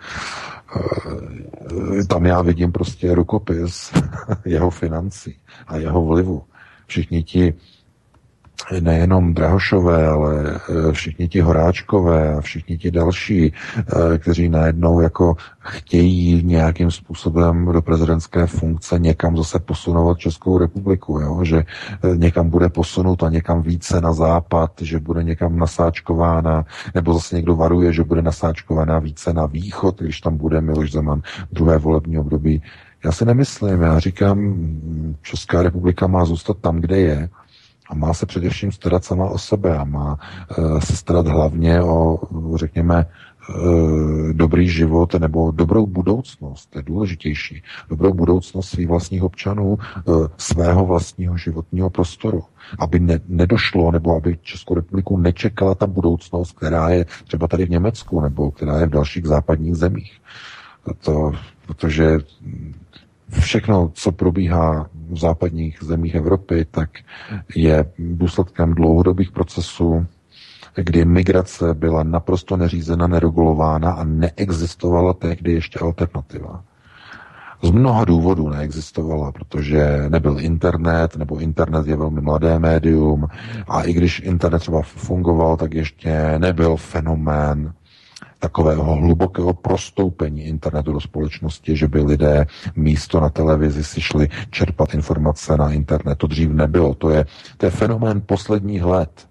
e, tam já vidím prostě rukopis jeho financí a jeho vlivu. Všichni ti nejenom Drahošové, ale všichni ti Horáčkové a všichni ti další, kteří najednou jako chtějí nějakým způsobem do prezidentské funkce někam zase posunovat Českou republiku, jo? Že někam bude posunut a někam více na západ, že bude někam nasáčkována, nebo zase někdo varuje, že bude nasáčkována více na východ, když tam bude Miloš Zeman druhé volební období. Já si nemyslím, já říkám, Česká republika má zůstat tam, kde je, a má se především starat sama o sebe a má uh, se starat hlavně o, řekněme, uh, dobrý život nebo dobrou budoucnost, to je důležitější, dobrou budoucnost svých vlastních občanů, uh, svého vlastního životního prostoru, aby ne, nedošlo nebo aby Českou republiku nečekala ta budoucnost, která je třeba tady v Německu nebo která je v dalších západních zemích. To, protože všechno, co probíhá v západních zemích Evropy, tak je důsledkem dlouhodobých procesů, kdy migrace byla naprosto neřízena, neregulována a neexistovala tehdy ještě alternativa. Z mnoha důvodů neexistovala, protože nebyl internet, nebo internet je velmi mladé médium a i když internet třeba fungoval, tak ještě nebyl fenomén takového hlubokého prostoupení internetu do společnosti, že by lidé místo na televizi si šli čerpat informace na internet. To dřív nebylo. To je, to je fenomén posledních let.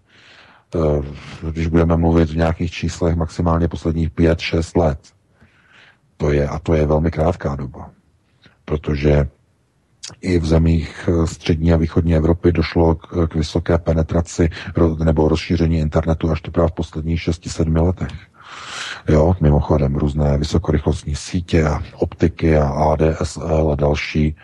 Když budeme mluvit v nějakých číslech, maximálně posledních pět, šest let. To je, a to je velmi krátká doba. Protože i v zemích střední a východní Evropy došlo k, k vysoké penetraci nebo rozšíření internetu až teprve v posledních šesti sedmi letech. Jo, mimochodem různé vysokorychlostní sítě a optiky a A D S L a další e,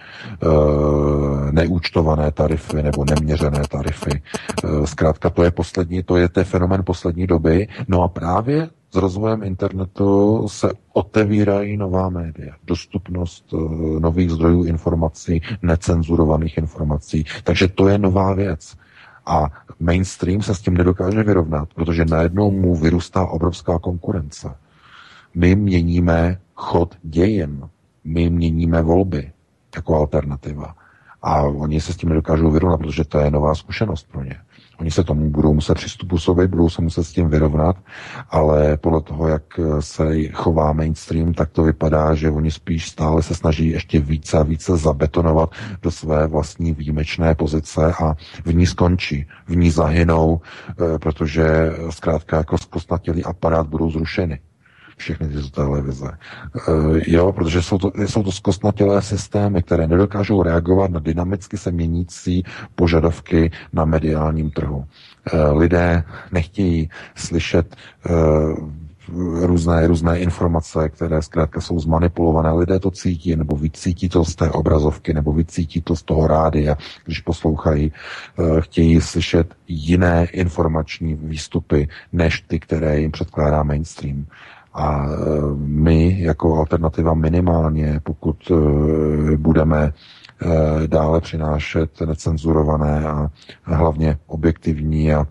neúčtované tarify nebo neměřené tarify. E, zkrátka to je poslední, to je ten fenomén poslední doby. No a právě s rozvojem internetu se otevírají nová média, dostupnost e, nových zdrojů informací, necenzurovaných informací. Takže to je nová věc. A mainstream se s tím nedokáže vyrovnat, protože najednou mu vyrůstá obrovská konkurence. My měníme chod dějin, my měníme volby jako alternativa. A oni se s tím nedokážou vyrovnat, protože to je nová zkušenost pro ně. Oni se tomu budou muset přizpůsobit, budou se muset s tím vyrovnat, ale podle toho, jak se chová mainstream, tak to vypadá, že oni spíš stále se snaží ještě více a více zabetonovat do své vlastní výjimečné pozice a v ní skončí, v ní zahynou, protože zkrátka jako zkostnatělý aparát budou zrušeny. Všechny tyto televize. Uh, jo, protože jsou to, jsou to zkostnatělé systémy, které nedokážou reagovat na dynamicky se měnící požadavky na mediálním trhu. Uh, lidé nechtějí slyšet uh, různé, různé informace, které zkrátka jsou zmanipulované. Lidé to cítí, nebo vycítí to z té obrazovky, nebo vycítí to z toho rádia, když poslouchají. Uh, chtějí slyšet jiné informační výstupy, než ty, které jim předkládá mainstream. A my jako alternativa minimálně, pokud budeme dále přinášet necenzurované a hlavně objektivní a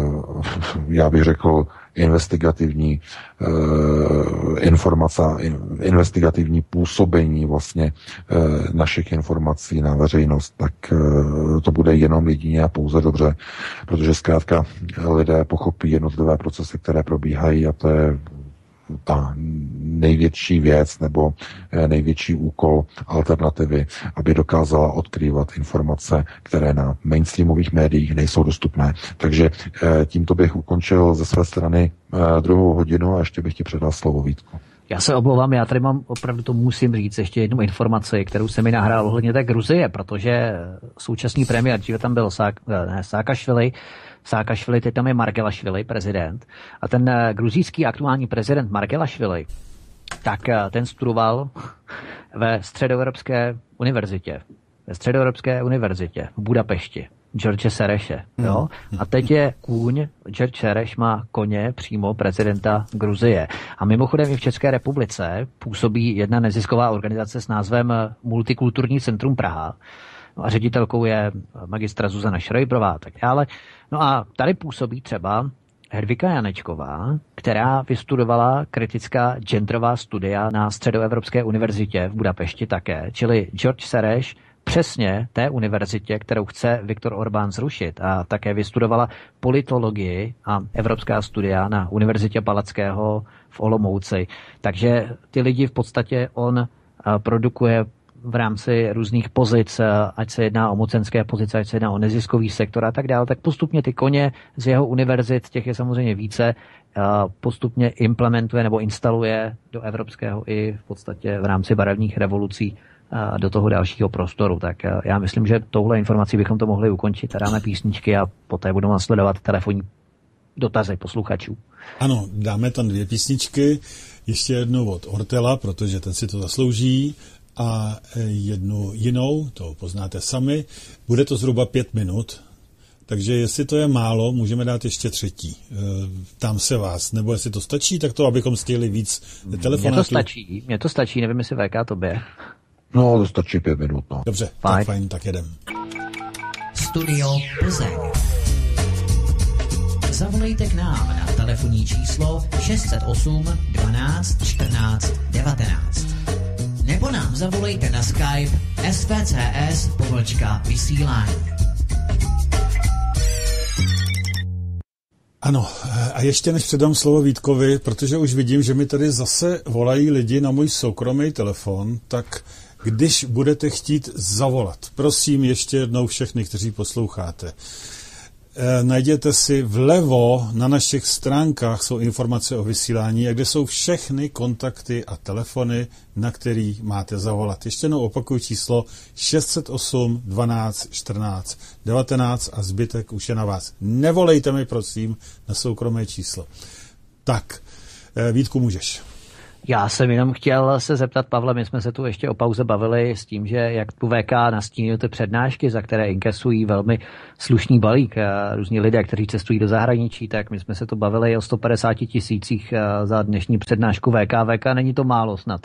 já bych řekl investigativní informace, investigativní působení vlastně našich informací na veřejnost, tak to bude jenom jedině a pouze dobře, protože zkrátka lidé pochopí jednotlivé procesy, které probíhají a to je ta největší věc nebo největší úkol alternativy, aby dokázala odkrývat informace, které na mainstreamových médiích nejsou dostupné. Takže tímto bych ukončil ze své strany druhou hodinu a ještě bych ti předal slovo, Vítku. Já se omlouvám, já tady mám opravdu, to musím říct, ještě jednu informaci, kterou se mi nahrál ohledně té Gruzie, protože současný premiér, dříve tam byl Sák, ne, Sákašvili, Sákašvili, teď tam je Margelašvili, prezident. A ten gruzijský aktuální prezident Margelašvili, tak ten studoval ve Středoevropské univerzitě. Ve Středoevropské univerzitě v Budapešti. George Sereše. Jo? A teď je kůň, George Sereš má koně přímo prezidenta Gruzie. A mimochodem i v České republice působí jedna nezisková organizace s názvem Multikulturní centrum Praha. No a ředitelkou je magistra Zuzana Šrojbrová a tak dále. No a tady působí třeba Hedvika Janečková, která vystudovala kritická genderová studia na Středoevropské univerzitě v Budapešti také, čili George Sereš přesně té univerzitě, kterou chce Viktor Orbán zrušit, a také vystudovala politologii a evropská studia na Univerzitě Palackého v Olomouci. Takže ty lidi v podstatě on produkuje v rámci různých pozic, ať se jedná o mocenské pozice, ať se jedná o neziskový sektor a tak dále, tak postupně ty koně z jeho univerzit, těch je samozřejmě více, postupně implementuje nebo instaluje do evropského i v podstatě v rámci barevných revolucí do toho dalšího prostoru. Tak já myslím, že touhle informací bychom to mohli ukončit a dáme písničky a poté budou následovat telefonní dotazy posluchačů. Ano, dáme tam dvě písničky, ještě jednu od Ortela, protože ten si to zaslouží, a jednu jinou, to poznáte sami. Bude to zhruba pět minut, takže jestli to je málo, můžeme dát ještě třetí. Tam se vás, nebo jestli to stačí, tak to, abychom stihli víc telefonátů. Mně to stačí, mně to stačí, nevím, jestli V K tobě. No, to stačí pět minut, no. Dobře, fajn. Tak fajn, tak jedem. Studio Plzeň. Zavolejte k nám na telefonní číslo šest set osm dvanáct čtrnáct devatenáct. Nebo nám zavolejte na Skype S V C S pomlčka vysílání. Ano, a ještě než předám slovo Vítkovi, protože už vidím, že mi tady zase volají lidi na můj soukromý telefon, tak když budete chtít zavolat, prosím ještě jednou všechny, kteří posloucháte, najděte si vlevo na našich stránkách, jsou informace o vysílání, kde jsou všechny kontakty a telefony, na který máte zavolat. Ještě jednou opakuju číslo šest set osm dvanáct čtrnáct devatenáct a zbytek už je na vás. Nevolejte mi, prosím, na soukromé číslo. Tak, Vítku, můžeš. Já jsem jenom chtěl se zeptat, Pavle, my jsme se tu ještě o pauze bavili s tím, že jak tu V K nastínil ty přednášky, za které inkesují velmi slušný balík a různí lidé, kteří cestují do zahraničí, tak my jsme se tu bavili o sto padesáti tisících za dnešní přednášku V K. V K není to málo snad.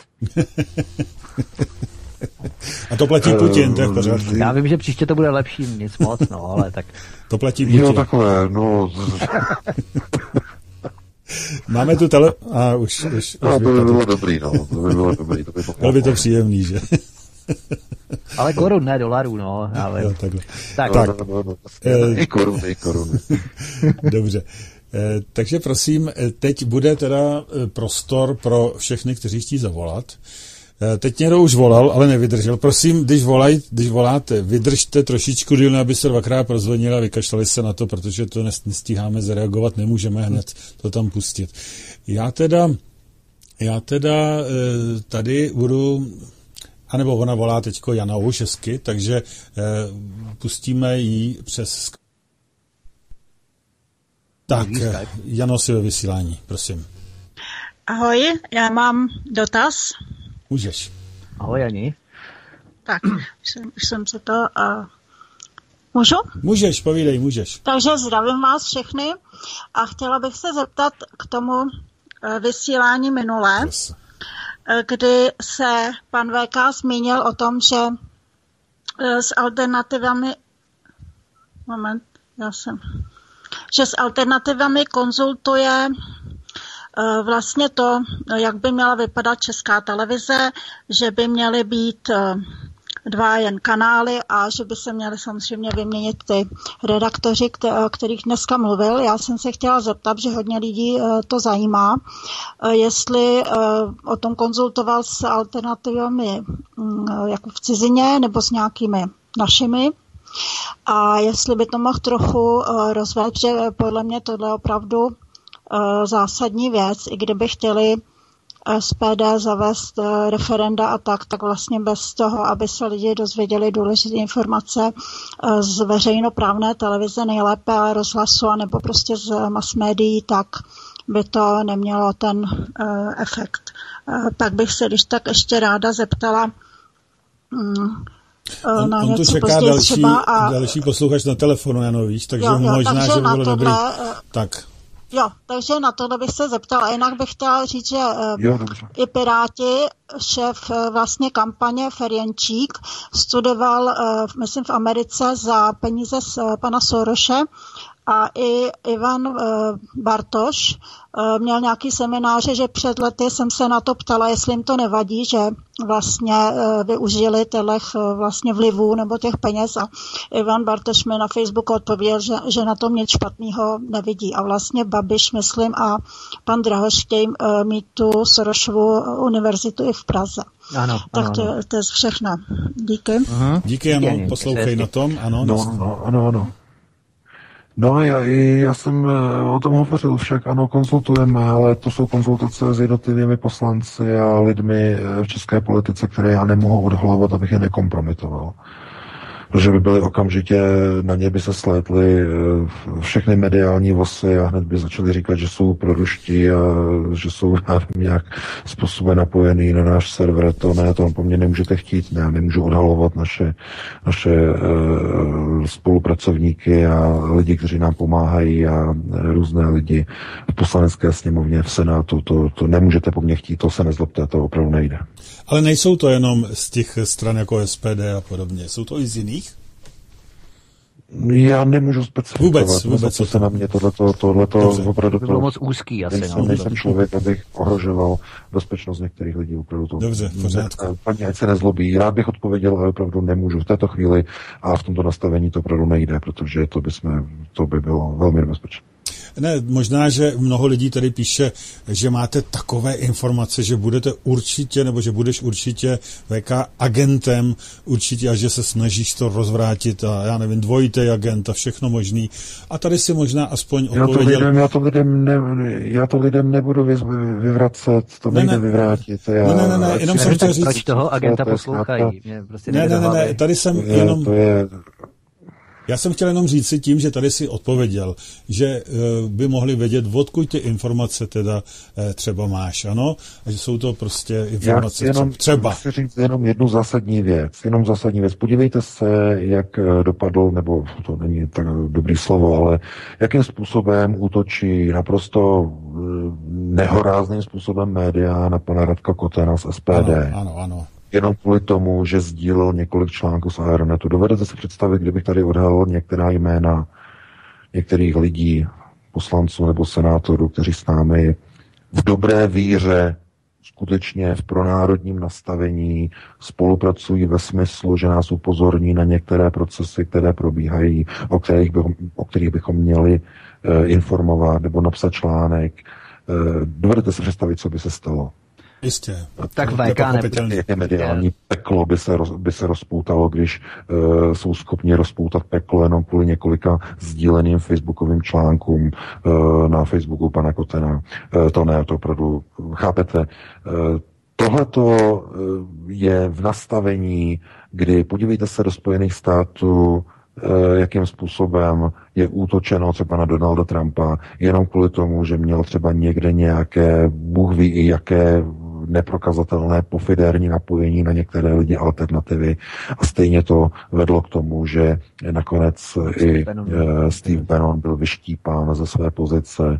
A to platí Putin, to je v pořádku. Já vím, že příště to bude lepší, nic moc, no, ale tak... To platí Putin. Jo, takové, no... Máme tu tele... A už, už, no, už to by bylo dobrý, no. To by bylo dobrý, to by to bylo by to příjemný, že? Ale korun, ne dolarů, no. Ale... Jo, takhle. Tak. tak. No, no, no, no. E... I koruny, i koruny. Dobře. E, takže prosím, teď bude teda prostor pro všechny, kteří chtějí zavolat. E, teď někdo už volal, ale nevydržel. Prosím, když, volaj, když voláte, vydržte trošičku díl, aby se dvakrát prozvonili a vykašlali se na to, protože to nestíháme zareagovat, nemůžeme hned to tam pustit. Já teda, já teda e, tady budu... A nebo ona volá teďko Jana Oušesky, takže e, pustíme ji přes... Tak, Jano, si ve vysílání, prosím. Ahoj, já mám dotaz. Můžeš. Ahoj, Jani. Tak, už jsem, už jsem se to... Uh... Můžu? Můžeš, povídej, můžeš. Takže zdravím vás všechny a chtěla bych se zeptat k tomu uh, vysílání minulé, yes. kdy se pan V K zmínil o tom, že uh, s alternativami... Moment, já jsem... že s alternativami konzultuje vlastně to, jak by měla vypadat Česká televize, že by měly být dva jen kanály a že by se měly samozřejmě vyměnit ty redaktoři, o kterých dneska mluvil. Já jsem se chtěla zeptat, že hodně lidí to zajímá, jestli o tom konzultoval s alternativami jako v cizině nebo s nějakými našimi. A jestli by to mohl trochu rozvést, že podle mě tohle je opravdu zásadní věc, i kdyby chtěli S P D zavést referenda a tak, tak vlastně bez toho, aby se lidi dozvěděli důležité informace z veřejnoprávné televize, nejlépe rozhlasu, anebo prostě z mass médií, tak by to nemělo ten uh, efekt. Uh, tak bych se když tak ještě ráda zeptala um, On, on tu čeká další, a... další posluchač na telefonu, Jano, víš, takže jo, jo, možná, takže že by bylo dobrý. Tak. Jo, takže na tohle bych se zeptala. Jinak bych chtěla říct, že jo, i Piráti, šéf vlastně kampaně Ferjenčík, studoval, myslím, v Americe za peníze z pana Sorose A i Ivan Bartoš měl nějaký semináře, že před lety jsem se na to ptala, jestli jim to nevadí, že vlastně využili těch vlastně vlivů nebo těch peněz a Ivan Bartoš mi na Facebooku odpověděl, že, že na tom nic špatného nevidí. A vlastně Babiš, myslím, a pan Drahoš chtějí mít tu Sorošovu univerzitu i v Praze. Ano, tak ano, to, ano. to je všechno. Díky. Uh-huh. Díky, ano, poslouchej na tom. Ano, no, no, ano, ano. No, já, já jsem o tom hovořil, však ano, konzultujeme, ale to jsou konzultace s jednotlivými poslanci a lidmi v české politice, které já nemohu odhalovat, abych je nekompromitoval. Protože by byly okamžitě, na ně by se slétly všechny mediální vosy a hned by začali říkat, že jsou proruští a že jsou nějak způsobem napojený na náš server. To ne, to po mně nemůžete chtít. Ne, nemůžu odhalovat naše, naše uh, spolupracovníky a lidi, kteří nám pomáhají a různé lidi v poslanecké sněmovně, v Senátu. To, to nemůžete po mně chtít, to se nezlobte, to opravdu nejde. Ale nejsou to jenom z těch stran jako S P D a podobně, jsou to i z jiných? Já nemůžu specifikovat. Vůbec, vůbec. Co se na mě tohleto, tohleto opravdu... To bylo moc úzký asi. Nejsem, No, nejsem člověk, abych ohrožoval bezpečnost některých lidí. Opravdu to... Dobře, v pořádku. Paní, ať se nezlobí. Rád bych odpověděl, ale opravdu nemůžu v této chvíli a v tomto nastavení to opravdu nejde, protože to by, jsme, to by bylo velmi nebezpečné. Ne, možná, že mnoho lidí tady píše, že máte takové informace, že budete určitě, nebo že budeš určitě V K agentem, určitě, a že se snažíš to rozvrátit a já nevím, dvojitý agent a všechno možný. A tady si možná aspoň odpověděl... Já to lidem, já to lidem, ne, já to lidem nebudu vyvracet, to ne, nejde ne, vyvrátit. Já, ne, ne, ne, jenom jsem chtěl říct... Proč toho agenta poslouchají? Prostě ne, ne, ne, ne, tady jsem je, jenom... To je... Já jsem chtěl jenom říct si tím, že tady si odpověděl, že uh, by mohli vědět, odkud ty informace teda uh, třeba máš, ano? A že jsou to prostě informace Já jenom, třeba. Chci říct jenom jednu zásadní věc. Jenom zásadní věc. Podívejte se, jak dopadl, nebo to není tak dobrý slovo, ale jakým způsobem útočí naprosto nehorázným způsobem média na pana Radka Kotena z S P D. Ano, ano, ano. Jenom kvůli tomu, že sdílel několik článků z Aeronetu. Dovedete si představit, kdybych tady odhalil některá jména některých lidí, poslanců nebo senátorů, kteří s námi v dobré víře, skutečně v pronárodním nastavení spolupracují ve smyslu, že nás upozorní na některé procesy, které probíhají, o kterých bychom, o kterých bychom měli eh, informovat nebo napsat článek. Eh, dovedete si představit, co by se stalo. Jistě. Tak V K nebude. Jaké mediální peklo by se, roz, by se rozpoutalo, když uh, jsou schopni rozpoutat peklo jenom kvůli několika sdíleným facebookovým článkům uh, na Facebooku pana Kotena. Uh, to ne, to opravdu, chápete. Uh, tohleto uh, je v nastavení, kdy podívejte se do Spojených států, jakým způsobem je útočeno třeba na Donalda Trumpa, jenom kvůli tomu, že měl třeba někde nějaké, Bůh ví i jaké neprokazatelné pofidérní napojení na některé lidi, alternativy, a stejně to vedlo k tomu, že nakonec i Steve Bannon byl vyštípán ze své pozice.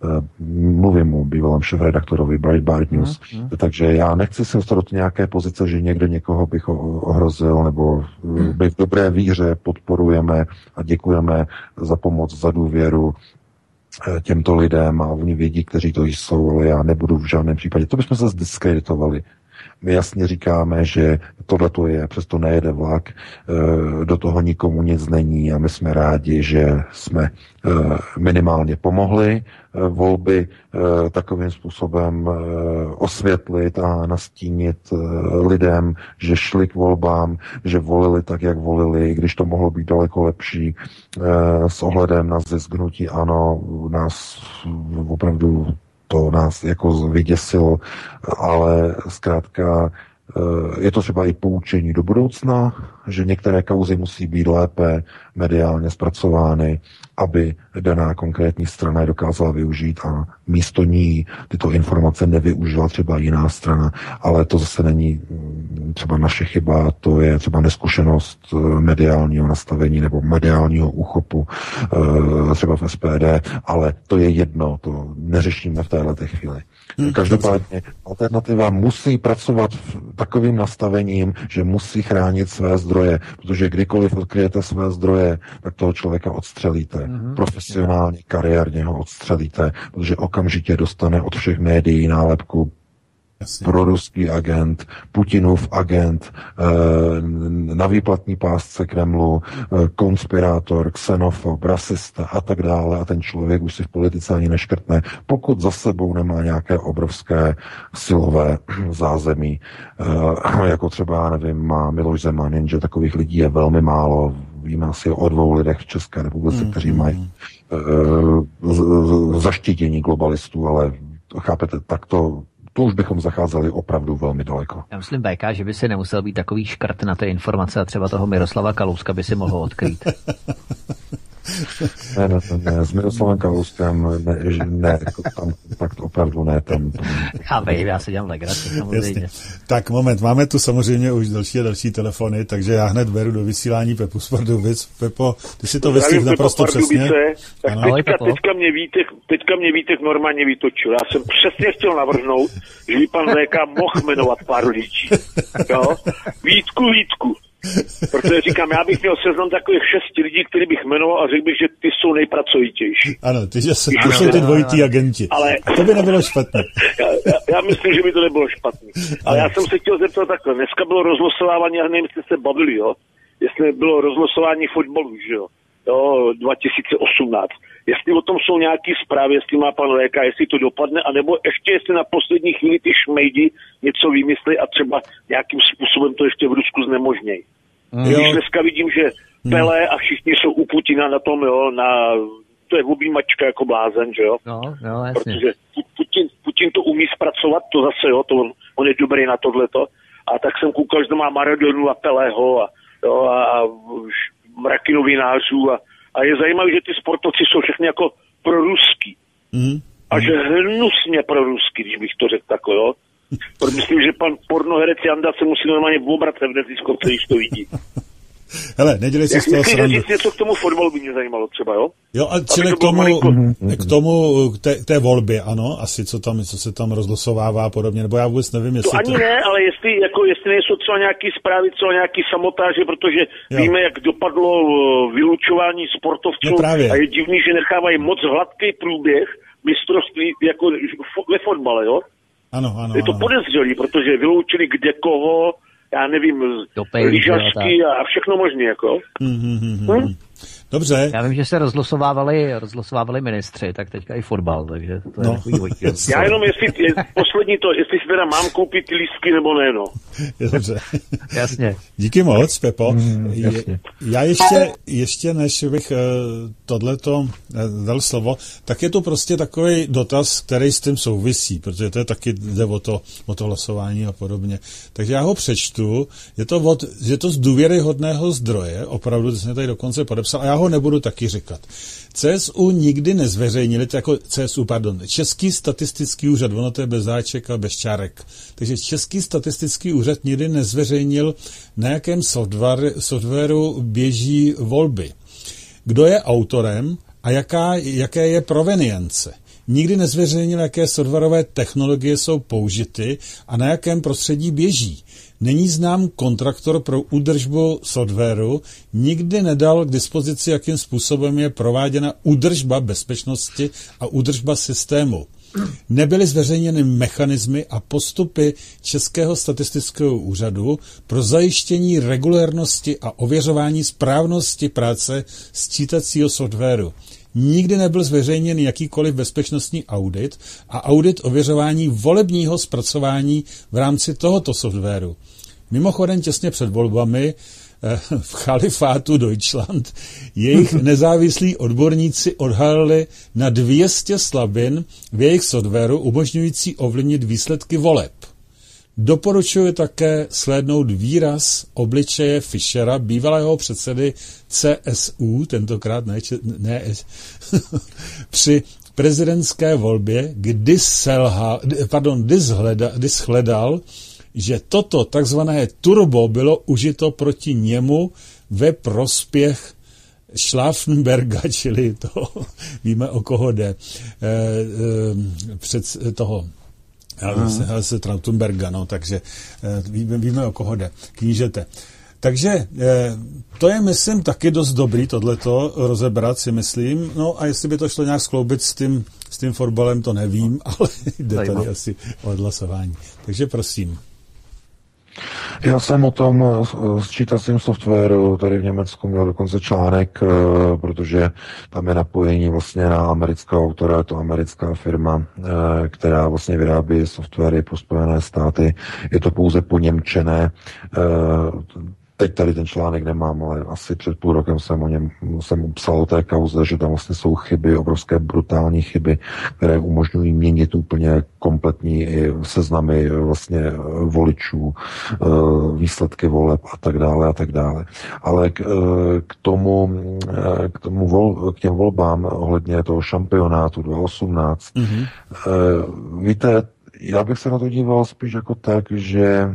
Mluvím mu, bývalém šéfredaktorovi Breitbart News. Mm, mm. Takže já nechci se dostat do nějaké pozice, že někde někoho bych ohrozil, nebo mm. by v dobré víře podporujeme a děkujeme za pomoc, za důvěru těmto lidem a oni vědí, kteří to jsou, ale já nebudu v žádném případě. To bychom se zdiskreditovali. My jasně říkáme, že tohle to je, přesto nejede vlak, do toho nikomu nic není a my jsme rádi, že jsme minimálně pomohli volby takovým způsobem osvětlit a nastínit lidem, že šli k volbám, že volili tak, jak volili, když to mohlo být daleko lepší s ohledem na zisk hnutí ANO, nás opravdu to nás jako vyděsilo, ale zkrátka je to třeba i poučení do budoucna, že některé kauzy musí být lépe mediálně zpracovány, aby daná konkrétní strana je dokázala využít a místo ní tyto informace nevyužila třeba jiná strana, ale to zase není třeba naše chyba, to je třeba neskušenost mediálního nastavení nebo mediálního úchopu třeba v S P D, ale to je jedno, to neřešíme v této chvíli. Každopádně alternativa musí pracovat takovým nastavením, že musí chránit své zdroje, protože kdykoliv odkryjete své zdroje jde, tak toho člověka odstřelíte. Mm-hmm. Profesionálně, kariérně ho odstřelíte, protože okamžitě dostane od všech médií nálepku proruský agent, Putinův agent, na výplatní pásce Kremlu, konspirátor, xenofob, rasista a tak dále. A ten člověk už si v politice ani neškrtne, pokud za sebou nemá nějaké obrovské silové zázemí, jako třeba, nevím, má Miloš Zeman, jenže takových lidí je velmi málo. Víme asi o dvou lidech v České republice, mm, kteří mají zaštítění globalistů, ale chápete, tak to To už bychom zacházeli opravdu velmi daleko. Já myslím, B K, že by si nemusel být takový škrt na té informace a třeba toho Miroslava Kalouska by si mohl odkrýt. Ne, ne, ne, s Miroslavem Kalouskem ne, ne tam, tak to opravdu ne. Tam, tam. Já vím, já se dělám legraci, samozřejmě. Tak moment, máme tu samozřejmě už další a další telefony, takže já hned beru do vysílání Pepu z Pardubic. Pepo, ty si to vystihl naprosto přesně. Tak ano, teďka, teďka, mě Vítek, teďka mě Vítek normálně vytočil. Já jsem přesně chtěl navrhnout, že by pan V K mohl jmenovat pár lidí. Jo? Vítku, Vítku. Protože říkám, já bych měl seznam takových šesti lidí, který bych jmenoval a řekl bych, že ty jsou nejpracovitější. Ano, ty, že jsou, ty jsou ty dvojitý agenti. Ale to by nebylo špatné. já, já, já myslím, že by to nebylo špatné. Ale já jsem se chtěl zeptat takhle. Dneska bylo rozlosování, já nevím, jestli se bavili, jo. Jestli bylo rozlosování fotbalu, že jo. Jo, dva tisíce osmnáct. Jestli o tom jsou nějaký zprávy, jestli má pan V K, jestli to dopadne, anebo ještě jestli na poslední chvíli ty šmejdi něco vymyslí a třeba nějakým způsobem to ještě v Rusku znemožnějí. Mm. Když dneska vidím, že Pelé a všichni jsou u Putina na tom, jo, na, to je objímačka jako blázen, že jo? No, no, jasně. Protože Putin, Putin to umí zpracovat, to zase, jo, to on, on je dobrý na tohleto. A tak jsem koukal, že to má Maradonu a Pelého a, jo, a, a mraky novinářů a A je zajímavé, že ty sportovci jsou všechny jako proruský. Mm. A že hnusně proruský, když bych to řekl takhle, jo. Myslím, že pan pornoherec Janda se musí normálně obrat v neziskovce, když to vidí. Hele, nedělej si z toho srandu. Říct něco k tomu fotbalu by mě zajímalo třeba, jo? Jo, a čili k tomu, k tomu, k té, k té volbě, ano, asi co tam, co se tam rozlosovává a podobně, nebo já vůbec nevím, jestli to... ani to... ne, ale jestli, jako, jestli nejsou třeba nějaký zprávy, třeba nějaký samotáže, protože jo. Víme, jak dopadlo vylučování sportovců no a je divný, že nechávají moc hladký průběh mistrovství jako ve fotbale, jo? Ano, ano, je to ano. podezřelý, protože vyloučili kde koho, já nevím, lyžařky a všechno možné, jako. Mm-hmm. Hm? Dobře. Já vím, že se rozlosovávali, rozlosovávali ministři, tak teďka i fotbal, takže to je no. takový Já jenom, jestli, je, poslední to, jestli si teda mám koupit ty lístky, nebo ne, no. Dobře. Jasně. Díky moc, Pepo. Mm, je, já ještě, ještě než bych uh, tohleto uh, dal slovo, tak je to prostě takový dotaz, který s tím souvisí, protože to je taky jde o to, o to hlasování a podobně. Takže já ho přečtu, je to, od, je to z důvěryhodného zdroje, opravdu, ty jsi mě tady dokonce podepsal, a já ho nebudu taky říkat. C S U nikdy nezveřejnili, to jako C S U, pardon, Český statistický úřad, ono to je bez záček a bez čárek. Takže Český statistický úřad nikdy nezveřejnil, na jakém software, softwaru běží volby. Kdo je autorem a jaká, jaké je provenience. Nikdy nezveřejnil, jaké softwarové technologie jsou použity a na jakém prostředí běží. Není znám kontraktor pro údržbu softwaru, nikdy nedal k dispozici, jakým způsobem je prováděna údržba bezpečnosti a údržba systému. Nebyly zveřejněny mechanismy a postupy Českého statistického úřadu pro zajištění regulérnosti a ověřování správnosti práce sčítacího softwaru. Nikdy nebyl zveřejněn jakýkoliv bezpečnostní audit a audit ověřování volebního zpracování v rámci tohoto softwaru. Mimochodem těsně před volbami v chalifátu Deutschland jejich nezávislí odborníci odhalili na dvě stě slabin v jejich softwaru umožňující ovlivnit výsledky voleb. Doporučuji také slédnout výraz obličeje Fischera, bývalého předsedy C S U, tentokrát ne, ne při prezidentské volbě, kdy, selha, pardon, kdy, zhleda, kdy shledal, že toto takzvané turbo bylo užito proti němu ve prospěch Schlaffenberga, čili to víme, o koho jde, e, e, před toho se Trautenberga, no, takže víme, víme, o koho jde. Knížete. Takže to je, myslím, taky dost dobrý tohleto rozebrat, si myslím. No a jestli by to šlo nějak skloubit s tím, s tím fotbalem, to nevím, ale jde tady asi o odhlasování. Takže prosím. Já jsem o tom s čítacím softwaru tady v Německu měl dokonce článek, protože tam je napojení vlastně na amerického autora, je to americká firma, která vlastně vyrábí softwary pro Spojené státy. Je to pouze poněmčené. Teď tady ten článek nemám, ale asi před půl rokem jsem o něm jsem psal o té kauze, že tam vlastně jsou chyby, obrovské brutální chyby, které umožňují měnit úplně kompletní seznamy vlastně voličů, výsledky voleb a tak dále a tak dále. Ale k, k tomu, k tomu vol, k těm volbám ohledně toho šampionátu dva tisíce osmnáct, mm-hmm. víte, já bych se na to díval spíš jako tak, že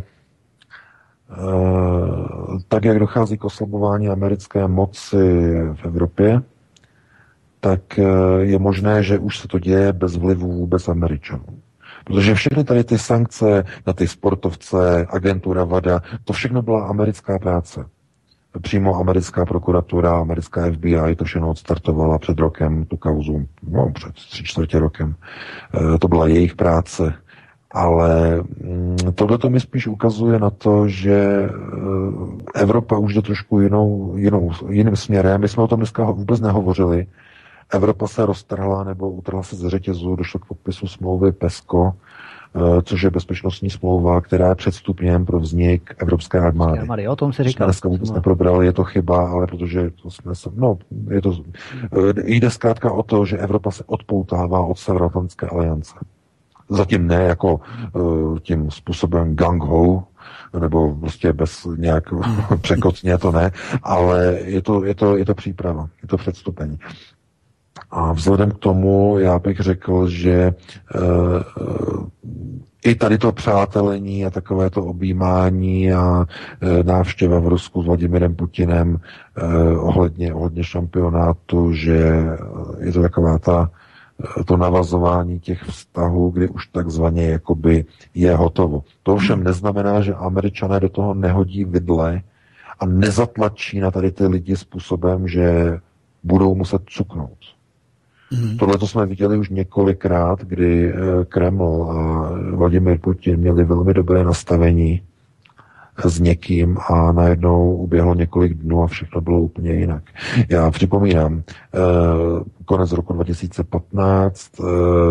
tak, jak dochází k oslabování americké moci v Evropě, tak je možné, že už se to děje bez vlivu vůbec Američanů. Protože všechny tady ty sankce na ty sportovce, agentura VADA, to všechno byla americká práce. Přímo americká prokuratura, americká F B I to všechno odstartovala před rokem, tu kauzu, no před tři čtvrtě rokem. To byla jejich práce. Ale tohle to mi spíš ukazuje na to, že Evropa už jde trošku jinou, jinou, jiným směrem. My jsme o tom dneska vůbec nehovořili. Evropa se roztrhla nebo utrhla se z řetězu, došlo k podpisu smlouvy PESCO, což je bezpečnostní smlouva, která je předstupněm pro vznik Evropské armády. armády. O tom se říkal. Dneska vůbec neprobrali, je to chyba, ale protože to jsme se, no, je to, jde zkrátka o to, že Evropa se odpoutává od Severoatlantické aliance. Zatím ne jako uh, tím způsobem gang-ho, nebo prostě bez nějak překotně, to ne, ale je to, je to, je to příprava, je to předstupeň. A vzhledem k tomu já bych řekl, že uh, i tady to přátelení a takové to objímání a uh, návštěva v Rusku s Vladimirem Putinem uh, ohledně, ohledně šampionátu, že je to taková ta to navazování těch vztahů, kdy už takzvaně jakoby je hotovo. To ovšem neznamená, že Američané do toho nehodí vidle a nezatlačí na tady ty lidi způsobem, že budou muset cuknout. Mm. Tohle to jsme viděli už několikrát, kdy Kreml a Vladimir Putin měli velmi dobré nastavení s někým a najednou uběhlo několik dnů a všechno bylo úplně jinak. Já připomínám, eh, konec roku dva tisíce patnáct, eh,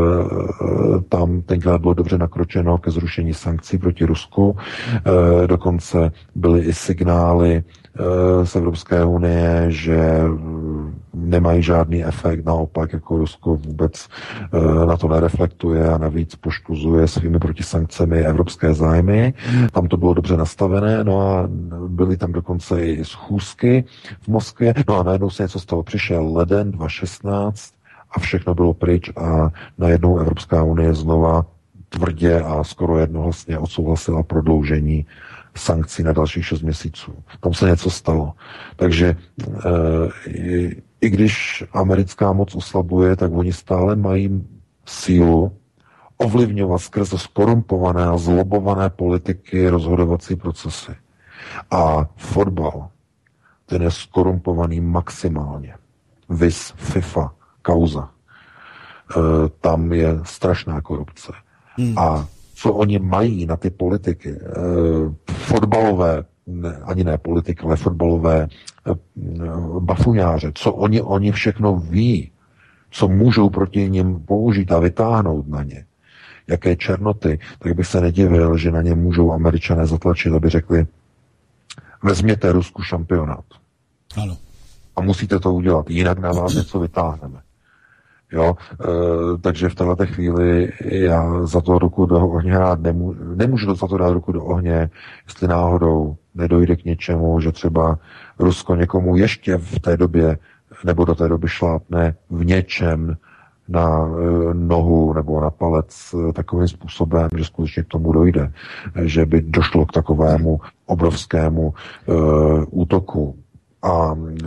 tam tenkrát bylo dobře nakročeno ke zrušení sankcí proti Rusku, eh, dokonce byly i signály eh, z Evropské unie, že nemají žádný efekt, naopak jako Rusko vůbec eh, na to nereflektuje a navíc poškozuje svými protisankcemi evropské zájmy. Tam to bylo dobře nastavené, no a byly tam dokonce i schůzky v Moskvě, no a najednou se něco stalo. Přišel leden dva tisíce šestnáct a všechno bylo pryč a najednou Evropská unie znova tvrdě a skoro jednohlasně odsouhlasila prodloužení sankcí na dalších šest měsíců. Tam se něco stalo. Takže e, i když americká moc oslabuje, tak oni stále mají sílu ovlivňovat skrze skorumpované a zlobované politiky rozhodovací procesy. A fotbal, ten je skorumpovaný maximálně. Vis FIFA, kauza. E, tam je strašná korupce. Hmm. A co oni mají na ty politiky, e, fotbalové, ne, ani ne politiky, ale fotbalové e, bafuňáře, co oni, oni všechno ví, co můžou proti nim použít a vytáhnout na ně, jaké černoty, tak bych se nedivil, že na ně můžou Američané zatlačit, aby řekli, vezměte Rusku šampionát. Ano. A musíte to udělat, jinak na vás něco vytáhneme. Jo, e, takže v této chvíli já za to ruku do ohně rád nemůžu, nemůžu za to dát ruku do ohně, jestli náhodou nedojde k něčemu, že třeba Rusko někomu ještě v té době nebo do té doby šlápne v něčem na e, nohu nebo na palec e, takovým způsobem, že skutečně k tomu dojde, že by došlo k takovému obrovskému e, útoku. A e,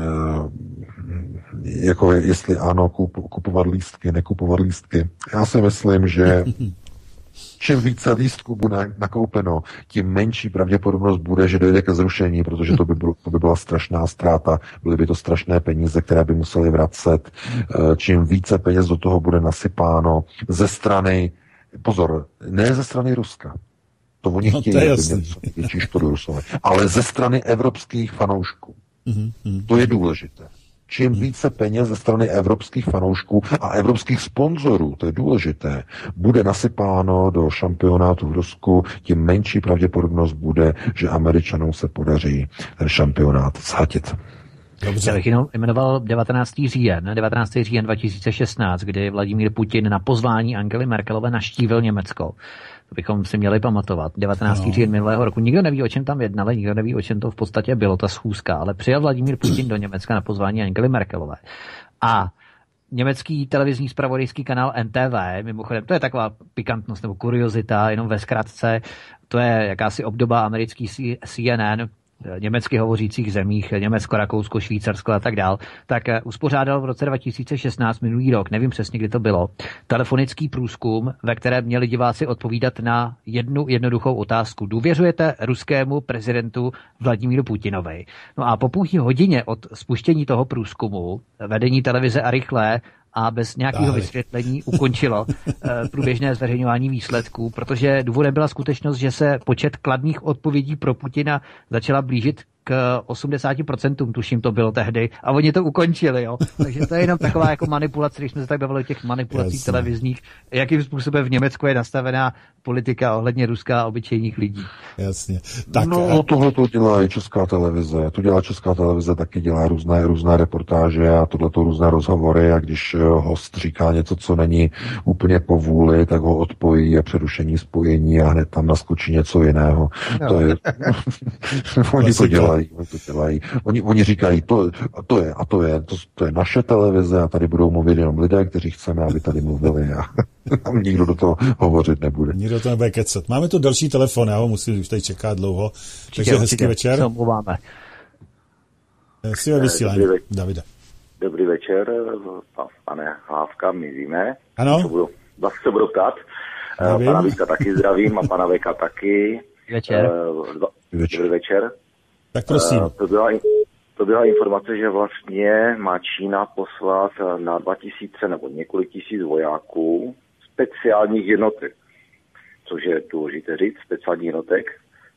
jako jestli ano, kup, kupovat lístky, nekupovat lístky. Já si myslím, že Čím více lístků bude nakoupeno, tím menší pravděpodobnost bude, že dojde ke zrušení, protože to by, bylo, to by byla strašná ztráta, byly by to strašné peníze, které by museli vracet. Čím více peněz do toho bude nasypáno ze strany, pozor, ne ze strany Ruska, to oni no, chtějí, aby měli větší škodu Rusové, ale ze strany evropských fanoušků. Mm-hmm. To je důležité. Čím více peněz ze strany evropských fanoušků a evropských sponzorů, to je důležité, bude nasypáno do šampionátu v Rusku, tím menší pravděpodobnost bude, že Američanům se podaří ten šampionát zhatit. Dobře. Já bych jenom jmenoval devatenáctého října, devatenáctého října dva tisíce šestnáct, kdy Vladimír Putin na pozvání Angely Merkelové navštívil Německo. To bychom si měli pamatovat. devatenáctého října minulého roku. Nikdo neví, o čem tam jednali, nikdo neví, o čem to v podstatě bylo, ta schůzka, ale přijel Vladimír Putin do Německa na pozvání Angely Merkelové. A německý televizní zpravodajský kanál N T V, mimochodem, to je taková pikantnost nebo kuriozita, jenom ve zkratce, to je jakási obdoba americký C N N, německy hovořících zemích, Německo, Rakousko, Švýcarsko a tak dál, tak uspořádal v roce dva tisíce šestnáct, minulý rok, nevím přesně, kdy to bylo, telefonický průzkum, ve kterém měli diváci odpovídat na jednu jednoduchou otázku. Důvěřujete ruskému prezidentu Vladimíru Putinovi? No a po půl hodině od spuštění toho průzkumu vedení televize a rychlé a bez nějakého Dále. vysvětlení ukončilo uh, průběžné zveřejňování výsledků, protože důvodem byla skutečnost, že se počet kladných odpovědí pro Putina začala blížit k osmdesáti procentům, tuším to bylo tehdy, a oni to ukončili, jo. Takže to je jenom taková jako manipulace, když jsme se tak bavili o těch manipulacích Jasně. televizních, jakým způsobem v Německu je nastavená politika ohledně Ruska a obyčejných lidí. Jasně. Tak, no, tohle to dělá i Česká televize. To dělá Česká televize, taky dělá různé, různé reportáže a tohle to různé rozhovory a když host říká něco, co není úplně po vůli, tak ho odpojí a přerušení spojení a hned tam naskočí něco jiného. No. To je... Oni to dělají. Oni to dělají. Oni, oni říkají, to, to je, a to je, to, to je naše televize a tady budou mluvit jenom lidé, kteří chceme, aby tady mluvili a tam nikdo do toho hovořit nebude. Nikdo to nebude kecat. Máme tu další telefon, já ho musím už tady čekat dlouho. Určitě, takže hezký určitě. Večer. Co mluváme? Jsi ve vysílání, Dobrý, Davide. Dobrý večer, pane Hlávka, my víme. Ano. Budu, vlastně se budu ptát. Nevím. Pana Vítka taky zdravím a pana Veka taky. Večer. Dva, večer. Dobrý večer. Tak prosím. To byla, to byla informace, že vlastně má Čína poslat na dva tisíce nebo několik tisíc vojáků speciálních jednotek, což je důležité říct, speciální jednotek.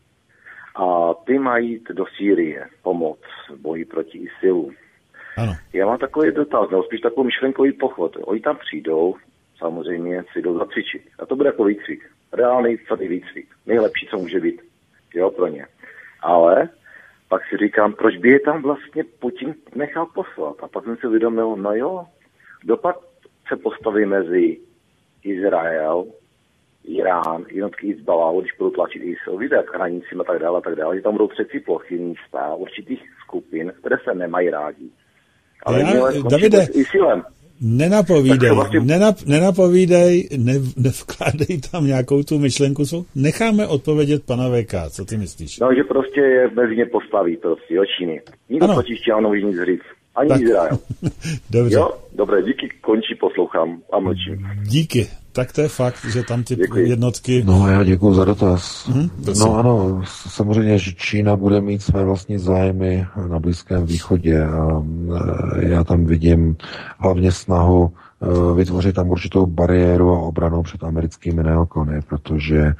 A ty mají jít do Sýrie pomoc v boji proti ISILu. Ano. Já mám takový dotaz, nebo spíš takový myšlenkový pochod. Oni tam přijdou, samozřejmě si jdou zacvičit. A to bude jako výcvik. Reálný tvrdý výcvik. Nejlepší, co může být. Jo, pro ně. Ale pak si říkám, proč by je tam vlastně Putin nechal poslat. A pak jsem si uvědomil, no jo, kdo pak se postaví mezi Izrael, Irán, jednotky Hizballáhu, když budou tlačit ISIL, víte, jak hranicím a tak dále, a tak dále, že tam budou třetí plochy místa určitých skupin, které se nemají rádi. Ale Já, Davide, ISILem. Nenapovídej, vlastně... nenap, nenapovídej, ne, nevkládej tam nějakou tu myšlenku, co necháme odpovědět pana V K, co ty myslíš? No, že prostě je mezi ně postaví prostě, jo, Číny. Nikdo totiž Čína nemůže nic říct. Ani tak. Izrael. Dobře. Jo, dobré, díky, končí, poslouchám a mlčím. Díky. Tak to je fakt, že tam ty Děkuji. jednotky... No já děkuju za dotaz. Mhm, no ano, samozřejmě, že Čína bude mít své vlastní zájmy na Blízkém východě a já tam vidím hlavně snahu vytvořit tam určitou bariéru a obranu před americkými neokony, protože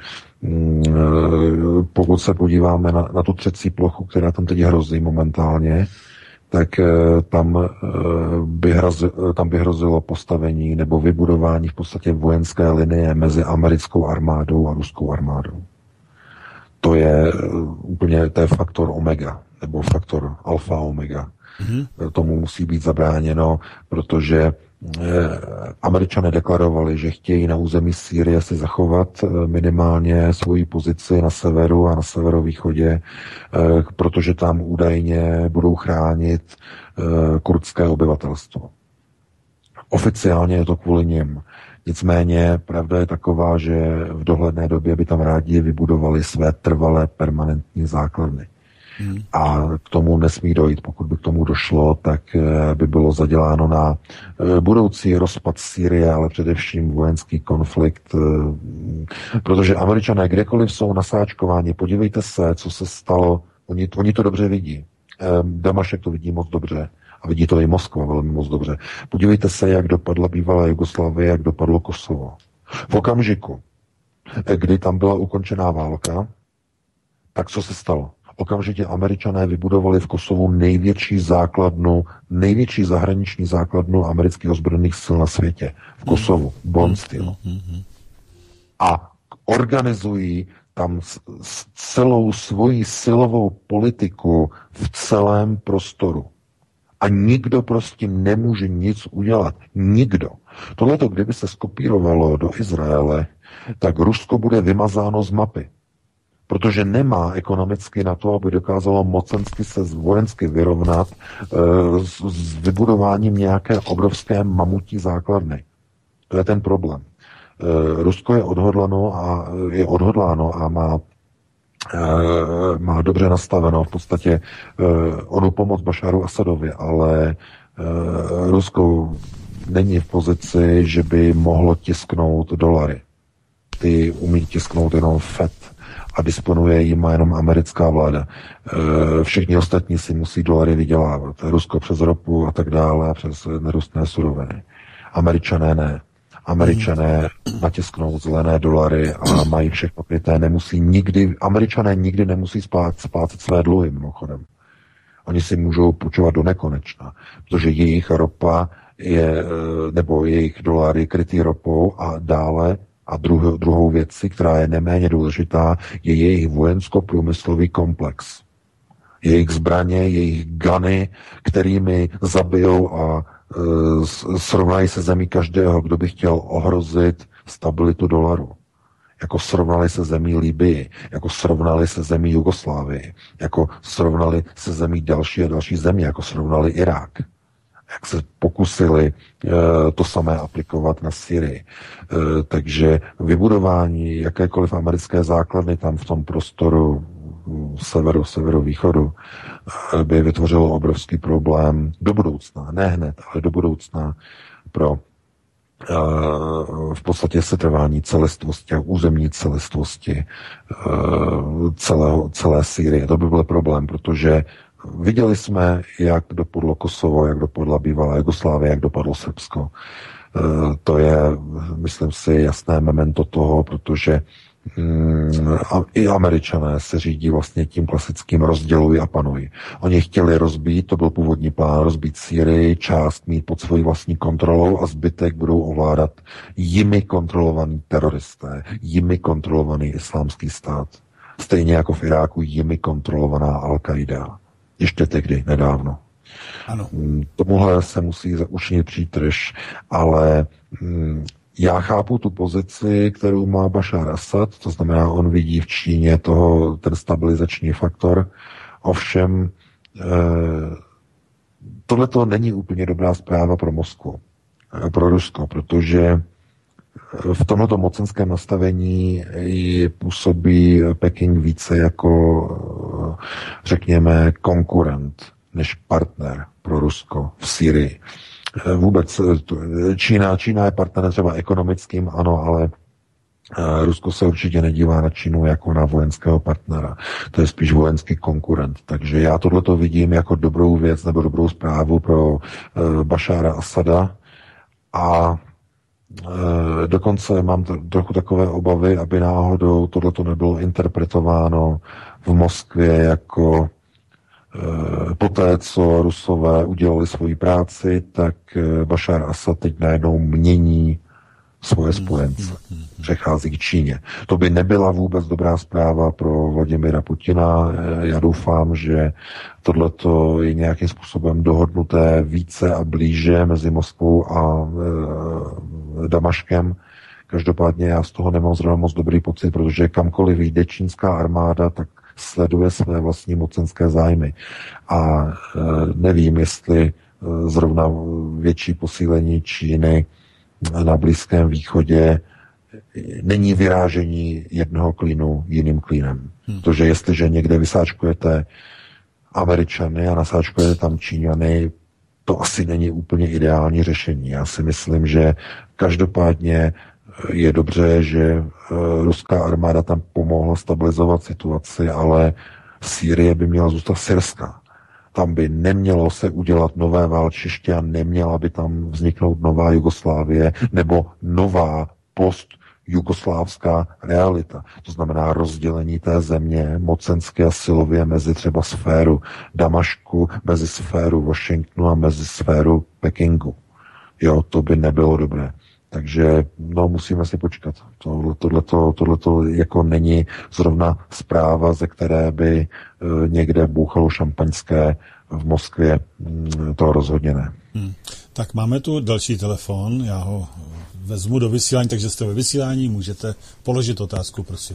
pokud se podíváme na, na tu třecí plochu, která tam teď hrozí momentálně, tak tam by, hrozilo, tam by hrozilo postavení nebo vybudování v podstatě vojenské linie mezi americkou armádou a ruskou armádou. To je úplně, to je faktor omega, nebo faktor alfa omega. Mm-hmm. Tomu musí být zabráněno, protože Američané deklarovali, že chtějí na území Sýrie si zachovat minimálně svoji pozici na severu a na severovýchodě, protože tam údajně budou chránit kurdské obyvatelstvo. Oficiálně je to kvůli nim. Nicméně pravda je taková, že v dohledné době by tam rádi vybudovali své trvalé permanentní základny. Hmm. A k tomu nesmí dojít. Pokud by k tomu došlo, tak by bylo zaděláno na budoucí rozpad Sýrie, ale především vojenský konflikt, protože Američané kdekoliv jsou nasáčkováni. Podívejte se, co se stalo. Oni, oni to dobře vidí. Damašek to vidí moc dobře. A vidí to i Moskva velmi moc dobře. Podívejte se, jak dopadla bývalá Jugoslávie, jak dopadlo Kosovo. V okamžiku, kdy tam byla ukončená válka, tak co se stalo? Okamžitě Američané vybudovali v Kosovu největší základnu, největší zahraniční základnu amerických ozbrojených sil na světě. V Kosovu. Bond Steel. A organizují tam celou svoji silovou politiku v celém prostoru. A nikdo prostě nemůže nic udělat. Nikdo. Tohleto, kdyby se skopírovalo do Izraele, tak Rusko bude vymazáno z mapy. Protože nemá ekonomicky na to, aby dokázalo mocensky se vojensky vyrovnat e, s, s vybudováním nějaké obrovské mamutí základny. To je ten problém. E, Rusko je odhodláno a je odhodláno a má Uh, má dobře nastaveno v podstatě uh, onu pomoc Bašáru Asadovi, ale uh, Rusko není v pozici, že by mohlo tisknout dolary. Ty umí tisknout jenom Fed a disponuje jima jenom americká vláda. Uh, všichni ostatní si musí dolary vydělávat. Rusko přes ropu a tak dále a přes nerostné suroviny. Američané ne. Američané natisknou zelené dolary a mají všechno kryté, nemusí nikdy, Američané nikdy nemusí splácet, splácet své dluhy, mimochodem. Oni si můžou půjčovat do nekonečna, protože jejich ropa je, nebo jejich dolar je krytý ropou a dále, a druhou, druhou věcí, která je neméně důležitá, je jejich vojensko-průmyslový komplex. Jejich zbraně, jejich gany, kterými zabijou a srovnají se zemí každého, kdo by chtěl ohrozit stabilitu dolaru. Jako srovnali se zemí Libyi, jako srovnali se zemí Jugoslávii, jako srovnali se zemí další a další země, jako srovnali Irák. Jak se pokusili uh, to samé aplikovat na Syrii. Uh, takže vybudování jakékoliv americké základny tam v tom prostoru severu, severovýchodu by vytvořilo obrovský problém do budoucna, ne hned, ale do budoucna pro uh, v podstatě setrvání celistvosti a územní celistvosti uh, celého, celé Sýrie. To by byl problém, protože viděli jsme, jak dopadlo Kosovo, jak dopadla bývalá Jugoslávie, jak dopadlo Srbsko. Uh, to je, myslím si, jasné memento toho, protože a i Američané se řídí vlastně tím klasickým rozděluj a panuj. Oni chtěli rozbít, to byl původní plán, rozbít Sýrii, část mít pod svojí vlastní kontrolou a zbytek budou ovládat jimi kontrolovaní teroristé, jimi kontrolovaný islámský stát. Stejně jako v Iráku jimi kontrolovaná Al-Qaida. Ještě tehdy, nedávno. Ano. Tomuhle se musí učinit přítrž, ale hm, já chápu tu pozici, kterou má Bašár Asad, to znamená, on vidí v Číně toho, ten stabilizační faktor. Ovšem, eh, tohleto není úplně dobrá zpráva pro Moskvu, eh, pro Rusko, protože v tomto mocenském nastavení působí Peking více jako, řekněme, konkurent než partner pro Rusko v Sýrii. Vůbec Čína, Čína je partner třeba ekonomickým, ano, ale Rusko se určitě nedívá na Čínu jako na vojenského partnera. To je spíš vojenský konkurent. Takže já tohleto vidím jako dobrou věc nebo dobrou zprávu pro Bašára Asada a dokonce mám t- trochu takové obavy, aby náhodou tohleto nebylo interpretováno v Moskvě jako poté, co Rusové udělali svoji práci, tak Bašár Asad teď najednou mění svoje spojence. Přechází k Číně. To by nebyla vůbec dobrá zpráva pro Vladimira Putina. Já doufám, že tohleto je nějakým způsobem dohodnuté více a blíže mezi Moskvou a e, Damaškem. Každopádně já z toho nemám zrovna moc dobrý pocit, protože kamkoliv jde čínská armáda, tak sleduje své vlastní mocenské zájmy. A e, nevím, jestli e, zrovna větší posílení Číny na Blízkém východě není vyrážení jednoho klínu jiným klínem. Hmm. Protože jestliže někde vysáčkujete Američany a nasáčkujete tam Číňany, to asi není úplně ideální řešení. Já si myslím, že každopádně je dobře, že ruská armáda tam pomohla stabilizovat situaci, ale Sýrie by měla zůstat syrská. Tam by nemělo se udělat nové válčiště a neměla by tam vzniknout nová Jugoslávie nebo nová post-jugoslávská realita. To znamená rozdělení té země mocensky a silově mezi třeba sféru Damašku, mezi sféru Washingtonu a mezi sféru Pekingu. Jo, to by nebylo dobré. Takže no, musíme si počkat. Tohle, tohleto, tohleto jako není zrovna zpráva, ze které by e, někde bouchalo šampaňské v Moskvě. To rozhodně ne. Hmm. Tak máme tu další telefon, já ho vezmu do vysílání, takže jste ve vysílání, můžete položit otázku, prosím.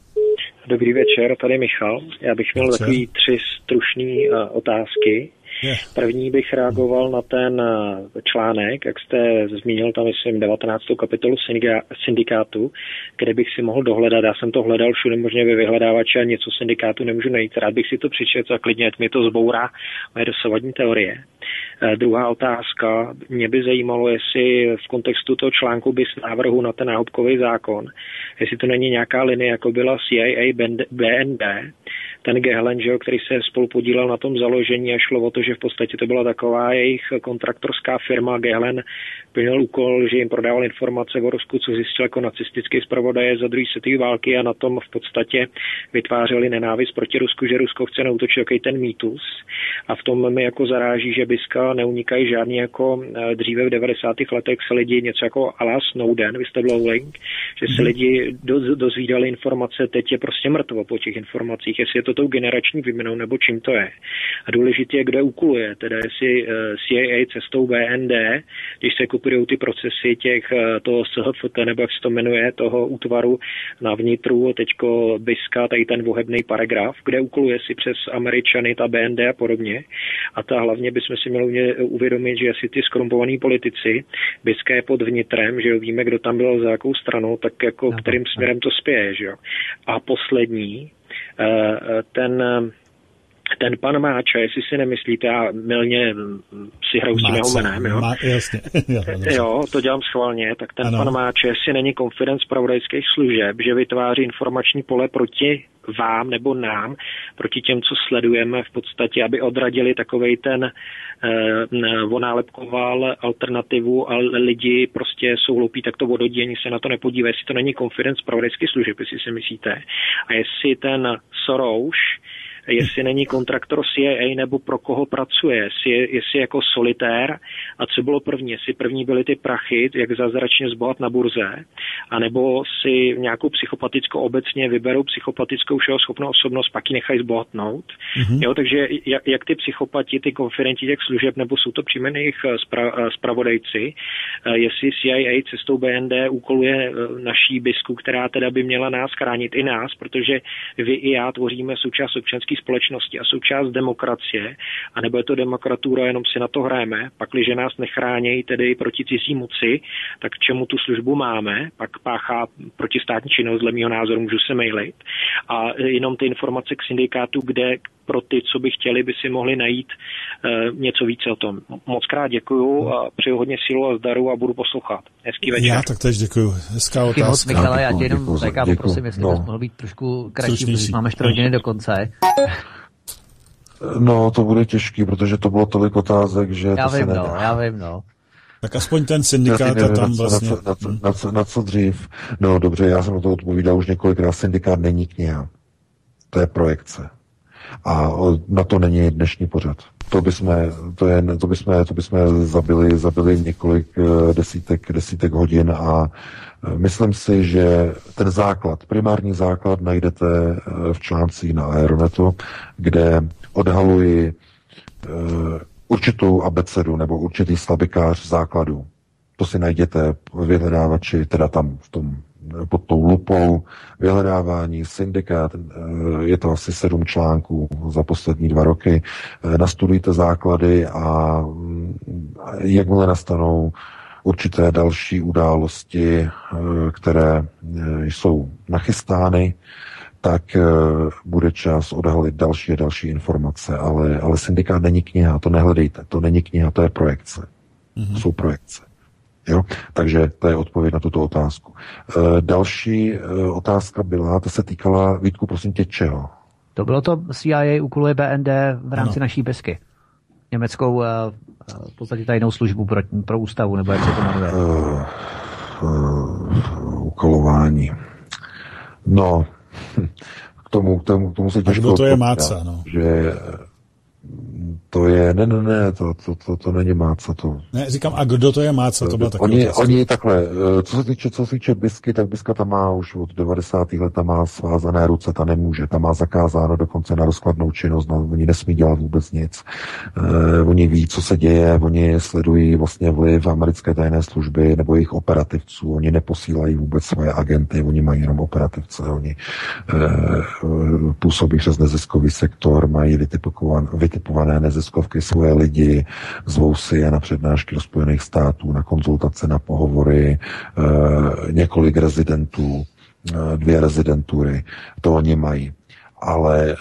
Dobrý večer, tady Michal. Já bych měl večer. takový tři stručné uh, otázky. První bych reagoval na ten článek, jak jste zmínil tam, myslím, devatenáctou kapitolu syndikátu, kde bych si mohl dohledat. Já jsem to hledal všude možně ve vyhledávači a něco syndikátu nemůžu najít. Rád bych si to přečetl a klidně mi to zbourá moje dosavadní teorie. Druhá otázka. Mě by zajímalo, jestli v kontextu toho článku by z návrhu na ten náhubkový zákon, jestli to není nějaká linie, jako byla C I A, B N D, ten Gehlen, že, který se spolu podílel na tom založení a šlo o to, že v podstatě to byla taková jejich kontraktorská firma. Gehlen plnil úkol, že jim prodával informace o Rusku, co zjistil jako nacistický zpravodaje za druhé světové války a na tom v podstatě vytvářeli nenávist proti Rusku, že Rusko chce neútočit, jaký ten mýtus. A v tom mi jako zaráží, že Biska neunikají žádný jako dříve v devadesátých letech se lidi něco jako ala Snowden, whistleblowing, že se lidi do, dozvídali informace, teď je prostě mrtvo po těch informacích, jestli je to tou generační výměnou nebo čím to je. A důležitě je, kde úkoluje, teda jestli C I A cestou B N D, když se kupují ty procesy těch toho S H F T, nebo jak se to jmenuje, toho útvaru na vnitru, teďko Biska, tady ten vohebný paragraf, kde úkoluje si přes Američany, ta B N D a podobně. A ta hlavně bychom si měli uvědomit, že asi ty skorumpovaní politici, Biska je pod vnitrem, že jo, víme, kdo tam byl za jakou stranou, tak jako kterým směrem to spěje, že jo. A poslední, ten ten pan Máča, jestli si nemyslíte, já milně si hraju s tím jeho jménem, jo? Má, jasně. Jo, to dělám schválně, tak ten ano. Pan Máča, jestli není konfident zpravodajských služeb, že vytváří informační pole proti vám nebo nám, proti těm, co sledujeme v podstatě, aby odradili takovej ten eh, onálepkoval alternativu a lidi prostě jsou hloupí, tak to ododění se na to nepodívají, jestli to není konfident zpravodajských služeb, jestli si myslíte. A jestli ten Soros, jestli není kontraktor C I A nebo pro koho pracuje, jestli je, jestli je jako solitér a co bylo první, jestli první byly ty prachy, jak zázračně zbohat na burze, anebo si nějakou psychopatickou obecně vyberou psychopatickou všeho schopnou osobnost, pak ji nechají zbohatnout. Mm-hmm. Jo, takže jak, jak ty psychopati, ty konferenti těch služeb, nebo jsou to příjmen jejich spra, spravodajci, jestli C I A cestou B N D úkoluje naší bisku, která teda by měla nás chránit i nás, protože vy i já tvoříme součást občanské společnosti a součást demokracie, anebo je to demokratura, jenom si na to hrajeme, pakliže nás nechránějí tedy proti cizí moci, tak k čemu tu službu máme, pak páchá protistátní činnost, dle mýho názoru, můžu se mailit. A jenom ty informace k syndikátu, kde pro ty, co by chtěli, by si mohli najít uh, něco více o tom. Moc krát děkuju a přeju hodně sílu a zdaru a budu poslouchat. Hezký večer. Já tak tež děkuju. Hezká otázka. Michale, já tě jenom taká poprosím, jestli no. bys mohl být trošku kratší, protože máme čtyři hodiny do konce. No, to bude těžký, protože to bylo tolik otázek, že já to vím, se nedá. No, já vím, no. Tak aspoň ten syndikát a tam vlastně... Na co, na, co, na, co, na co dřív? No dobře, já jsem na to odpovídal už několikrát. Syndikát není kniha. To je projekce. A na to není dnešní pořad. To bychom, to je, to bychom, to bychom zabili, zabili několik desítek, desítek hodin a myslím si, že ten základ, primární základ najdete v článcích na Aeronetu, kde odhaluji určitou abecedu nebo určitý slabikář základů. To si najděte v vyhledávači, teda tam v tom pod tou lupou vyhledávání, syndikát, je to asi sedm článků za poslední dva roky. Nastudujte základy a jakmile nastanou určité další události, které jsou nachystány, tak uh, bude čas odhalit další a další informace, ale, ale syndikát není kniha, to nehledejte, to není kniha, to je projekce. Mm-hmm. Jsou projekce. Jo? Takže to je odpověď na tuto otázku. Uh, další uh, otázka byla, to se týkala, Vítku, prosím tě, čeho? To bylo to C I A úkoluje B N D v rámci ano. naší besky. Německou uh, v podstatě tajnou službu pro, pro ústavu, nebo jak se to jmenuje? Uh, uh, úkolování. No, k tomu, k tomu, k tomu se těžko... A kdo to je Máca, no? Že to je, ne, ne, ne, to, to, to, to není Máca, to... Ne, říkám, a kdo to je Máca, to byla taková oni, oni takhle, co se týče, co se týče Bisky, tak Biska tam má už od devadesátých let, tam má svázané ruce, ta nemůže, tam má zakázáno dokonce na rozkladnou činnost, no, oni nesmí dělat vůbec nic. Eh, oni ví, co se děje, oni sledují vlastně vliv americké tajné služby nebo jejich operativců, oni neposílají vůbec svoje agenty, oni mají jenom operativce, oni eh, působí přes neziskový sektor, mají vytipované, vytipované neziskovky svoje lidi, zvou si je na přednášky do Spojených států, na konzultace, na pohovory, e, několik rezidentů, e, dvě rezidentury, to oni mají. Ale e,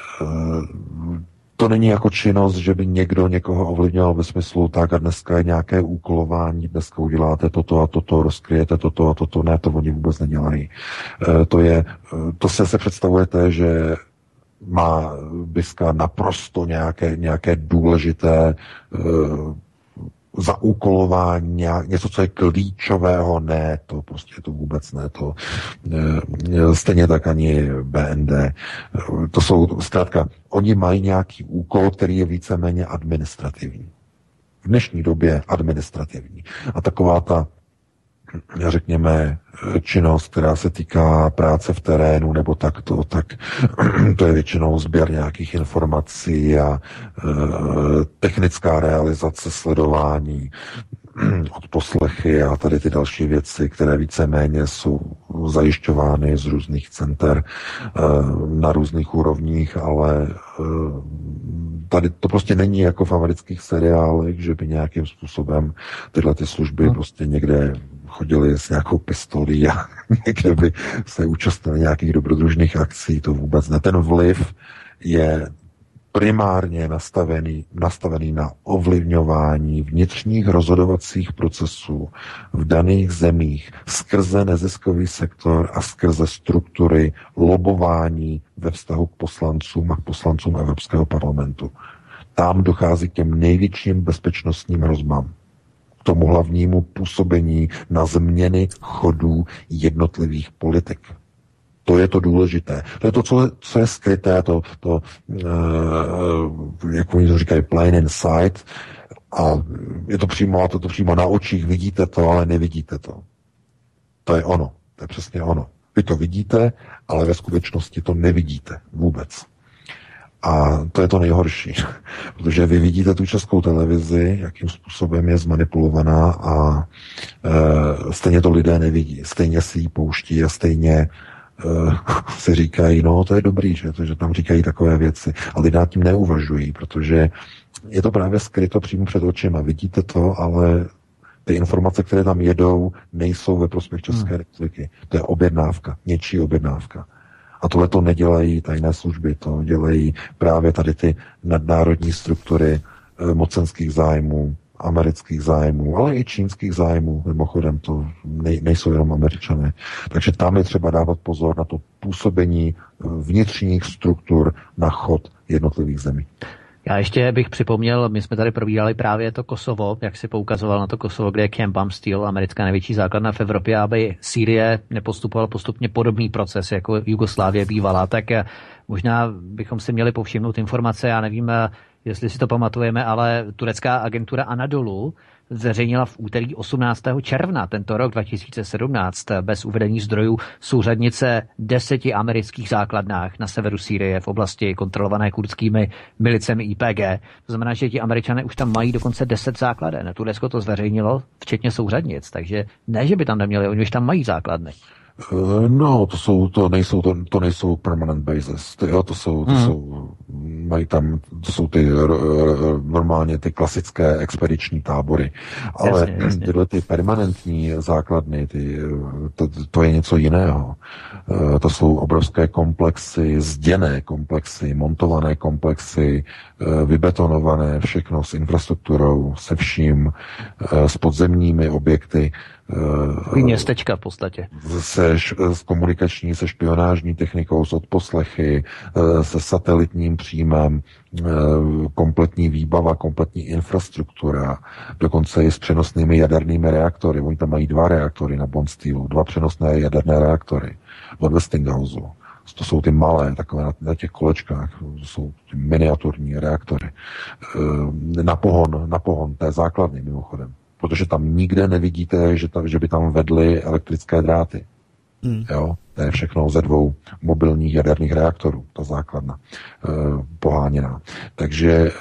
to není jako činnost, že by někdo někoho ovlivňoval ve smyslu, tak a dneska je nějaké úkolování, dneska uděláte toto a toto, rozkryjete toto a toto, ne, to oni vůbec nedělají. E, to je, to se se představujete, že má Biska naprosto nějaké, nějaké důležité uh, zaúkolování, nějak, něco, co je klíčového, ne, to prostě to vůbec ne, to uh, stejně tak ani B N D. Uh, to jsou, zkrátka, oni mají nějaký úkol, který je víceméně administrativní. V dnešní době administrativní. A taková ta řekněme, činnost, která se týká práce v terénu nebo takto, tak to je většinou sběr nějakých informací a e, technická realizace sledování, odposlechy a tady ty další věci, které víceméně jsou zajišťovány z různých center e, na různých úrovních, ale e, tady to prostě není jako v amerických seriálech, že by nějakým způsobem tyhle ty služby no. prostě někde chodili s nějakou pistolí a někde by se účastnili nějakých dobrodružných akcí, to vůbec ne. Ten vliv je primárně nastavený, nastavený na ovlivňování vnitřních rozhodovacích procesů v daných zemích skrze neziskový sektor a skrze struktury lobování ve vztahu k poslancům a k poslancům Evropského parlamentu. Tam dochází k těm největším bezpečnostním hrozbám. K tomu hlavnímu působení na změny chodů jednotlivých politik. To je to důležité. To je to, co je, co je skryté, to, to uh, jak oni to říkají, plain in sight. A je to přímo, to, to přímo na očích, vidíte to, ale nevidíte to. To je ono. To je přesně ono. Vy to vidíte, ale ve skutečnosti to nevidíte vůbec. A to je to nejhorší, protože vy vidíte tu českou televizi, jakým způsobem je zmanipulovaná a e, stejně to lidé nevidí. Stejně si ji pouští a stejně e, si říkají, no to je dobrý, že, to, že tam říkají takové věci. A lidé tím neuvažují, protože je to právě skryto přímo před očima. Vidíte to, ale ty informace, které tam jedou, nejsou ve prospěch České republiky. To je objednávka, něčí objednávka. A tohle to nedělají tajné služby, to dělají právě tady ty nadnárodní struktury e, mocenských zájmů, amerických zájmů, ale i čínských zájmů, mimochodem to nej, nejsou jenom Američané. Takže tam je třeba dávat pozor na to působení vnitřních struktur na chod jednotlivých zemí. Já ještě bych připomněl, my jsme tady probírali právě to Kosovo, jak si poukazoval na to Kosovo, kde je Camp Amstel, americká největší základna v Evropě, aby Sýrie nepostupovala postupně podobný proces, jako Jugoslávie bývala, tak možná bychom si měli povšimnout informace, já nevím, jestli si to pamatujeme, ale turecká agentura Anadolu zveřejnila v úterý osmnáctého června tento rok dva tisíce sedmnáct bez uvedení zdrojů souřadnice deseti amerických základnách na severu Sýrie v oblasti kontrolované kurdskými milicemi I P G. To znamená, že ti Američané už tam mají dokonce deset základen. Turecko to zveřejnilo, včetně souřadnic, takže ne, že by tam neměli, oni už tam mají základny. No, to jsou, to nejsou, to, to nejsou permanent bases. To, jo, to jsou, to hmm. jsou, mají tam, to jsou ty normálně ty klasické expediční tábory. Ale jasně, jasně. tyhle ty permanentní základny, ty, to, to je něco jiného. To jsou obrovské komplexy, zděné komplexy, montované komplexy, vybetonované, všechno s infrastrukturou, se vším, s podzemními objekty. Takový městečka v podstatě. Se, s komunikační, se špionážní technikou, s odposlechy, se satelitním příjmem, kompletní výbava, kompletní infrastruktura, dokonce i s přenosnými jadernými reaktory. Oni tam mají dva reaktory na Bondsteelu, dva přenosné jaderné reaktory od Westinghouse. To jsou ty malé, takové na, na těch kolečkách, to jsou ty miniaturní reaktory. Na pohon, na pohon té základny mimochodem. Protože tam nikde nevidíte, že, tam, že by tam vedly elektrické dráty. Hmm. Jo? To je všechno ze dvou mobilních jaderných reaktorů, ta základna e, poháněná. Takže e,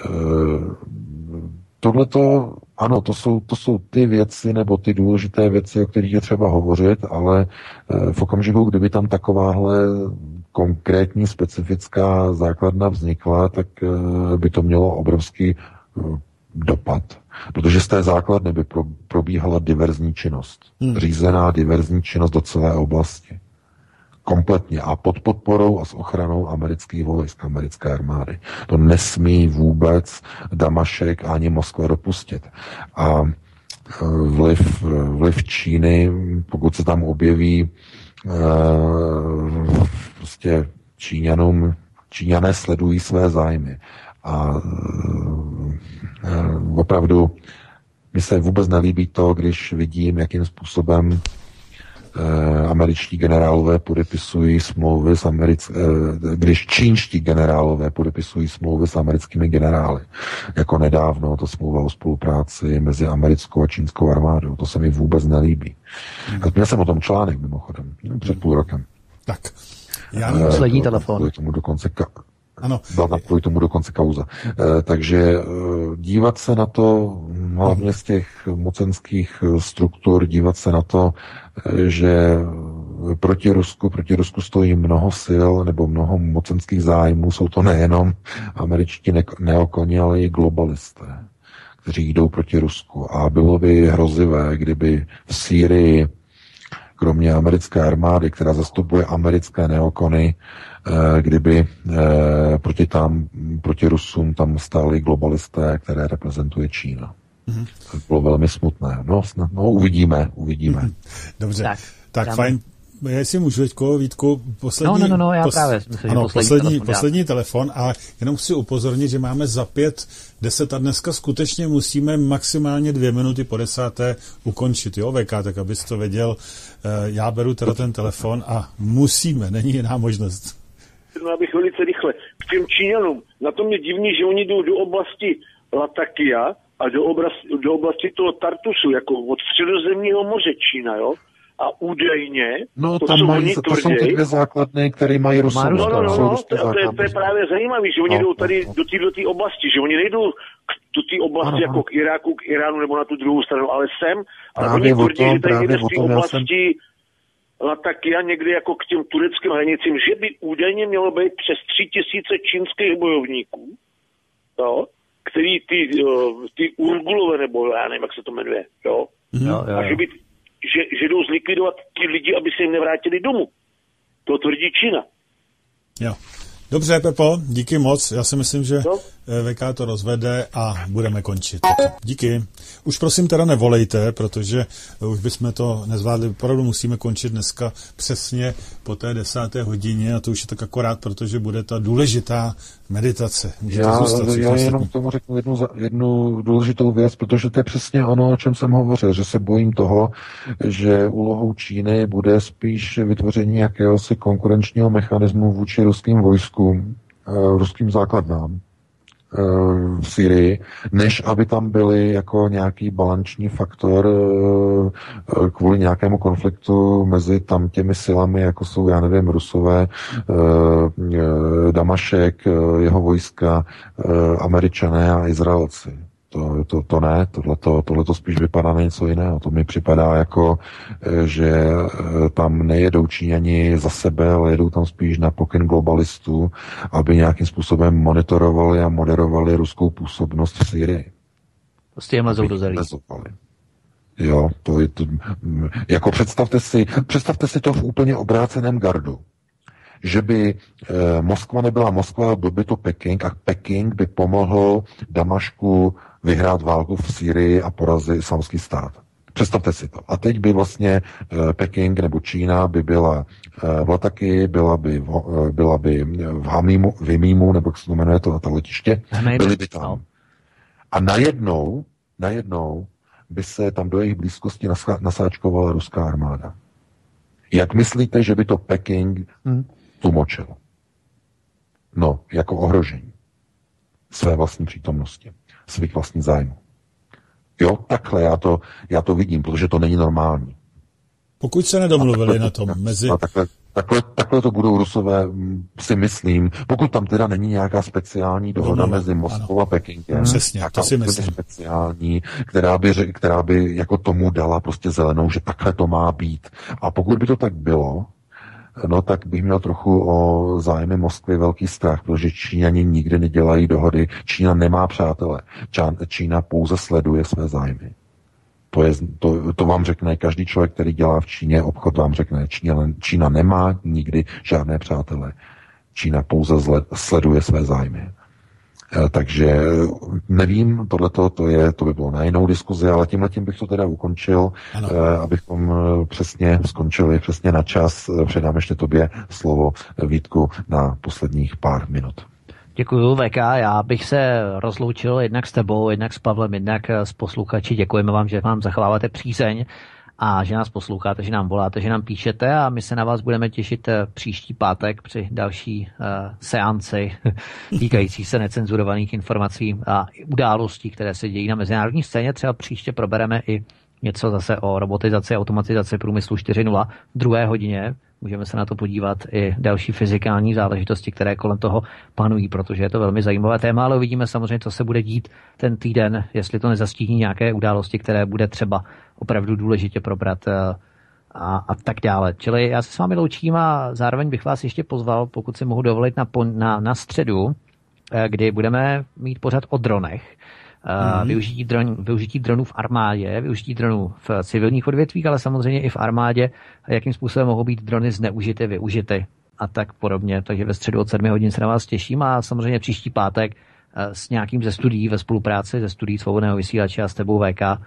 tohleto, ano, to jsou, to jsou ty věci, nebo ty důležité věci, o kterých je třeba hovořit, ale e, v okamžiku, kdyby tam takováhle konkrétní specifická základna vznikla, tak e, by to mělo obrovský e, dopad. Protože z té základny by pro, probíhala diverzní činnost. Hmm. Řízená diverzní činnost do celé oblasti. Kompletně. A pod podporou a s ochranou amerických vojsk, americké armády. To nesmí vůbec Damašek ani Moskva dopustit. A vliv, vliv Číny, pokud se tam objeví prostě Číňanům, Číňané sledují své zájmy. A uh, opravdu mi se vůbec nelíbí to, když vidím, jakým způsobem uh, američtí generálové podepisují smlouvy s americk... uh, když čínští generálové podepisují smlouvy s americkými generály. Jako nedávno to smlouva o spolupráci mezi americkou a čínskou armádou. To se mi vůbec nelíbí. Hmm. A měl jsem o tom článek mimochodem před půl rokem. Tak. Já uh, poslední telefon. Tomu dokonce ka- Ano. Byla kvůli tomu dokonce kauza. E, takže e, dívat se na to, hlavně z těch mocenských struktur, dívat se na to, e, že proti Rusku, proti Rusku stojí mnoho sil nebo mnoho mocenských zájmů, jsou to nejenom američtí ne- neokoni, ale i globalisté, kteří jdou proti Rusku. A bylo by hrozivé, kdyby v Sýrii kromě americké armády, která zastupuje americké neokony, kdyby proti, tam, proti Rusům tam stáli globalisté, které reprezentuje Čína. Mm-hmm. To bylo velmi smutné. No, snad, no uvidíme, uvidíme. Mm-hmm. Dobře, tak, tak fajn. Jestli můžu, Vítko, Vítku, poslední... No, no, no, já pos, právě. Myslím, ano, poslední, poslední, telefon, poslední telefon a jenom chci upozornit, že máme za pět, deset a dneska skutečně musíme maximálně dvě minuty po desáté ukončit, jo, V K, tak abys to věděl. Já beru teda ten telefon a musíme, není jiná možnost. Já bych velice rychle. K těm Číňanům, na tom je divný, že oni jdou do oblasti Latakia a do oblasti, do oblasti toho Tartusu, jako od středozemního moře Čína, jo? A údajně, no, to, tam co mají, oni to tvrdí, jsou ty dvě základny, které mají Rusové. No, no, no, no, to, to, je, to je právě zajímavé, že oni no, jdou tady no, no. do této oblasti, že oni nejdou do té oblasti ano, jako k Iráku, k Iránu nebo na tu druhou stranu, ale sem, ale oni tvrdí, že tady někde v té oblasti jsem... Latakia někde jako k těm tureckým hranicím, že by údajně mělo být přes tři tisíce čínských bojovníků, jo, který ty, ty Urgulové, nebo já nevím, jak se to jmenuje, jo, jo, jo. A že by Že, že jdou zlikvidovat ti lidi, aby se jim nevrátili domů. To tvrdí Čína. Jo. Dobře, Pepo, díky moc. Já si myslím, že no? V K to rozvede a budeme končit. Díky. Už prosím teda nevolejte, protože už bychom to nezvládli. Opravdu musíme končit dneska přesně po té desáté hodině a to už je tak akorát, protože bude ta důležitá meditace. Já, zůstat, já jenom k tomu řeknu jednu, jednu důležitou věc, protože to je přesně ono, o čem jsem hovořil, že se bojím toho, že úlohou Číny bude spíš vytvoření jakéhosi konkurenčního mechanismu vůči ruským vojskům, ruským základnám v Syrii, než aby tam byly jako nějaký balanční faktor kvůli nějakému konfliktu mezi tam těmi silami, jako jsou, já nevím, Rusové, Damašek, jeho vojska, Američané a Izraelci. To, to, to ne, tohleto, tohleto spíš vypadá na něco jiného. To mi připadá jako, že tam nejedou Číňani za sebe, ale jedou tam spíš na pokyn globalistů, aby nějakým způsobem monitorovali a moderovali ruskou působnost v Syrii. Prostě jim lezou do zelí. Jo, to je to, jako představte si, představte si to v úplně obráceném gardu. Že by eh, Moskva nebyla Moskva, byl by to Peking a Peking by pomohl Damašku vyhrát válku v Sýrii a porazit islámský stát. Představte si to. A teď by vlastně eh, Peking nebo Čína by byla eh, v Lataky, byla by v, eh, byla by v Hamímu, v Himímu, nebo jak se to jmenuje to, to letiště, byli by tam. A najednou, najednou by se tam do jejich blízkosti nasáčkovala ruská armáda. Jak myslíte, že by to Peking hmm. tlumočil? No, jako ohrožení své vlastní přítomnosti, svých vlastních zájmů. Jo, takhle já to, já to vidím, protože to není normální. Pokud se nedomluvili na tom mezi... Takhle, takhle, takhle to budou Rusové, si myslím, pokud tam teda není nějaká speciální dohoda Domluva, mezi Moskvou ano. a Pekingem. Přesně, to si myslím. Speciální, která by, která by jako tomu dala prostě zelenou, že takhle to má být. A pokud by to tak bylo, no tak bych měl trochu o zájmy Moskvy velký strach, protože Číňani nikdy nedělají dohody. Čína nemá přátele. Čína pouze sleduje své zájmy. To, je, to, to vám řekne každý člověk, který dělá v Číně obchod, vám řekne, Čína, Čína nemá nikdy žádné přátele. Čína pouze zle, sleduje své zájmy. E, takže nevím, tohleto, to, je, to by bylo na jinou diskuzi, ale tímhletím bych to teda ukončil, e, abychom přesně skončili, přesně na čas. Předám ještě tobě slovo, Vítku, na posledních pár minut. Děkuju, V K. Já bych se rozloučil jednak s tebou, jednak s Pavlem, jednak s posluchači. Děkujeme vám, že vám zachováváte přízeň a že nás posloucháte, že nám voláte, že nám píšete a my se na vás budeme těšit příští pátek při další uh, seanci týkající se necenzurovaných informací a událostí, které se dějí na mezinárodní scéně. Třeba příště probereme i něco zase o robotizaci a automatizaci průmyslu čtyři tečka nula v druhé hodině. Můžeme se na to podívat i další fyzikální záležitosti, které kolem toho panují, protože je to velmi zajímavé téma, ale uvidíme samozřejmě, co se bude dít ten týden, jestli to nezastíní nějaké události, které bude třeba opravdu důležitě probrat a, a tak dále. Čili já se s vámi loučím a zároveň bych vás ještě pozval, pokud si mohu dovolit, na, na, na středu, kdy budeme mít pořad o dronech. Mm-hmm. Využití, dron, využití dronů v armádě, využití dronů v civilních odvětvích, ale samozřejmě i v armádě, jakým způsobem mohou být drony zneužity, využity a tak podobně. Takže ve středu od sedmi hodin se na vás těším a samozřejmě příští pátek s nějakým ze studií ve spolupráci ze studií Svobodného vysílače a s tebou V K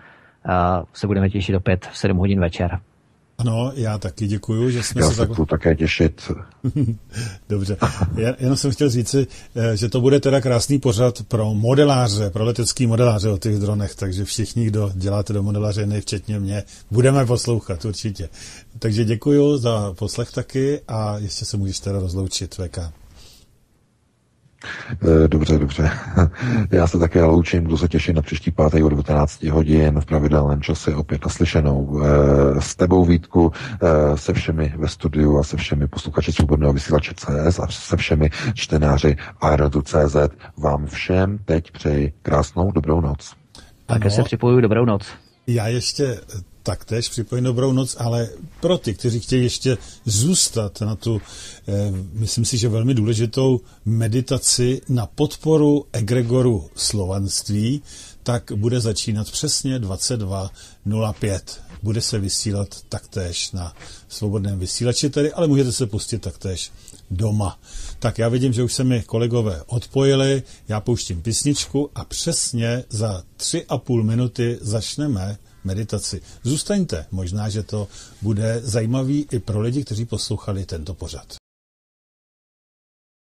se budeme těšit opět v sedm hodin večer. Ano, já taky děkuju, že jsme já se... Já se tak... také těšit. Dobře. Já jenom jsem chtěl říci, že to bude teda krásný pořad pro modeláře, pro letecký modeláře o těch dronech, takže všichni, kdo děláte do modelářiny, včetně mě, budeme poslouchat určitě. Takže děkuju za poslech taky a ještě se můžeš teda rozloučit, V K. Dobře, dobře. Já se také loučím, kdo se těší na příští pátek o devatenáct hodin v pravidelném čase opět naslyšenou. S tebou, Vítku, se všemi ve studiu a se všemi posluchači Svobodného vysílače C S a se všemi čtenáři Aeronetu C Z vám všem teď přeji krásnou dobrou noc. Také se připojuji, dobrou noc. Já ještě taktéž připojím dobrou noc, ale pro ty, kteří chtějí ještě zůstat na tu, eh, myslím si, že velmi důležitou meditaci na podporu egregoru slovanství, tak bude začínat přesně dvacet dva nula pět. Bude se vysílat taktéž na Svobodném vysílači tedy, ale můžete se pustit taktéž doma. Tak já vidím, že už se mi kolegové odpojili, já pouštím písničku a přesně za tři a půl minuty začneme meditaci. Zůstaňte, možná, že to bude zajímavý i pro lidi, kteří poslouchali tento pořad.